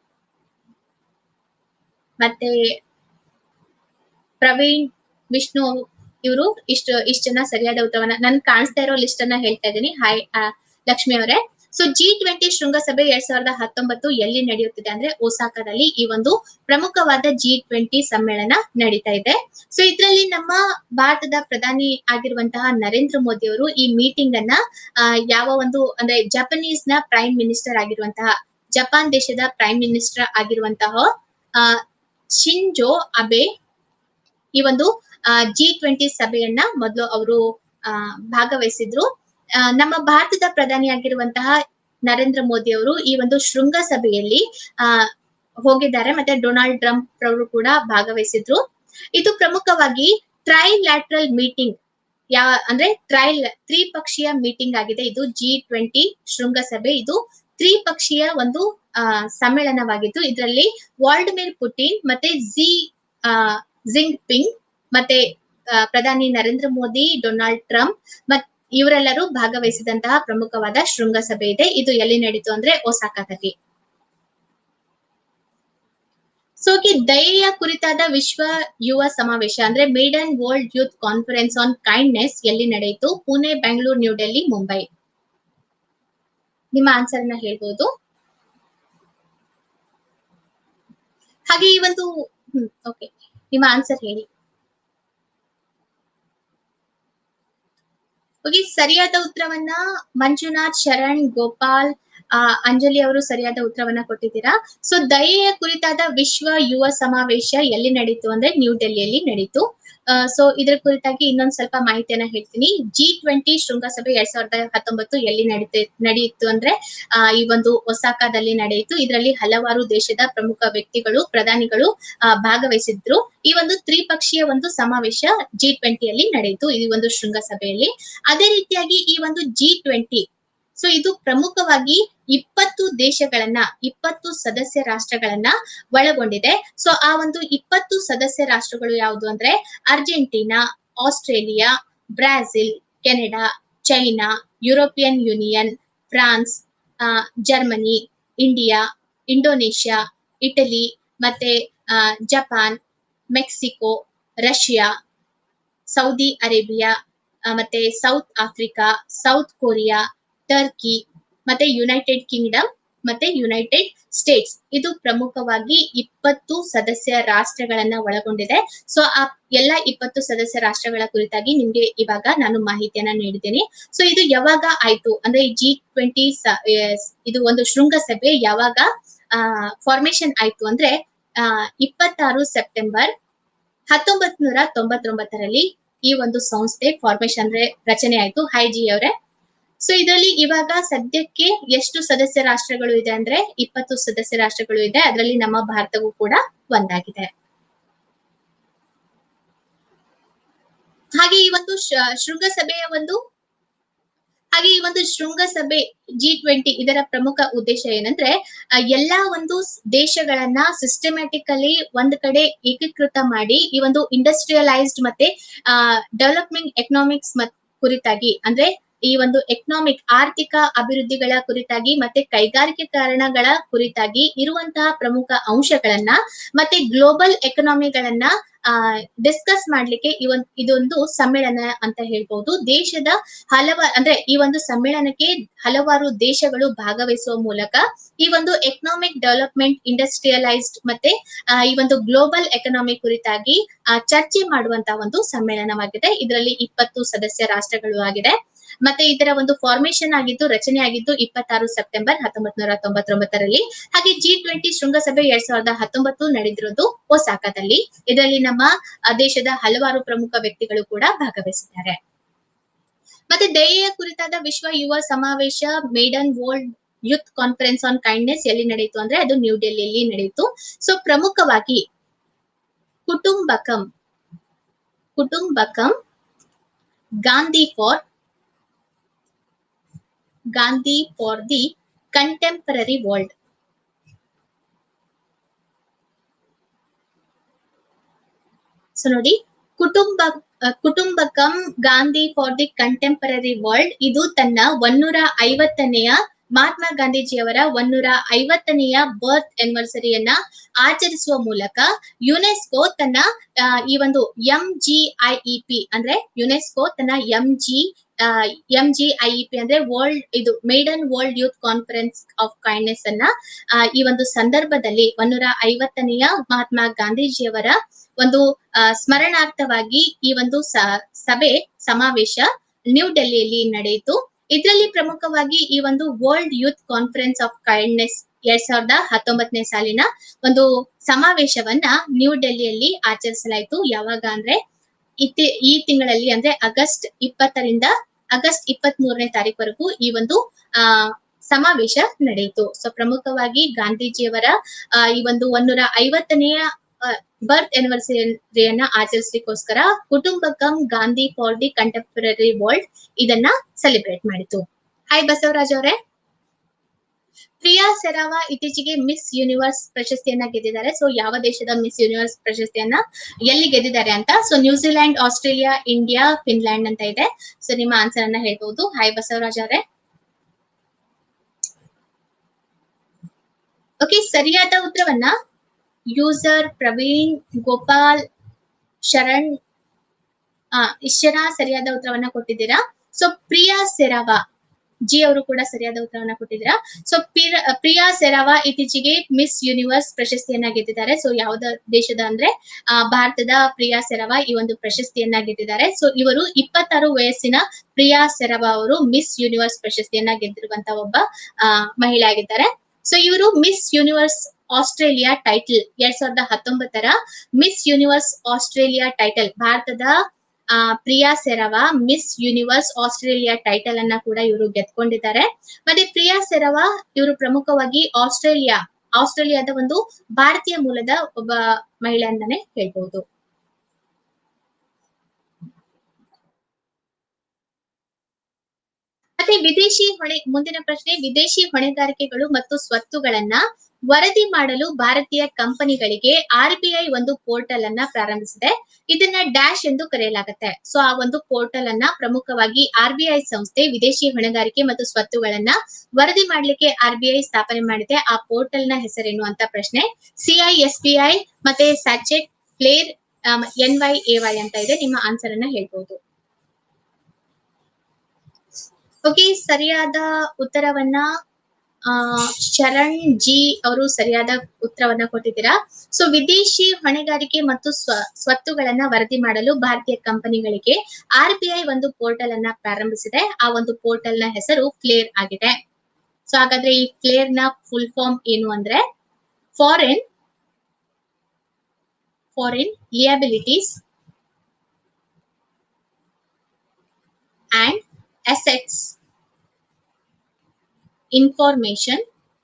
ಮತ್ತೆ ಪ್ರವೀಣ್, ವಿಷ್ಣು ಇವರು ಇಷ್ಟು ಜನ ಸರಿಯಾದ ಉತ್ತರವನ್ನ ನನ್ಗೆ ಕಾಣಿಸ್ತಾ ಇರೋ ಲಿಸ್ಟ್ ಅನ್ನ ಹೇಳ್ತಾ ಇದ್ದೀನಿ. ಹಾಯ್ ಲಕ್ಷ್ಮಿ ಅವರೇ. ಸೊ G20 ಶೃಂಗಸಭೆ 2019 ಎಲ್ಲಿ ನಡೆಯುತ್ತಿದೆ ಅಂದ್ರೆ ಒಸಾಕಾದಲ್ಲಿ ಈ ಒಂದು ಪ್ರಮುಖವಾದ G20 ಸಮ್ಮೇಳನ ನಡೀತಾ ಇದೆ. ಸೊ ಇದರಲ್ಲಿ ನಮ್ಮ ಭಾರತದ ಪ್ರಧಾನಿ ಆಗಿರುವಂತಹ ನರೇಂದ್ರ ಮೋದಿ ಅವರು ಈ ಮೀಟಿಂಗ್ ಅನ್ನ ಯಾವ ಒಂದು ಅಂದ್ರೆ ಜಪಾನೀಸ್ ನ ಪ್ರೈಮ್ ಮಿನಿಸ್ಟರ್ ಆಗಿರುವಂತಹ, ಜಪಾನ್ ದೇಶದ ಪ್ರೈಮ್ ಮಿನಿಸ್ಟರ್ ಆಗಿರುವಂತಹ ಶಿಂಜೋ ಅಬೆ ಈ ಒಂದು G20 ಸಭೆಯನ್ನ ಮೊದಲು ಅವರು ಭಾಗವಹಿಸಿದ್ರು. ನಮ್ಮ ಭಾರತದ ಪ್ರಧಾನಿಯಾಗಿರುವಂತಹ ನರೇಂದ್ರ ಮೋದಿ ಅವರು ಈ ಒಂದು ಶೃಂಗಸಭೆಯಲ್ಲಿ ಹೋಗಿದ್ದಾರೆ. ಮತ್ತೆ ಡೊನಾಲ್ಡ್ ಟ್ರಂಪ್ ಅವರು ಕೂಡ ಭಾಗವಹಿಸಿದ್ರು. ಇದು ಪ್ರಮುಖವಾಗಿ ಟ್ರೈಲ್ಯಾಟ್ರಲ್ ಮೀಟಿಂಗ್ ಅಂದ್ರೆ ತ್ರಿಪಕ್ಷೀಯ ಮೀಟಿಂಗ್ ಆಗಿದೆ. ಇದು G20 ಶೃಂಗಸಭೆ ಇದು ತ್ರಿಪಕ್ಷೀಯ ಒಂದು ಸಮ್ಮೇಳನವಾಗಿದ್ದು ಇದರಲ್ಲಿ ವ್ಲಾಡಿಮಿರ್ ಪುಟಿನ್ ಮತ್ತೆ ಜಿಂಗ್ಪಿಂಗ್ ಮತ್ತೆ ಪ್ರಧಾನಿ ನರೇಂದ್ರ ಮೋದಿ, ಡೊನಾಲ್ಡ್ ಟ್ರಂಪ್ ಇವರೆಲ್ಲರೂ ಭಾಗವಹಿಸಿದಂತಹ ಪ್ರಮುಖವಾದ ಶೃಂಗಸಭೆ ಇದೆ. ಇದು ಎಲ್ಲಿ ನಡೀತು ಅಂದ್ರೆ ಒಸಾಕಾದಲ್ಲಿ. ಸೊ ದಯೆಯ ಕುರಿತಾದ ವಿಶ್ವ ಯುವ ಸಮಾವೇಶ ಅಂದ್ರೆ maiden world youth conference on kindness ಎಲ್ಲಿ ನಡೆಯಿತು? ಪುಣೆ, ಬೆಂಗಳೂರು, ನ್ಯೂ ಡೆಲ್ಲಿ, ಮುಂಬೈ. ನಿಮ್ಮ ಆನ್ಸರ್ ನ ಹೇಳ್ಬೋದು. ಹಾಗೆ ಈ ಒಂದು ಓಕೆ, ನಿಮ್ಮ ಆನ್ಸರ್ ಹೇಳಿ. ಓಕೆ, ಸರಿಯಾದ ಉತ್ತರವನ್ನ ಮಂಜುನಾಥ್, ಶರಣ್, ಗೋಪಾಲ್, ಅಂಜಲಿ ಅವರು ಸರಿಯಾದ ಉತ್ತರವನ್ನ ಕೊಟ್ಟಿದ್ದೀರಾ. ಸೊ ದಯೆಯ ಕುರಿತಾದ ವಿಶ್ವ ಯುವ ಸಮಾವೇಶ ಎಲ್ಲಿ ನಡೀತು ಅಂದ್ರೆ ನ್ಯೂ ಡೆಲ್ಲಿಯಲ್ಲಿ ನಡೀತು. ಸೊ ಇದರ ಕುರಿತಾಗಿ ಇನ್ನೊಂದ್ ಸ್ವಲ್ಪ ಮಾಹಿತಿಯನ್ನ ಹೇಳ್ತೀನಿ. G20 ಶೃಂಗಸಭೆ 2019 ಎಲ್ಲಿ ನಡೆಯಿತು ಅಂದ್ರೆ ಈ ಒಂದು ಒಸಾಕಾದಲ್ಲಿ ನಡೆಯಿತು. ಇದರಲ್ಲಿ ಹಲವಾರು ದೇಶದ ಪ್ರಮುಖ ವ್ಯಕ್ತಿಗಳು, ಪ್ರಧಾನಿಗಳು ಭಾಗವಹಿಸಿದ್ರು. ಈ ಒಂದು ತ್ರಿಪಕ್ಷೀಯ ಒಂದು ಸಮಾವೇಶ G20 ಅಲ್ಲಿ ನಡೆಯಿತು, ಈ ಒಂದು ಶೃಂಗಸಭೆಯಲ್ಲಿ. ಅದೇ ರೀತಿಯಾಗಿ ಈ ಒಂದು G20 ಸೊ ಇದು ಪ್ರಮುಖವಾಗಿ 20 ದೇಶಗಳನ್ನ, 20 ಸದಸ್ಯ ರಾಷ್ಟ್ರಗಳನ್ನ ಒಳಗೊಂಡಿದೆ. ಸೊ ಆ ಒಂದು 20 ಸದಸ್ಯ ರಾಷ್ಟ್ರಗಳು ಯಾವುದು ಅಂದ್ರೆ Argentina, Australia, Brazil, Canada, China, European Union, France, Germany, India, Indonesia, Italy, ಮತ್ತೆ Japan, Mexico, Russia, Saudi Arabia, ಮತ್ತೆ South Africa, South Korea, Turkey, ಮತ್ತೆ ಯುನೈಟೆಡ್ ಕಿಂಗ್ಡಮ್, ಮತ್ತೆ ಯುನೈಟೆಡ್ ಸ್ಟೇಟ್ಸ್. ಇದು ಪ್ರಮುಖವಾಗಿ 20 ಸದಸ್ಯ ರಾಷ್ಟ್ರಗಳನ್ನ ಒಳಗೊಂಡಿದೆ. ಸೊ ಆ ಎಲ್ಲ 20 ಸದಸ್ಯ ರಾಷ್ಟ್ರಗಳ ಕುರಿತಾಗಿ ನಿಮ್ಗೆ ಇವಾಗ ನಾನು ಮಾಹಿತಿಯನ್ನ ನೀಡಿದ್ದೇನೆ. ಸೊ ಇದು ಯಾವಾಗ ಆಯ್ತು ಅಂದ್ರೆ G20 ಇದು ಒಂದು ಶೃಂಗಸಭೆ ಯಾವಾಗ ಫಾರ್ಮೇಶನ್ ಆಯ್ತು ಅಂದ್ರೆ 26 ಸೆಪ್ಟೆಂಬರ್ 1999ರಲ್ಲಿ ಈ ಒಂದು ಸಂಸ್ಥೆ ಫಾರ್ಮೇಶನ್ ಅಂದ್ರೆ ರಚನೆ ಆಯ್ತು. ಹೈ ಜಿ ಅವರೇ. ಸೊ ಇದರಲ್ಲಿ ಇವಾಗ ಸದ್ಯಕ್ಕೆ ಎಷ್ಟು ಸದಸ್ಯ ರಾಷ್ಟ್ರಗಳು ಇದೆ ಅಂದ್ರೆ 20 ಸದಸ್ಯ ರಾಷ್ಟ್ರಗಳು ಇದೆ. ಅದರಲ್ಲಿ ನಮ್ಮ ಭಾರತವೂ ಕೂಡ ಒಂದಾಗಿದೆ. ಹಾಗೆ ಈ ಒಂದು ಶೃಂಗಸಭೆಯ ಒಂದು ಶೃಂಗಸಭೆ G20 ಇದರ ಪ್ರಮುಖ ಉದ್ದೇಶ ಏನಂದ್ರೆ ಎಲ್ಲಾ ಒಂದು ದೇಶಗಳನ್ನ ಸಿಸ್ಟಮ್ಯಾಟಿಕಲಿ ಒಂದ್ ಕಡೆ ಏಕೀಕೃತ ಮಾಡಿ ಈ ಒಂದು ಇಂಡಸ್ಟ್ರಿಯಲೈಸ್ಡ್ ಮತ್ತೆ ಡೆವಲಪ್ಮೆಂಟ್ ಎಕನಾಮಿಕ್ಸ್ ಕುರಿತಾಗಿ ಅಂದ್ರೆ ಈ ಒಂದು ಎಕನಾಮಿಕ್ ಆರ್ಥಿಕ ಅಭಿವೃದ್ಧಿಗಳ ಕುರಿತಾಗಿ ಮತ್ತೆ ಕೈಗಾರಿಕೀಕರಣಗಳ ಕುರಿತಾಗಿ ಇರುವಂತಹ ಪ್ರಮುಖ ಅಂಶಗಳನ್ನ ಮತ್ತೆ ಗ್ಲೋಬಲ್ ಎಕನಾಮಿಗಳನ್ನ ಡಿಸ್ಕಸ್ ಮಾಡ್ಲಿಕ್ಕೆ ಇದೊಂದು ಸಮ್ಮೇಳನ ಅಂತ ಹೇಳ್ಬಹುದು. ದೇಶದ ಅಂದ್ರೆ ಈ ಒಂದು ಸಮ್ಮೇಳನಕ್ಕೆ ಹಲವಾರು ದೇಶಗಳು ಭಾಗವಹಿಸುವ ಮೂಲಕ ಈ ಒಂದು ಎಕನಾಮಿಕ್ ಡೆವಲಪ್ಮೆಂಟ್, ಇಂಡಸ್ಟ್ರಿಯಲೈಸ್ಡ್ ಮತ್ತೆ ಈ ಒಂದು ಗ್ಲೋಬಲ್ ಎಕನಾಮಿ ಕುರಿತಾಗಿ ಚರ್ಚೆ ಮಾಡುವಂತಹ ಒಂದು ಸಮ್ಮೇಳನವಾಗಿದೆ. ಇದರಲ್ಲಿ 20 ಸದಸ್ಯ ರಾಷ್ಟ್ರಗಳು ಆಗಿದೆ. ಮತ್ತೆ ಇದರ ಒಂದು ಫಾರ್ಮೇಶನ್ ಆಗಿದ್ದು, ರಚನೆ ಆಗಿದ್ದು 26 ಸೆಪ್ಟೆಂಬರ್ 1999ರಲ್ಲಿ. ಹಾಗೆ G20 ಶೃಂಗಸಭೆ 2019 ನಡೆದಿರೋದು ಒಸಾಕಾದಲ್ಲಿ. ಇದರಲ್ಲಿ ನಮ್ಮ ದೇಶದ ಹಲವಾರು ಪ್ರಮುಖ ವ್ಯಕ್ತಿಗಳು ಕೂಡ ಭಾಗವಹಿಸಿದ್ದಾರೆ. ಮತ್ತೆ ದಯೆಯ ಕುರಿತಾದ ವಿಶ್ವ ಯುವ ಸಮಾವೇಶ maiden world youth conference on kindness ಎಲ್ಲಿ ನಡೆಯಿತು ಅಂದ್ರೆ ಅದು ನ್ಯೂ ಡೆಲ್ಲಿಯಲ್ಲಿ ನಡೆಯಿತು. ಸೊ ಪ್ರಮುಖವಾಗಿ Kutumbakam Gandhi for the contemporary world. So ನೋಡಿ, Kutumbakam Gandhi for the contemporary world ಇದು ತನ್ನ 150ನೆಯ ಮಹಾತ್ಮ ಗಾಂಧೀಜಿಯವರ 150ನೆಯ ಬರ್ತ್ ಆನಿವರ್ಸರಿಯನ್ನ ಆಚರಿಸುವ ಮೂಲಕ ಯುನೆಸ್ಕೋ ತನ್ನ ಈ ಒಂದು MGIEP ಅಂದ್ರೆ ಯುನೆಸ್ಕೋ ತನ್ನ MGIEP ಅಂದ್ರೆ maiden world youth conference of kindness ಅನ್ನ ಈ ಒಂದು ಸಂದರ್ಭದಲ್ಲಿ 150ನೆಯ ಮಹಾತ್ಮ ಗಾಂಧೀಜಿಯವರ ಒಂದು ಸ್ಮರಣಾರ್ಥವಾಗಿ ಈ ಒಂದು ಸಮಾವೇಶ ನ್ಯೂ ಡೆಲ್ಲಿಯಲ್ಲಿ ನಡೆಯಿತು. ಇದರಲ್ಲಿ ಪ್ರಮುಖವಾಗಿ ಈ ಒಂದು world youth conference of kindness 2019ನೇ ಸಾಲಿನ ಒಂದು ಸಮಾವೇಶವನ್ನ ನ್ಯೂ ಡೆಲ್ಲಿಯಲ್ಲಿ ಆಚರಿಸಲಾಯಿತು. ಯಾವಾಗ ಅಂದ್ರೆ ಈ ತಿಂಗಳಲ್ಲಿ ಅಂದ್ರೆ ಆಗಸ್ಟ್ 20ರಿಂದ ಆಗಸ್ಟ್ 23ನೇ ತಾರೀಕುವರೆಗೂ ಈ ಒಂದು ಸಮಾವೇಶ ನಡೆಯಿತು. ಸೊ ಪ್ರಮುಖವಾಗಿ ಗಾಂಧೀಜಿಯವರ ಈ ಒಂದು 150ನೆಯ ಬರ್ತ್ ಆನಿವರ್ಸರಿಯನ್ನ ಆಚರಿಸಲಿಕ್ಕೋಸ್ಕರ Kutumbakam Gandhi for the contemporary world ಇದನ್ನ ಸೆಲೆಬ್ರೇಟ್ ಮಾಡಿತು. ಹಾಯ್ ಬಸವರಾಜ್ ಅವರೇ. ಪ್ರಿಯಾ ಸೆರಾವಾ ಇತ್ತೀಚೆಗೆ ಮಿಸ್ ಯೂನಿವರ್ಸ್ ಪ್ರಶಸ್ತಿಯನ್ನ ಗೆದ್ದಿದ್ದಾರೆ. ಸೊ ಯಾವ ದೇಶದ ಮಿಸ್ ಯೂನಿವರ್ಸ್ ಪ್ರಶಸ್ತಿಯನ್ನ ಎಲ್ಲಿ ಗೆದ್ದಿದ್ದಾರೆ ಅಂತ? So New Zealand, Australia, India, Finland ಅಂತ ಇದೆ. ಸೊ ನಿಮ್ಮ ಆನ್ಸರ್ ಅನ್ನ ಹೇಳ್ಬಹುದು. ಹಾಯ್ ಬಸವರಾಜ್ ಅವರೇ. ಓಕೆ, ಸರಿಯಾದ ಉತ್ತರವನ್ನ ಯೂಸರ್ ಪ್ರವೀಣ್ ಗೋಪಾಲ್ ಶರಣ್ ಇಷ್ಟು ಜನ ಸರಿಯಾದ ಉತ್ತರವನ್ನ ಕೊಟ್ಟಿದ್ದೀರಾ. ಸೊ ಪ್ರಿಯಾ ಸೆರಾವಾ ಜಿ ಅವರು ಕೂಡ ಸರಿಯಾದ ಉತ್ತರವನ್ನ ಕೊಟ್ಟಿದ್ದೀರಾ. ಸೊ ಪ್ರಿಯಾ ಸೆರಾವಾ ಇತ್ತೀಚೆಗೆ ಮಿಸ್ ಯೂನಿವರ್ಸ್ ಪ್ರಶಸ್ತಿಯನ್ನ ಗೆದ್ದಿದ್ದಾರೆ. ಸೊ ಯಾವ್ದ ದೇಶದ ಅಂದ್ರೆ ಭಾರತದ ಪ್ರಿಯಾ ಸೆರಾವಾ ಈ ಒಂದು ಪ್ರಶಸ್ತಿಯನ್ನ ಗೆದ್ದಿದ್ದಾರೆ. ಸೊ ಇವರು 26 ವಯಸ್ಸಿನ ಪ್ರಿಯಾ ಸೆರಾವಾ ಅವರು ಮಿಸ್ ಯೂನಿವರ್ಸ್ ಪ್ರಶಸ್ತಿಯನ್ನ ಗೆದ್ದಿರುವಂತಹ ಒಬ್ಬ ಮಹಿಳೆ ಆಗಿದ್ದಾರೆ. ಸೊ ಇವರು Miss Universe Australia title 2019 Miss Universe Australia title ಭಾರತದ Priya Serrao Miss Universe Australia title ಅನ್ನ ಕೂಡ ಇವರು ಗೆದ್ಕೊಂಡಿದ್ದಾರೆ. ಮತ್ತೆ ಪ್ರಿಯಾ ಸೆರಾವಾ ಇವರು ಪ್ರಮುಖವಾಗಿ ಆಸ್ಟ್ರೇಲಿಯಾದ ಒಂದು ಭಾರತೀಯ ಮೂಲದ ಒಬ್ಬ ಮಹಿಳೆ ಅಂತಾನೆ ಹೇಳ್ಬಹುದು. ಮತ್ತೆ ಮುಂದಿನ ಪ್ರಶ್ನೆ, ವಿದೇಶಿ ಹೊಣೆಗಾರಿಕೆಗಳು ಮತ್ತು ಸ್ವತ್ತುಗಳನ್ನ ವರದಿ ಮಾಡಲು ಭಾರತೀಯ ಕಂಪನಿಗಳಿಗೆ RBI ಒಂದು ಪೋರ್ಟಲ್ ಅನ್ನ ಪ್ರಾರಂಭಿಸಿದೆ. ಇದನ್ನ ಡ್ಯಾಶ್ ಎಂದು ಕರೆಯಲಾಗುತ್ತೆ. ಸೊ ಆ ಒಂದು ಪೋರ್ಟಲ್ ಅನ್ನ ಪ್ರಮುಖವಾಗಿ RBI ಸಂಸ್ಥೆ ವಿದೇಶಿ ಹೊಣೆಗಾರಿಕೆ ಮತ್ತು ಸ್ವತ್ತುಗಳನ್ನ ವರದಿ ಮಾಡ್ಲಿಕ್ಕೆ RBI ಸ್ಥಾಪನೆ ಮಾಡಿದೆ. ಆ ಪೋರ್ಟಲ್ ನ ಹೆಸರೇನು ಅಂತ ಪ್ರಶ್ನೆ. CISPI ಮತ್ತೆ ಸ್ಯಾಚೆಟ್ ಫ್ಲೇರ್ NYAY ಅಂತ ಇದೆ. ನಿಮ್ಮ ಆನ್ಸರ್ ಅನ್ನ ಹೇಳ್ಬಹುದು. ಓಕೆ, ಸರಿಯಾದ ಉತ್ತರವನ್ನ ಶರಣ್ ಜಿ ಅವರು ಸರಿಯಾದ ಉತ್ತರವನ್ನ ಕೊಟ್ಟಿದ್ದೀರಾ. ಸೊ ವಿದೇಶಿ ಹೊಣೆಗಾರಿಕೆ ಮತ್ತು ಸ್ವತ್ತುಗಳನ್ನ ವರದಿ ಮಾಡಲು ಭಾರತೀಯ ಕಂಪನಿಗಳಿಗೆ RBI ಒಂದು ಪೋರ್ಟಲ್ ಅನ್ನ ಪ್ರಾರಂಭಿಸಿದೆ. ಆ ಒಂದು ಪೋರ್ಟಲ್ ನ ಹೆಸರು ಫ್ಲೇರ್ ಆಗಿದೆ. ಸೊ ಹಾಗಾದ್ರೆ ಈ ಫ್ಲೇರ್ ನ ಫುಲ್ ಫಾರ್ಮ್ ಏನು ಅಂದ್ರೆ foreign liabilities and assets information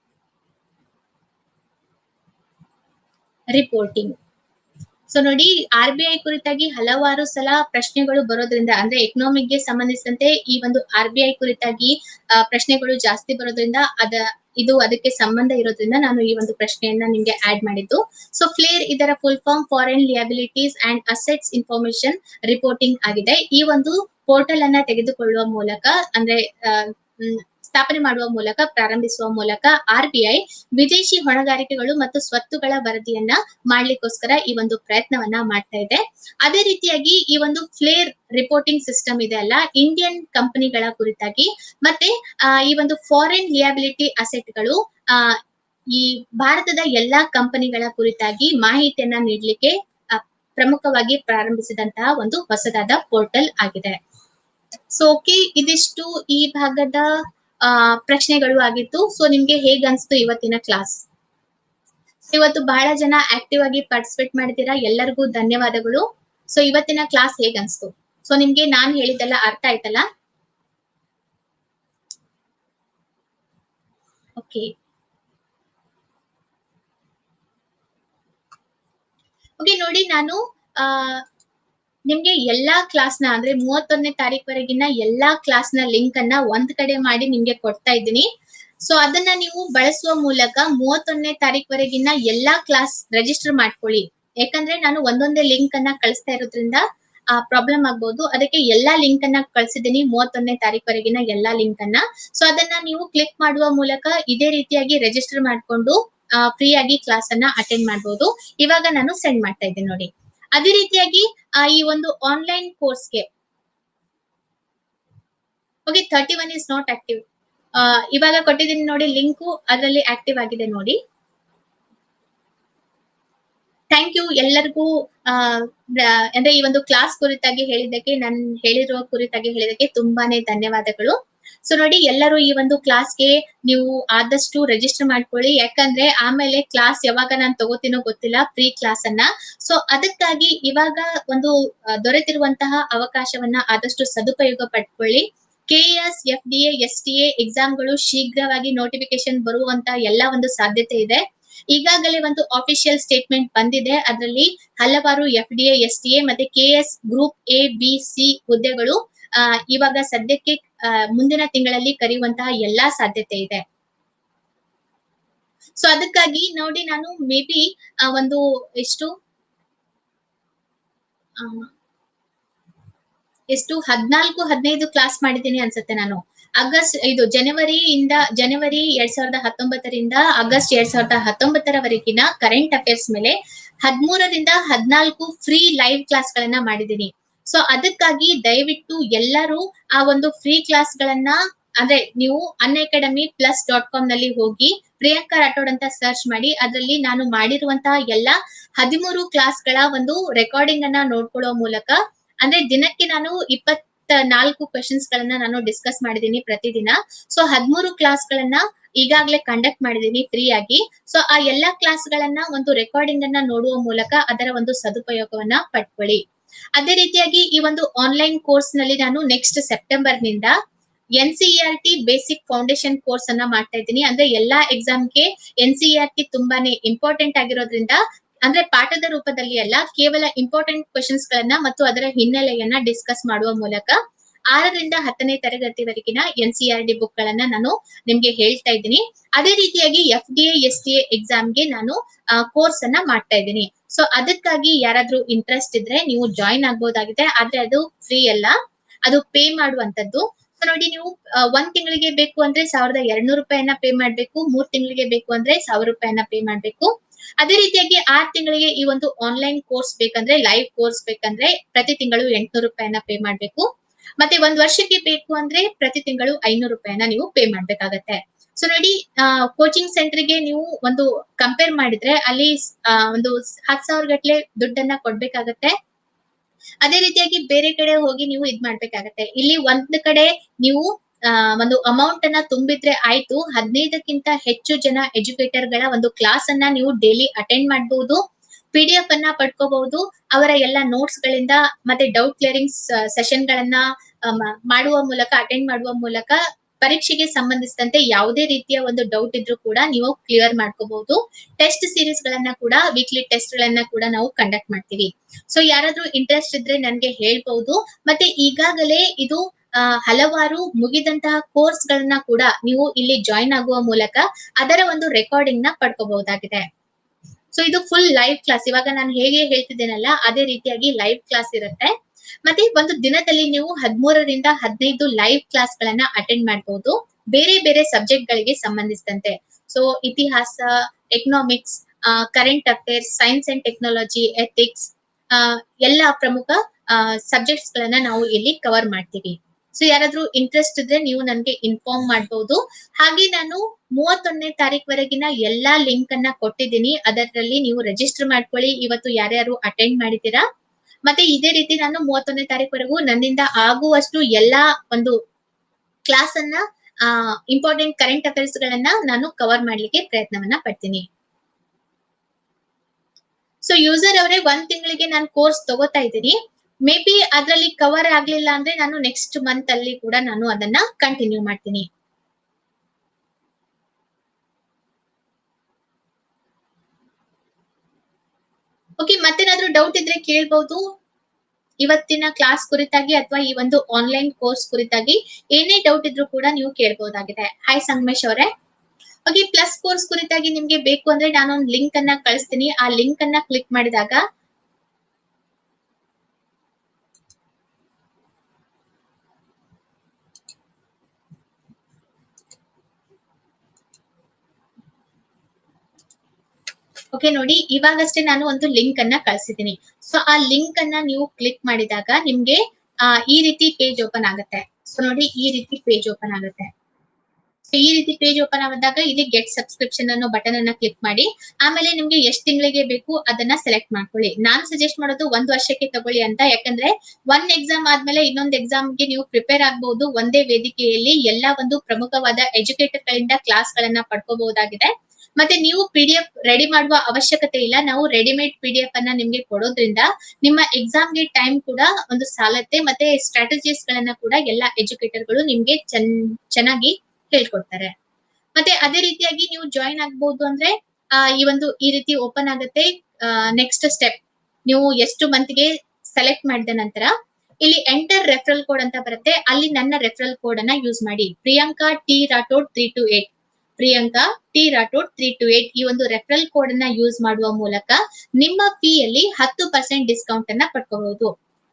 reporting. So ನೋಡಿ, RBI ಕುರಿತಾಗಿ ಹಲವಾರು ಸಲ ಪ್ರಶ್ನೆಗಳು ಬರೋದ್ರಿಂದ, ಅಂದ್ರೆ ಎಕನಾಮಿಕ್ ಗೆ ಸಂಬಂಧಿಸಿದಂತೆ ಈ ಒಂದು RBI ಕುರಿತಾಗಿ ಪ್ರಶ್ನೆಗಳು ಜಾಸ್ತಿ ಬರೋದ್ರಿಂದ ಇದು ಅದಕ್ಕೆ ಸಂಬಂಧ ಇರೋದ್ರಿಂದ ನಾನು ಈ ಒಂದು ಪ್ರಶ್ನೆಯನ್ನ ನಿಮ್ಗೆ ಆಡ್ ಮಾಡಿದ್ದು. ಸೊ ಫ್ಲೇರ್ ಇದರ full form foreign liabilities and assets information reporting ಆಗಿದೆ. ಈ ಒಂದು ಪೋರ್ಟಲ್ ಅನ್ನ ತೆಗೆದುಕೊಳ್ಳುವ ಮೂಲಕ, ಅಂದ್ರೆ ಸ್ಥಾಪನೆ ಮಾಡುವ ಮೂಲಕ, ಪ್ರಾರಂಭಿಸುವ ಮೂಲಕ RBI ವಿದೇಶಿ ಹೊಣೆಗಾರಿಕೆಗಳು ಮತ್ತು ಸ್ವತ್ತುಗಳ ವರದಿಯನ್ನ ಮಾಡ್ಲಿಕ್ಕೋಸ್ಕರ ಈ ಒಂದು ಪ್ರಯತ್ನವನ್ನ ಮಾಡ್ತಾ ಇದೆ. ಅದೇ ರೀತಿಯಾಗಿ ಈ ಒಂದು ಫ್ಲೇರ್ ರಿಪೋರ್ಟಿಂಗ್ ಸಿಸ್ಟಮ್ ಇದೆ ಅಲ್ಲ, ಇಂಡಿಯನ್ ಕಂಪನಿಗಳ ಕುರಿತಾಗಿ ಮತ್ತೆ ಈ ಒಂದು ಫಾರಿನ್ ಲಿಯಬಿಲಿಟಿ ಅಸೆಟ್ಗಳು ಈ ಭಾರತದ ಎಲ್ಲಾ ಕಂಪನಿಗಳ ಕುರಿತಾಗಿ ಮಾಹಿತಿಯನ್ನ ನೀಡಲಿಕ್ಕೆ ಪ್ರಮುಖವಾಗಿ ಪ್ರಾರಂಭಿಸಿದಂತಹ ಒಂದು ಹೊಸದಾದ ಪೋರ್ಟಲ್ ಆಗಿದೆ. ಸೊ ಓಕೆ, ಇದಿಷ್ಟು ಈ ಭಾಗದ ಪ್ರಶ್ನೆಗಳು ಆಗಿತ್ತು. ಸೊ ನಿಮ್ಗೆ ಹೇಗ್ ಅನ್ಸ್ತು ಇವತ್ತಿನ ಕ್ಲಾಸ್? ಇವತ್ತು ಬಹಳ ಜನ ಆಕ್ಟಿವ್ ಆಗಿ ಪಾರ್ಟಿಸಿಪೇಟ್ ಮಾಡಿದ್ದೀರಾ, ಎಲ್ಲರಿಗೂ ಧನ್ಯವಾದಗಳು. ಸೊ ಇವತ್ತಿನ ಕ್ಲಾಸ್ ಹೇಗ್ ಅನ್ಸ್ತು? ಸೊ ನಿಮ್ಗೆ ನಾನ್ ಹೇಳಿದ್ದೆಲ್ಲ ಅರ್ಥ ಆಯ್ತಲ್ಲ? ಓಕೆ ನೋಡಿ, ನಾನು ನಿಮ್ಗೆ ಎಲ್ಲಾ ಕ್ಲಾಸ್ ನ, ಅಂದ್ರೆ 31ನೇ ತಾರೀಕುವರೆಗಿನ ಎಲ್ಲಾ ಕ್ಲಾಸ್ ನ ಲಿಂಕ್ ಅನ್ನ ಒಂದ್ ಕಡೆ ಮಾಡಿ ನಿಮ್ಗೆ ಕೊಡ್ತಾ ಇದ್ದೀನಿ. ಸೊ ಅದನ್ನ ನೀವು ಬಳಸುವ ಮೂಲಕ 31ನೇ ತಾರೀಕುವರೆಗಿನ ಎಲ್ಲಾ ಕ್ಲಾಸ್ ರಿಜಿಸ್ಟರ್ ಮಾಡ್ಕೊಳ್ಳಿ. ಯಾಕಂದ್ರೆ ನಾನು ಒಂದೊಂದೇ ಲಿಂಕ್ ಅನ್ನ ಕಳಿಸ್ತಾ ಇರೋದ್ರಿಂದ ಪ್ರಾಬ್ಲಮ್ ಆಗ್ಬಹುದು. ಅದಕ್ಕೆ ಎಲ್ಲಾ ಲಿಂಕ್ ಅನ್ನ ಕಳಿಸಿದ್ದೀನಿ, 31ನೇ ತಾರೀಕುವರೆಗಿನ ಎಲ್ಲಾ ಲಿಂಕ್ ಅನ್ನ. ಸೊ ಅದನ್ನ ನೀವು ಕ್ಲಿಕ್ ಮಾಡುವ ಮೂಲಕ ಇದೇ ರೀತಿಯಾಗಿ ರಿಜಿಸ್ಟರ್ ಮಾಡ್ಕೊಂಡು ಫ್ರೀ ಆಗಿ ಕ್ಲಾಸ್ ಅನ್ನ ಅಟೆಂಡ್ ಮಾಡಬಹುದು. ಇವಾಗ ನಾನು ಸೆಂಡ್ ಮಾಡ್ತಾ ಇದ್ದೀನಿ ನೋಡಿ. ಅದೇ ರೀತಿಯಾಗಿ ಈ ಒಂದು ಆನ್ಲೈನ್ ಕೋರ್ಸ್ಗೆ ಓಕೆ 31 ಇಸ್ ನಾಟ್ ಆಕ್ಟಿವ್. ಇವಾಗ ಕೊಟ್ಟಿದ್ದೀನಿ ನೋಡಿ ಲಿಂಕು, ಅದರಲ್ಲಿ ಆಕ್ಟಿವ್ ಆಗಿದೆ ನೋಡಿ. ಥ್ಯಾಂಕ್ ಯು ಎಲ್ಲರಿಗೂ. ಅಂದ್ರೆ ಈ ಒಂದು ಕ್ಲಾಸ್ ಕುರಿತಾಗಿ ಹೇಳಿದ್ದಕ್ಕೆ, ನಾನು ಹೇಳಿರುವ ಕುರಿತಾಗಿ ಹೇಳಿದ್ದಕ್ಕೆ ತುಂಬಾನೇ ಧನ್ಯವಾದಗಳು. ಸೊ ನೋಡಿ, ಎಲ್ಲರೂ ಈ ಒಂದು ಕ್ಲಾಸ್ಗೆ ನೀವು ಆದಷ್ಟು ರಿಜಿಸ್ಟರ್ ಮಾಡ್ಕೊಳ್ಳಿ. ಯಾಕಂದ್ರೆ ಆಮೇಲೆ ಕ್ಲಾಸ್ ಯಾವಾಗ ನಾನು ತಗೋತೀನೋ ಗೊತ್ತಿಲ್ಲ, ಫ್ರೀ ಕ್ಲಾಸ್ ಅನ್ನ. ಸೊ ಅದಕ್ಕಾಗಿ ಇವಾಗ ಒಂದು ದೊರೆತಿರುವಂತಹ ಅವಕಾಶವನ್ನ ಆದಷ್ಟು ಸದುಪಯೋಗ ಪಡ್ಕೊಳ್ಳಿ. KS, FDA, STA ಎಕ್ಸಾಮ್ಗಳು ಶೀಘ್ರವಾಗಿ ನೋಟಿಫಿಕೇಶನ್ ಬರುವಂತ ಎಲ್ಲಾ ಒಂದು ಸಾಧ್ಯತೆ ಇದೆ. ಈಗಾಗಲೇ ಒಂದು ಅಫಿಷಿಯಲ್ ಸ್ಟೇಟ್ಮೆಂಟ್ ಬಂದಿದೆ. ಅದರಲ್ಲಿ ಹಲವಾರು FDA, STA ಮತ್ತೆ KS group A, B, C ಹುದ್ದೆಗಳು ಇವಾಗ ಸದ್ಯಕ್ಕೆ ಮುಂದಿನ ತಿಂಗಳಲ್ಲಿ ಕರೆಯುವಂತಹ ಎಲ್ಲಾ ಸಾಧ್ಯತೆ ಇದೆ. ಸೊ ಅದಕ್ಕಾಗಿ ನೋಡಿ, ನಾನು ಮೇ ಬಿ ಒಂದು ಎಷ್ಟು ಎಷ್ಟು 14-15 ಕ್ಲಾಸ್ ಮಾಡಿದ್ದೀನಿ ಅನ್ಸುತ್ತೆ ನಾನು. ಜನವರಿ 2019 ಆಗಸ್ಟ್ 2019 ಕರೆಂಟ್ ಅಫೇರ್ಸ್ ಮೇಲೆ 13-14 ಫ್ರೀ ಲೈವ್ ಕ್ಲಾಸ್ ಗಳನ್ನ ಮಾಡಿದ್ದೀನಿ. ಸೊ ಅದಕ್ಕಾಗಿ ದಯವಿಟ್ಟು ಎಲ್ಲರೂ ಆ ಒಂದು ಫ್ರೀ ಕ್ಲಾಸ್ ಗಳನ್ನ ಅಂದ್ರೆ ನೀವು unacademy+.com ನಲ್ಲಿ ಹೋಗಿ ಪ್ರಿಯಾಂಕಾ ರಾಠೋಡ್ ಅಂತ ಸರ್ಚ್ ಮಾಡಿ, ಅದರಲ್ಲಿ ನಾನು ಮಾಡಿರುವಂತಹ ಎಲ್ಲಾ 13 ಕ್ಲಾಸ್ ಗಳ ಒಂದು ರೆಕಾರ್ಡಿಂಗ್ ಅನ್ನ ನೋಡ್ಕೊಳ್ಳೋ ಮೂಲಕ, ಅಂದ್ರೆ ದಿನಕ್ಕೆ ನಾನು 24 ಕ್ವೆಶನ್ಸ್ ಗಳನ್ನ ನಾನು ಡಿಸ್ಕಸ್ ಮಾಡಿದ್ದೀನಿ ಪ್ರತಿದಿನ. ಸೊ 13 ಕ್ಲಾಸ್ ಗಳನ್ನ ಈಗಾಗಲೇ ಕಂಡಕ್ಟ್ ಮಾಡಿದ್ದೀನಿ ಫ್ರೀ ಆಗಿ. ಸೊ ಆ ಎಲ್ಲಾ ಕ್ಲಾಸ್ ಗಳನ್ನ ಒಂದು ರೆಕಾರ್ಡಿಂಗ್ ಅನ್ನ ನೋಡುವ ಮೂಲಕ ಅದರ ಒಂದು ಸದುಪಯೋಗವನ್ನ ಪಡ್ಕೊಳ್ಳಿ. ಅದೇ ರೀತಿಯಾಗಿ ಈ ಒಂದು ಆನ್ಲೈನ್ ಕೋರ್ಸ್ ನಲ್ಲಿ ನಾನು ನೆಕ್ಸ್ಟ್ ಸೆಪ್ಟೆಂಬರ್ ನಿಂದ NCERT ಬೇಸಿಕ್ ಫೌಂಡೇಶನ್ ಕೋರ್ಸ್ ಅನ್ನ ಮಾಡ್ತಾ ಇದ್ದೀನಿ. ಅಂದ್ರೆ ಎಲ್ಲಾ ಎಕ್ಸಾಮ್ಗೆ NCERT ತುಂಬಾನೇ ಇಂಪಾರ್ಟೆಂಟ್ ಆಗಿರೋದ್ರಿಂದ, ಅಂದ್ರೆ ಪಾಠದ ರೂಪದಲ್ಲಿ ಅಲ್ಲ, ಕೇವಲ ಇಂಪಾರ್ಟೆಂಟ್ ಕ್ವೆಶನ್ಸ್ ಗಳನ್ನ ಮತ್ತು ಅದರ ಹಿನ್ನೆಲೆಯನ್ನ ಡಿಸ್ಕಸ್ ಮಾಡುವ ಮೂಲಕ 6ರಿಂದ 10ನೇ ತರಗತಿವರೆಗಿನ NCERT ಬುಕ್ ಗಳನ್ನ ನಾನು ನಿಮ್ಗೆ ಹೇಳ್ತಾ ಇದ್ದೀನಿ. ಅದೇ ರೀತಿಯಾಗಿ FDA STA ಎಕ್ಸಾಮ್ಗೆ ನಾನು ಕೋರ್ಸ್ ಅನ್ನ ಮಾಡ್ತಾ ಇದ್ದೀನಿ. ಸೊ ಅದಕ್ಕಾಗಿ ಯಾರಾದ್ರೂ ಇಂಟ್ರೆಸ್ಟ್ ಇದ್ರೆ ನೀವು ಜಾಯಿನ್ ಆಗ್ಬೋದಾಗಿದೆ. ಆದ್ರೆ ಅದು ಫ್ರೀ ಅಲ್ಲ, ಅದು ಪೇ ಮಾಡುವಂತದ್ದು. ಸೊ ನೋಡಿ, ನೀವು 1 ತಿಂಗಳಿಗೆ ಬೇಕು ಅಂದ್ರೆ 1200 ರೂಪಾಯಿಯನ್ನ ಪೇ ಮಾಡ್ಬೇಕು. 3 ತಿಂಗಳಿಗೆ ಬೇಕು ಅಂದ್ರೆ 1000 ರೂಪಾಯಿಯನ್ನ ಪೇ ಮಾಡ್ಬೇಕು. ಅದೇ ರೀತಿಯಾಗಿ 6 ತಿಂಗಳಿಗೆ ಈ ಒಂದು ಆನ್ಲೈನ್ ಕೋರ್ಸ್ ಬೇಕಂದ್ರೆ, ಲೈವ್ ಕೋರ್ಸ್ ಬೇಕಂದ್ರೆ ಪ್ರತಿ ತಿಂಗಳು 800 ರೂಪಾಯಿಯನ್ನ ಪೇ ಮಾಡ್ಬೇಕು. ಮತ್ತೆ 1 ವರ್ಷಕ್ಕೆ ಬೇಕು ಅಂದ್ರೆ ಪ್ರತಿ ತಿಂಗಳು 500 ರೂಪಾಯಿಯನ್ನ ನೀವು ಪೇ ಮಾಡ್ಬೇಕಾಗತ್ತೆ. ಸೊ ನೋಡಿ, ಕೋಚಿಂಗ್ ಸೆಂಟರ್ಗೆ ನೀವು ಒಂದು ಕಂಪೇರ್ ಮಾಡಿದ್ರೆ ಅಲ್ಲಿ ಒಂದು 10,000 ಗಟ್ಲೆ ದುಡ್ಡನ್ನ ಕೊಡ್ಬೇಕಾಗತ್ತೆ. ಅದೇ ರೀತಿಯಾಗಿ ಬೇರೆ ಕಡೆ ಹೋಗಿ ನೀವು ಇದ್ ಮಾಡ್ಬೇಕಾಗತ್ತೆ. ಇಲ್ಲಿ ಒಂದ್ ಕಡೆ ನೀವು ಒಂದು ಅಮೌಂಟ್ ಅನ್ನ ತುಂಬಿದ್ರೆ ಆಯ್ತು, 15ಕ್ಕಿಂತ ಹೆಚ್ಚು ಜನ ಎಜುಕೇಟರ್ ಗಳ ಒಂದು ಕ್ಲಾಸ್ ಅನ್ನ ನೀವು ಡೈಲಿ ಅಟೆಂಡ್ ಮಾಡಬಹುದು. PDF ಅನ್ನ ಪಡ್ಕೋಬಹುದು. ಅವರ ಎಲ್ಲ ನೋಟ್ಸ್ ಗಳಿಂದ ಮತ್ತೆ ಡೌಟ್ ಕ್ಲಿಯರಿಂಗ್ ಸೆಷನ್ ಗಳನ್ನ ಅಟೆಂಡ್ ಮಾಡುವ ಮೂಲಕ ಪರೀಕ್ಷೆಗೆ ಸಂಬಂಧಿಸಿದಂತೆ ಯಾವುದೇ ರೀತಿಯ ಒಂದು ಡೌಟ್ ಇದ್ರೂ ಕೂಡ ನೀವು ಕ್ಲಿಯರ್ ಮಾಡ್ಕೋಬಹುದು. ಟೆಸ್ಟ್ ಸೀರೀಸ್ ಗಳನ್ನ ಕೂಡ, ವೀಕ್ಲಿ ಟೆಸ್ಟ್ ಗಳನ್ನ ಕೂಡ ನಾವು ಕಂಡಕ್ಟ್ ಮಾಡ್ತೀವಿ. ಸೊ ಯಾರಾದ್ರೂ ಇಂಟ್ರೆಸ್ಟ್ ಇದ್ರೆ ನನ್ಗೆ ಹೇಳ್ಬಹುದು. ಮತ್ತೆ ಈಗಾಗಲೇ ಇದು ಹಲವಾರು ಮುಗಿದಂತಹ ಕೋರ್ಸ್ ಗಳನ್ನ ಕೂಡ ನೀವು ಇಲ್ಲಿ ಜಾಯಿನ್ ಆಗುವ ಮೂಲಕ ಅದರ ಒಂದು ರೆಕಾರ್ಡಿಂಗ್ ನ ಪಡ್ಕೋಬಹುದಾಗಿದೆ. ಸೊ ಇದು ಫುಲ್ ಲೈವ್ ಕ್ಲಾಸ್. ಇವಾಗ ನಾನು ಹೇಗೆ ಹೇಳ್ತಿದ್ದೇನಲ್ಲ, ಅದೇ ರೀತಿಯಾಗಿ ಲೈವ್ ಕ್ಲಾಸ್ ಇರುತ್ತೆ. ಮತ್ತೆ ಒಂದು ದಿನದಲ್ಲಿ ನೀವು 13-15 ಲೈವ್ ಕ್ಲಾಸ್ ಗಳನ್ನ ಅಟೆಂಡ್ ಮಾಡಬಹುದು, ಬೇರೆ ಬೇರೆ ಸಬ್ಜೆಕ್ಟ್ ಗಳಿಗೆ ಸಂಬಂಧಿಸಿದಂತೆ. ಸೊ ಇತಿಹಾಸ, economics, current affairs, science and technology, ethics, ಎಲ್ಲಾ ಪ್ರಮುಖ ಸಬ್ಜೆಕ್ಟ್ಸ್ ಗಳನ್ನ ನಾವು ಇಲ್ಲಿ ಕವರ್ ಮಾಡ್ತೀವಿ. ಸೊ ಯಾರಾದ್ರೂ ಇಂಟ್ರೆಸ್ಟ್ ಇದ್ರೆ ನೀವು ನನ್ಗೆ ಇನ್ಫಾರ್ಮ್ ಮಾಡಬಹುದು. ಹಾಗೆ ನಾನು 31ನೇ ತಾರೀಕುವರೆಗಿನ ಎಲ್ಲಾ ಲಿಂಕ್ ಅನ್ನ ಕೊಟ್ಟಿದ್ದೀನಿ. ಅದರಲ್ಲಿ ನೀವು ರಿಜಿಸ್ಟರ್ ಮಾಡ್ಕೊಳ್ಳಿ, ಇವತ್ತು ಯಾರ್ಯಾರು ಅಟೆಂಡ್ ಮಾಡಿದ್ದೀರಾ. ಮತ್ತೆ ಇದೇ ರೀತಿ ನಾನು 31ನೇ ತಾರೀಕುವರೆಗೂ ನನ್ನಿಂದ ಆಗುವಷ್ಟು ಎಲ್ಲಾ ಒಂದು ಕ್ಲಾಸ್ ಅನ್ನ ಇಂಪಾರ್ಟೆಂಟ್ ಕರೆಂಟ್ ಅಫೇರ್ಸ್ ಗಳನ್ನ ನಾನು ಕವರ್ ಮಾಡ್ಲಿಕ್ಕೆ ಪ್ರಯತ್ನವನ್ನ ಪಡ್ತೀನಿ. ಸೊ ಯೂಸರ್ ಅವರೇ, 1 ತಿಂಗಳಿಗೆ ನಾನು ಕೋರ್ಸ್ ತಗೋತಾ ಇದ್ದೀನಿ. ಮೇ ಬಿ ಅದ್ರಲ್ಲಿ ಕವರ್ ಆಗ್ಲಿಲ್ಲ ಅಂದ್ರೆ ನಾನು ನೆಕ್ಸ್ಟ್ ಮಂತ್ ಅಲ್ಲಿ ಕೂಡ ನಾನು ಅದನ್ನ ಕಂಟಿನ್ಯೂ ಮಾಡ್ತೀನಿ. ಓಕೆ, ಮತ್ತೇನಾದ್ರೂ ಡೌಟ್ ಇದ್ರೆ ಕೇಳ್ಬಹುದು. ಇವತ್ತಿನ ಕ್ಲಾಸ್ ಕುರಿತಾಗಿ ಅಥವಾ ಈ ಒಂದು ಆನ್ಲೈನ್ ಕೋರ್ಸ್ ಕುರಿತಾಗಿ ಏನೇ ಡೌಟ್ ಇದ್ರೂ ಕೂಡ ನೀವು ಕೇಳಬಹುದಾಗಿದೆ. ಹಾಯ್ ಸಂಗಮೇಶ್ ಅವರೇ. ಓಕೆ, ಪ್ಲಸ್ ಕೋರ್ಸ್ ಕುರಿತಾಗಿ ನಿಮ್ಗೆ ಬೇಕು ಅಂದ್ರೆ ನಾನೊಂದು ಲಿಂಕ್ ಅನ್ನ ಕಳಿಸ್ತೀನಿ. ಆ ಲಿಂಕ್ ಅನ್ನ ಕ್ಲಿಕ್ ಮಾಡಿದಾಗ ಓಕೆ ನೋಡಿ, ಇವಾಗಷ್ಟೇ ನಾನು ಒಂದು ಲಿಂಕ್ ಅನ್ನ ಕಳಿಸಿದ್ದೀನಿ. ಸೊ ಆ ಲಿಂಕ್ ಅನ್ನ ನೀವು ಕ್ಲಿಕ್ ಮಾಡಿದಾಗ ನಿಮ್ಗೆ ಈ ರೀತಿ ಪೇಜ್ ಓಪನ್ ಆಗುತ್ತೆ. ಸೊ ನೋಡಿ, ಈ ರೀತಿ ಪೇಜ್ ಓಪನ್ ಆಗುತ್ತೆ. ಈ ರೀತಿ ಪೇಜ್ ಓಪನ್ ಆದಾಗ ಇಲ್ಲಿ ಗೆಟ್ ಸಬ್ಸ್ಕ್ರಿಪ್ಷನ್ ಅನ್ನೋ ಬಟನ್ ಅನ್ನ ಕ್ಲಿಕ್ ಮಾಡಿ. ಆಮೇಲೆ ನಿಮ್ಗೆ ಎಷ್ಟು ತಿಂಗಳಿಗೆ ಬೇಕು ಅದನ್ನ ಸೆಲೆಕ್ಟ್ ಮಾಡ್ಕೊಳ್ಳಿ. ನಾನ್ ಸಜೆಸ್ಟ್ ಮಾಡೋದು 1 ವರ್ಷಕ್ಕೆ ತಗೊಳ್ಳಿ ಅಂತ. ಯಾಕಂದ್ರೆ 1 ಎಕ್ಸಾಮ್ ಆದ್ಮೇಲೆ ಇನ್ನೊಂದು ಎಕ್ಸಾಮ್ಗೆ ನೀವು ಪ್ರಿಪೇರ್ ಆಗಬಹುದು. ಒಂದೇ ವೇದಿಕೆಯಲ್ಲಿ ಎಲ್ಲಾ ಒಂದು ಪ್ರಮುಖವಾದ ಎಜುಕೇಟರ್ ಗಳಿಂದ ಕ್ಲಾಸ್ ಗಳನ್ನ ಪಡ್ಕೋಬಹುದಾಗಿದೆ. ಮತ್ತೆ ನೀವು PDF ರೆಡಿ ಮಾಡುವ ಅವಶ್ಯಕತೆ ಇಲ್ಲ. ನಾವು ರೆಡಿಮೇಡ್ PDF ಅನ್ನ ನಿಮ್ಗೆ ಕೊಡೋದ್ರಿಂದ ನಿಮ್ಮ ಎಕ್ಸಾಮ್ಗೆ ಟೈಮ್ ಕೂಡ ಒಂದು ಸಾಲತ್ತೆ. ಮತ್ತೆ ಸ್ಟ್ರಾಟಜೀಸ್ ಗಳನ್ನ ಕೂಡ ಎಲ್ಲಾ ಎಜುಕೇಟರ್ ಗಳು ನಿಮ್ಗೆ ಚೆನ್ನಾಗಿ ಹೇಳ್ಕೊಡ್ತಾರೆ. ಮತ್ತೆ ಅದೇ ರೀತಿಯಾಗಿ ನೀವು ಜಾಯಿನ್ ಆಗ್ಬಹುದು ಅಂದ್ರೆ ಈ ರೀತಿ ಓಪನ್ ಆಗುತ್ತೆ. ನೆಕ್ಸ್ಟ್ ಸ್ಟೆಪ್, ನೀವು ಎಷ್ಟು ಮಂತ್ಗೆ ಸೆಲೆಕ್ಟ್ ಮಾಡಿದ ನಂತರ ಇಲ್ಲಿ ಎಂಟರ್ ರೆಫರಲ್ ಕೋಡ್ ಅಂತ ಬರುತ್ತೆ. ಅಲ್ಲಿ ನನ್ನ ರೆಫರಲ್ ಕೋಡ್ ಅನ್ನ ಯೂಸ್ ಮಾಡಿ, ಪ್ರಿಯಾಂಕಾ ಟಿ ರಾಠೋಡ್ 328. ಪ್ರಿಯಾಂಕಾ ಟಿ ರಾಠೋಡ್ 328 ಈ ಒಂದು ರೆಫರಲ್ ಕೋಡ್ ಅನ್ನ ಯೂಸ್ ಮಾಡುವ ಮೂಲಕ ನಿಮ್ಮ ಫೀ ಅಲ್ಲಿ 10% ಡಿಸ್ಕೌಂಟ್ ಅನ್ನ ಪಡ್ಕೋಬಹುದು.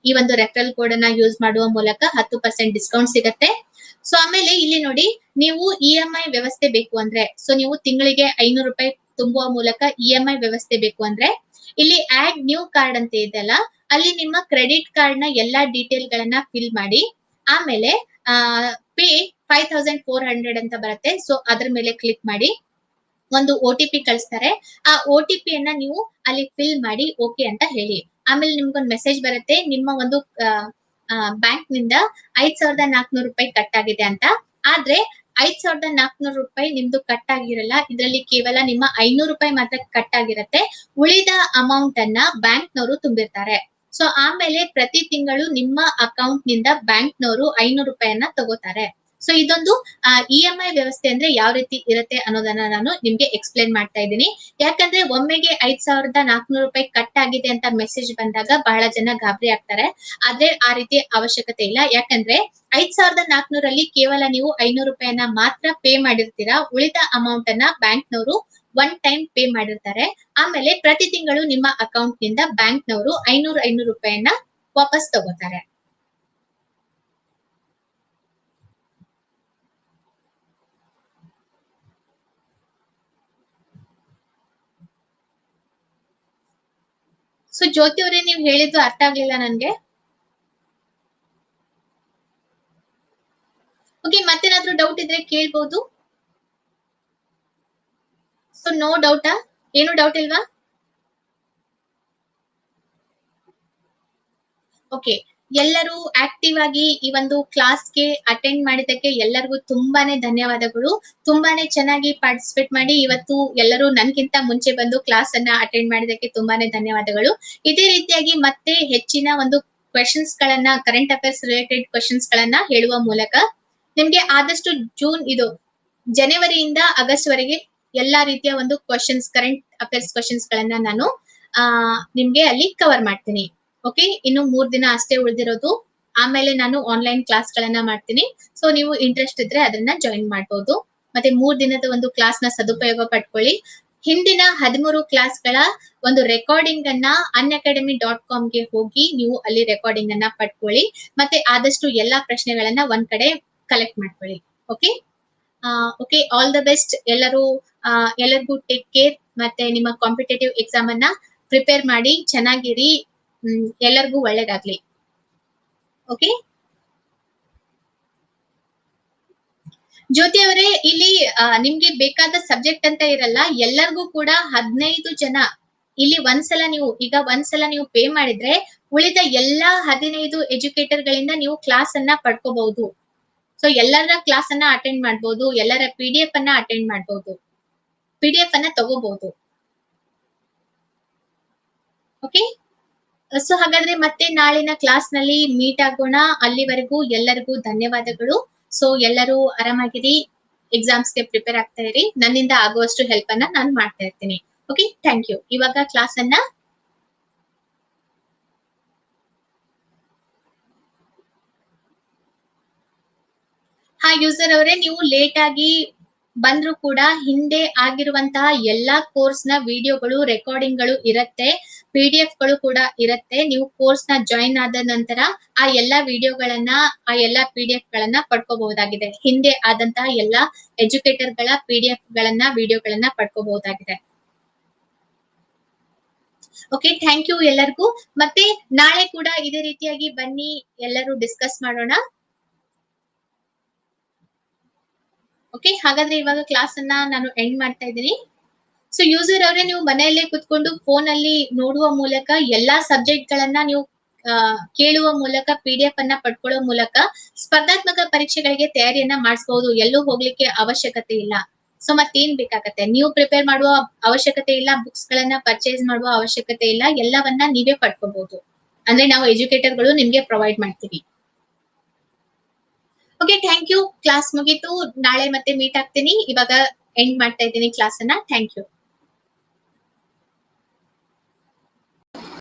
ಈ ಒಂದು ರೆಫರಲ್ ಕೋಡ್ ಅನ್ನ ಯೂಸ್ ಮಾಡುವ ಮೂಲಕ 10% ಡಿಸ್ಕೌಂಟ್ ಸಿಗತ್ತೆ. ಸೊ ಆಮೇಲೆ ಇಲ್ಲಿ ನೋಡಿ, ನೀವು EMI ವ್ಯವಸ್ಥೆ ಬೇಕು ಅಂದ್ರೆ, ಸೊ ನೀವು ತಿಂಗಳಿಗೆ 500 ರೂಪಾಯಿ ತುಂಬುವ ಮೂಲಕ EMI ವ್ಯವಸ್ಥೆ ಬೇಕು ಅಂದ್ರೆ ಇಲ್ಲಿ ಆಡ್ ನ್ಯೂ ಕಾರ್ಡ್ ಅಂತ ಇದೆಯಲ್ಲ, ಅಲ್ಲಿ ನಿಮ್ಮ ಕ್ರೆಡಿಟ್ ಕಾರ್ಡ್ ನ ಎಲ್ಲಾ ಡೀಟೇಲ್ ಗಳನ್ನ ಫಿಲ್ ಮಾಡಿ, ಆಮೇಲೆ ಪೇ 5400 ಅಂತ ಬರುತ್ತೆ. ಸೊ ಅದ್ರ ಮೇಲೆ ಕ್ಲಿಕ್ ಮಾಡಿ, ಒಂದು OTP ಕಳಿಸ್ತಾರೆ. ಆ OTP ಅನ್ನ ನೀವು ಅಲ್ಲಿ ಫಿಲ್ ಮಾಡಿ ಓಕೆ ಅಂತ ಹೇಳಿ. ಆಮೇಲೆ ನಿಮ್ಗೊಂದು ಮೆಸೇಜ್ ಬರುತ್ತೆ, ನಿಮ್ಮ ಒಂದು ಬ್ಯಾಂಕ್ ನಿಂದ 5400 ರೂಪಾಯಿ ಕಟ್ ಆಗಿದೆ ಅಂತ. ಆದ್ರೆ 5400 ರೂಪಾಯಿ ನಿಮ್ದು ಕಟ್ ಆಗಿರಲ್ಲ, ಇದರಲ್ಲಿ ಕೇವಲ ನಿಮ್ಮ 500 ರೂಪಾಯಿ ಮಾತ್ರ ಕಟ್ ಆಗಿರತ್ತೆ. ಉಳಿದ ಅಮೌಂಟ್ ಅನ್ನ ಬ್ಯಾಂಕ್ನವರು ತುಂಬಿರ್ತಾರೆ. ಸೊ ಆಮೇಲೆ ಪ್ರತಿ ತಿಂಗಳು ನಿಮ್ಮ ಅಕೌಂಟ್ ನಿಂದ ಬ್ಯಾಂಕ್ನವರು 500 ರೂಪಾಯಿಯನ್ನ ತಗೋತಾರೆ. ಸೊ ಇದೊಂದು EMI ವ್ಯವಸ್ಥೆ ಅಂದ್ರೆ ಯಾವ ರೀತಿ ಇರುತ್ತೆ ಅನ್ನೋದನ್ನ ನಾನು ನಿಮ್ಗೆ ಎಕ್ಸ್ಪ್ಲೇನ್ ಮಾಡ್ತಾ ಇದ್ದೀನಿ. ಯಾಕಂದ್ರೆ ಒಮ್ಮೆಗೆ 5400 ರೂಪಾಯಿ ಕಟ್ ಆಗಿದೆ ಅಂತ ಮೆಸೇಜ್ ಬಂದಾಗ ಬಹಳ ಜನ ಗಾಬರಿ ಆಗ್ತಾರೆ. ಆದ್ರೆ ಆ ರೀತಿ ಅವಶ್ಯಕತೆ ಇಲ್ಲ. ಯಾಕಂದ್ರೆ 5400 ಅಲ್ಲಿ ಕೇವಲ ನೀವು 500 ರೂಪಾಯಿಯನ್ನ ಮಾತ್ರ ಪೇ ಮಾಡಿರ್ತೀರಾ. ಉಳಿದ ಅಮೌಂಟ್ ಅನ್ನ ಬ್ಯಾಂಕ್ನವರು ಒನ್ ಟೈಮ್ ಪೇ ಮಾಡಿರ್ತಾರೆ. ಆಮೇಲೆ ಪ್ರತಿ ತಿಂಗಳು ನಿಮ್ಮ ಅಕೌಂಟ್ ನಿಂದ ಬ್ಯಾಂಕ್ನವರು 500 ರೂಪಾಯಿಯನ್ನ ವಾಪಸ್ ತಗೋತಾರೆ. ಸೊ ಜ್ಯೋತಿ ಅವರೇ, ನೀವು ಹೇಳಿದ್ದು ಅರ್ಥ ಆಗ್ಲಿಲ್ಲ ನನ್ಗೆ. ಓಕೆ, ಮತ್ತೇನಾದ್ರೂ ಡೌಟ್ ಇದ್ರೆ ಕೇಳ್ಬೋದು. ಸೊ ನೋ ಡೌಟಾ? ಏನು ಡೌಟ್ ಇಲ್ವಾ? ಓಕೆ, ಎಲ್ಲರೂ ಆಕ್ಟಿವ್ ಆಗಿ ಈ ಒಂದು ಕ್ಲಾಸ್ಗೆ ಅಟೆಂಡ್ ಮಾಡಿದ್ದಕ್ಕೆ ಎಲ್ಲರಿಗೂ ತುಂಬಾನೇ ಧನ್ಯವಾದಗಳು. ತುಂಬಾನೇ ಚೆನ್ನಾಗಿ ಪಾರ್ಟಿಸಿಪೇಟ್ ಮಾಡಿ ಇವತ್ತು ಎಲ್ಲರೂ ನನ್ಗಿಂತ ಮುಂಚೆ ಬಂದು ಕ್ಲಾಸ್ ಅನ್ನ ಅಟೆಂಡ್ ಮಾಡಿದ್ದಕ್ಕೆ ತುಂಬಾನೇ ಧನ್ಯವಾದಗಳು. ಇದೇ ರೀತಿಯಾಗಿ ಮತ್ತೆ ಹೆಚ್ಚಿನ ಒಂದು ಕ್ವೆಶನ್ಸ್ ಗಳನ್ನ, ಕರೆಂಟ್ ಅಫೇರ್ಸ್ ರಿಲೇಟೆಡ್ ಕ್ವೆಶನ್ಸ್ ಗಳನ್ನ ಹೇಳುವ ಮೂಲಕ ನಿಮ್ಗೆ ಆದಷ್ಟು ಜನವರಿಯಿಂದ ಆಗಸ್ಟ್ ವರೆಗೆ ಎಲ್ಲಾ ರೀತಿಯ ಒಂದು ಕ್ವೆಶನ್ಸ್, ಕರೆಂಟ್ ಅಫೇರ್ಸ್ ಕ್ವೆಶನ್ಸ್ ಗಳನ್ನ ನಾನು ನಿಮ್ಗೆ ಅಲ್ಲಿ ಕವರ್ ಮಾಡ್ತೀನಿ. ಓಕೆ, ಇನ್ನು 3 ದಿನ ಅಷ್ಟೇ ಉಳಿದಿರೋದು. ಆಮೇಲೆ ನಾನು ಆನ್ಲೈನ್ ಕ್ಲಾಸ್ ಗಳನ್ನ ಮಾಡ್ತೀನಿ. ಸೊ ನೀವು ಇಂಟ್ರೆಸ್ಟ್ ಇದ್ರೆ ಅದನ್ನ ಜಾಯಿನ್ ಮಾಡಬಹುದು. ಮತ್ತೆ 3 ದಿನದ ಒಂದು ಕ್ಲಾಸ್ ನ ಸದುಪಯೋಗ ಪಡ್ಕೊಳ್ಳಿ. ಹಿಂದಿನ 13 ಕ್ಲಾಸ್ ಗಳ ಒಂದು ರೆಕಾರ್ಡಿಂಗ್ ಅನ್ನ unacademy.com ಗೆ ಹೋಗಿ ನೀವು ಅಲ್ಲಿ ರೆಕಾರ್ಡಿಂಗ್ ಅನ್ನ ಪಡ್ಕೊಳ್ಳಿ. ಮತ್ತೆ ಆದಷ್ಟು ಎಲ್ಲಾ ಪ್ರಶ್ನೆಗಳನ್ನ ಒಂದ್ ಕಡೆ ಕಲೆಕ್ಟ್ ಮಾಡ್ಕೊಳ್ಳಿ. Okay okay, all the best. ಎಲ್ಲರಿಗೂ ಟೇಕ್ ಕೇರ್. ಮತ್ತೆ ನಿಮ್ಮ ಕಾಂಪಿಟೇಟಿವ್ ಎಕ್ಸಾಮ್ ಅನ್ನ ಪ್ರಿಪೇರ್ ಮಾಡಿ, ಚೆನ್ನಾಗಿರಿ. ಎಲ್ಲರಿಗೂ ಒಳ್ಳೇದಾಗ್ಲಿ. ಓಕೆ, ಜ್ಯೋತಿ ಅವರೇ, ಇಲ್ಲಿ ನಿಮ್ಗೆ ಬೇಕಾದ ಸಬ್ಜೆಕ್ಟ್ ಅಂತ ಇರಲ್ಲ. ಎಲ್ಲರಿಗೂ ಕೂಡ 15 ಜನ ಇಲ್ಲಿ ಒಂದ್ಸಲ ನೀವು ಪೇ ಮಾಡಿದ್ರೆ ಉಳಿದ ಎಲ್ಲಾ 15 ಎಜುಕೇಟರ್ ಗಳಿಂದ ನೀವು ಕ್ಲಾಸ್ ಅನ್ನ ಪಡ್ಕೋಬಹುದು. ಸೊ ಎಲ್ಲರ ಕ್ಲಾಸ್ ಅನ್ನ ಅಟೆಂಡ್ ಮಾಡಬಹುದು, ಎಲ್ಲರ PDF ಅನ್ನ ಅಟೆಂಡ್ ಮಾಡಬಹುದು, PDF ಅನ್ನ ತಗೋಬಹುದು. ಓಕೆ, ಸೊ ಹಾಗಾದ್ರೆ ಮತ್ತೆ ನಾಳಿನ ಕ್ಲಾಸ್ ನಲ್ಲಿ ಮೀಟ್ ಆಗೋಣ. ಅಲ್ಲಿವರೆಗೂ ಎಲ್ಲರಿಗೂ ಧನ್ಯವಾದಗಳು. ಸೊ ಎಲ್ಲರೂ ಆರಾಮಾಗಿರಿ, ಎಕ್ಸಾಮ್ಸ್ಗೆ ಪ್ರಿಪೇರ್ ಆಗ್ತಾ ಇರಿ. ನನ್ನಿಂದ ಆಗುವಷ್ಟು ಹೆಲ್ಪ್ ಅನ್ನ ನಾನು ಮಾಡ್ತಾ ಇರ್ತೀನಿ. Okay, thank you. ಇವಾಗ ಕ್ಲಾಸ್ ಅನ್ನ ಯೂಸರ್ ಅವರೇ, ನೀವು ಲೇಟ್ ಆಗಿ ಬಂದ್ರು ಕೂಡ ಹಿಂದೆ ಆಗಿರುವಂತಹ ಎಲ್ಲಾ ಕೋರ್ಸ್ ನ ವಿಡಿಯೋಗಳು, ರೆಕಾರ್ಡಿಂಗ್ ಗಳು ಇರತ್ತೆ, PDF ಗಳು ಕೂಡ ಇರತ್ತೆ. ನೀವು ಕೋರ್ಸ್ ನ ಜಾಯಿನ್ ಆದ ನಂತರ ಆ ಎಲ್ಲಾ ವಿಡಿಯೋಗಳನ್ನ, ಆ ಎಲ್ಲಾ PDF ಗಳನ್ನ ಪಡ್ಕೋಬಹುದಾಗಿದೆ. ಹಿಂದೆ ಆದಂತಹ ಎಲ್ಲಾ ಎಜುಕೇಟರ್ ಗಳ PDF ಗಳನ್ನ, ವಿಡಿಯೋಗಳನ್ನ ಪಡ್ಕೋಬಹುದಾಗಿದೆ. ಓಕೆ, ಥ್ಯಾಂಕ್ ಯು ಎಲ್ಲರಿಗೂ. ಮತ್ತೆ ನಾಳೆ ಕೂಡ ಇದೇ ರೀತಿಯಾಗಿ ಬನ್ನಿ, ಎಲ್ಲರೂ ಡಿಸ್ಕಸ್ ಮಾಡೋಣ. ಓಕೆ, ಹಾಗಾದ್ರೆ ಇವಾಗ ಕ್ಲಾಸ್ ಅನ್ನ ನಾನು ಎಂಡ್ ಮಾಡ್ತಾ ಇದ್ದೀನಿ. ಸೊ ಯೂಸರ್ ಅವರೇ, ನೀವು ಮನೆಯಲ್ಲೇ ಕುತ್ಕೊಂಡು ಫೋನ್ ಅಲ್ಲಿ ನೋಡುವ ಮೂಲಕ ಎಲ್ಲಾ ಸಬ್ಜೆಕ್ಟ್ ಗಳನ್ನ ನೀವು ಕೇಳುವ ಮೂಲಕ, PDF ಅನ್ನ ಪಡ್ಕೊಳ್ಳೋ ಮೂಲಕ ಸ್ಪರ್ಧಾತ್ಮಕ ಪರೀಕ್ಷೆಗಳಿಗೆ ತಯಾರಿಯನ್ನ ಮಾಡಿಸಬಹುದು. ಎಲ್ಲೂ ಹೋಗ್ಲಿಕ್ಕೆ ಅವಶ್ಯಕತೆ ಇಲ್ಲ. ಸೊ ಮತ್ತೇನ್ ಬೇಕಾಗತ್ತೆ? ನೀವು ಪ್ರಿಪೇರ್ ಮಾಡುವ ಅವಶ್ಯಕತೆ ಇಲ್ಲ, ಬುಕ್ಸ್ ಗಳನ್ನ ಪರ್ಚೇಸ್ ಮಾಡುವ ಅವಶ್ಯಕತೆ ಇಲ್ಲ. ಎಲ್ಲವನ್ನ ನೀವೇ ಪಡ್ಕೋಬಹುದು. ಅಂದ್ರೆ ನಾವು ಎಜುಕೇಟರ್ ಗಳು ನಿಮ್ಗೆ ಪ್ರೊವೈಡ್ ಮಾಡ್ತೀವಿ. Okay, thank you. ಕ್ಲಾಸ್ ಮುಗೀತು. ನಾಳೆ ಮತ್ತೆ ಮೀಟ್ ಆಗ್ತೀನಿ. ಇವಾಗ ಎಂಡ್ ಮಾಡ್ತಾ ಇದ್ದೀನಿ ಕ್ಲಾಸ್ ಅನ್ನ. Thank you.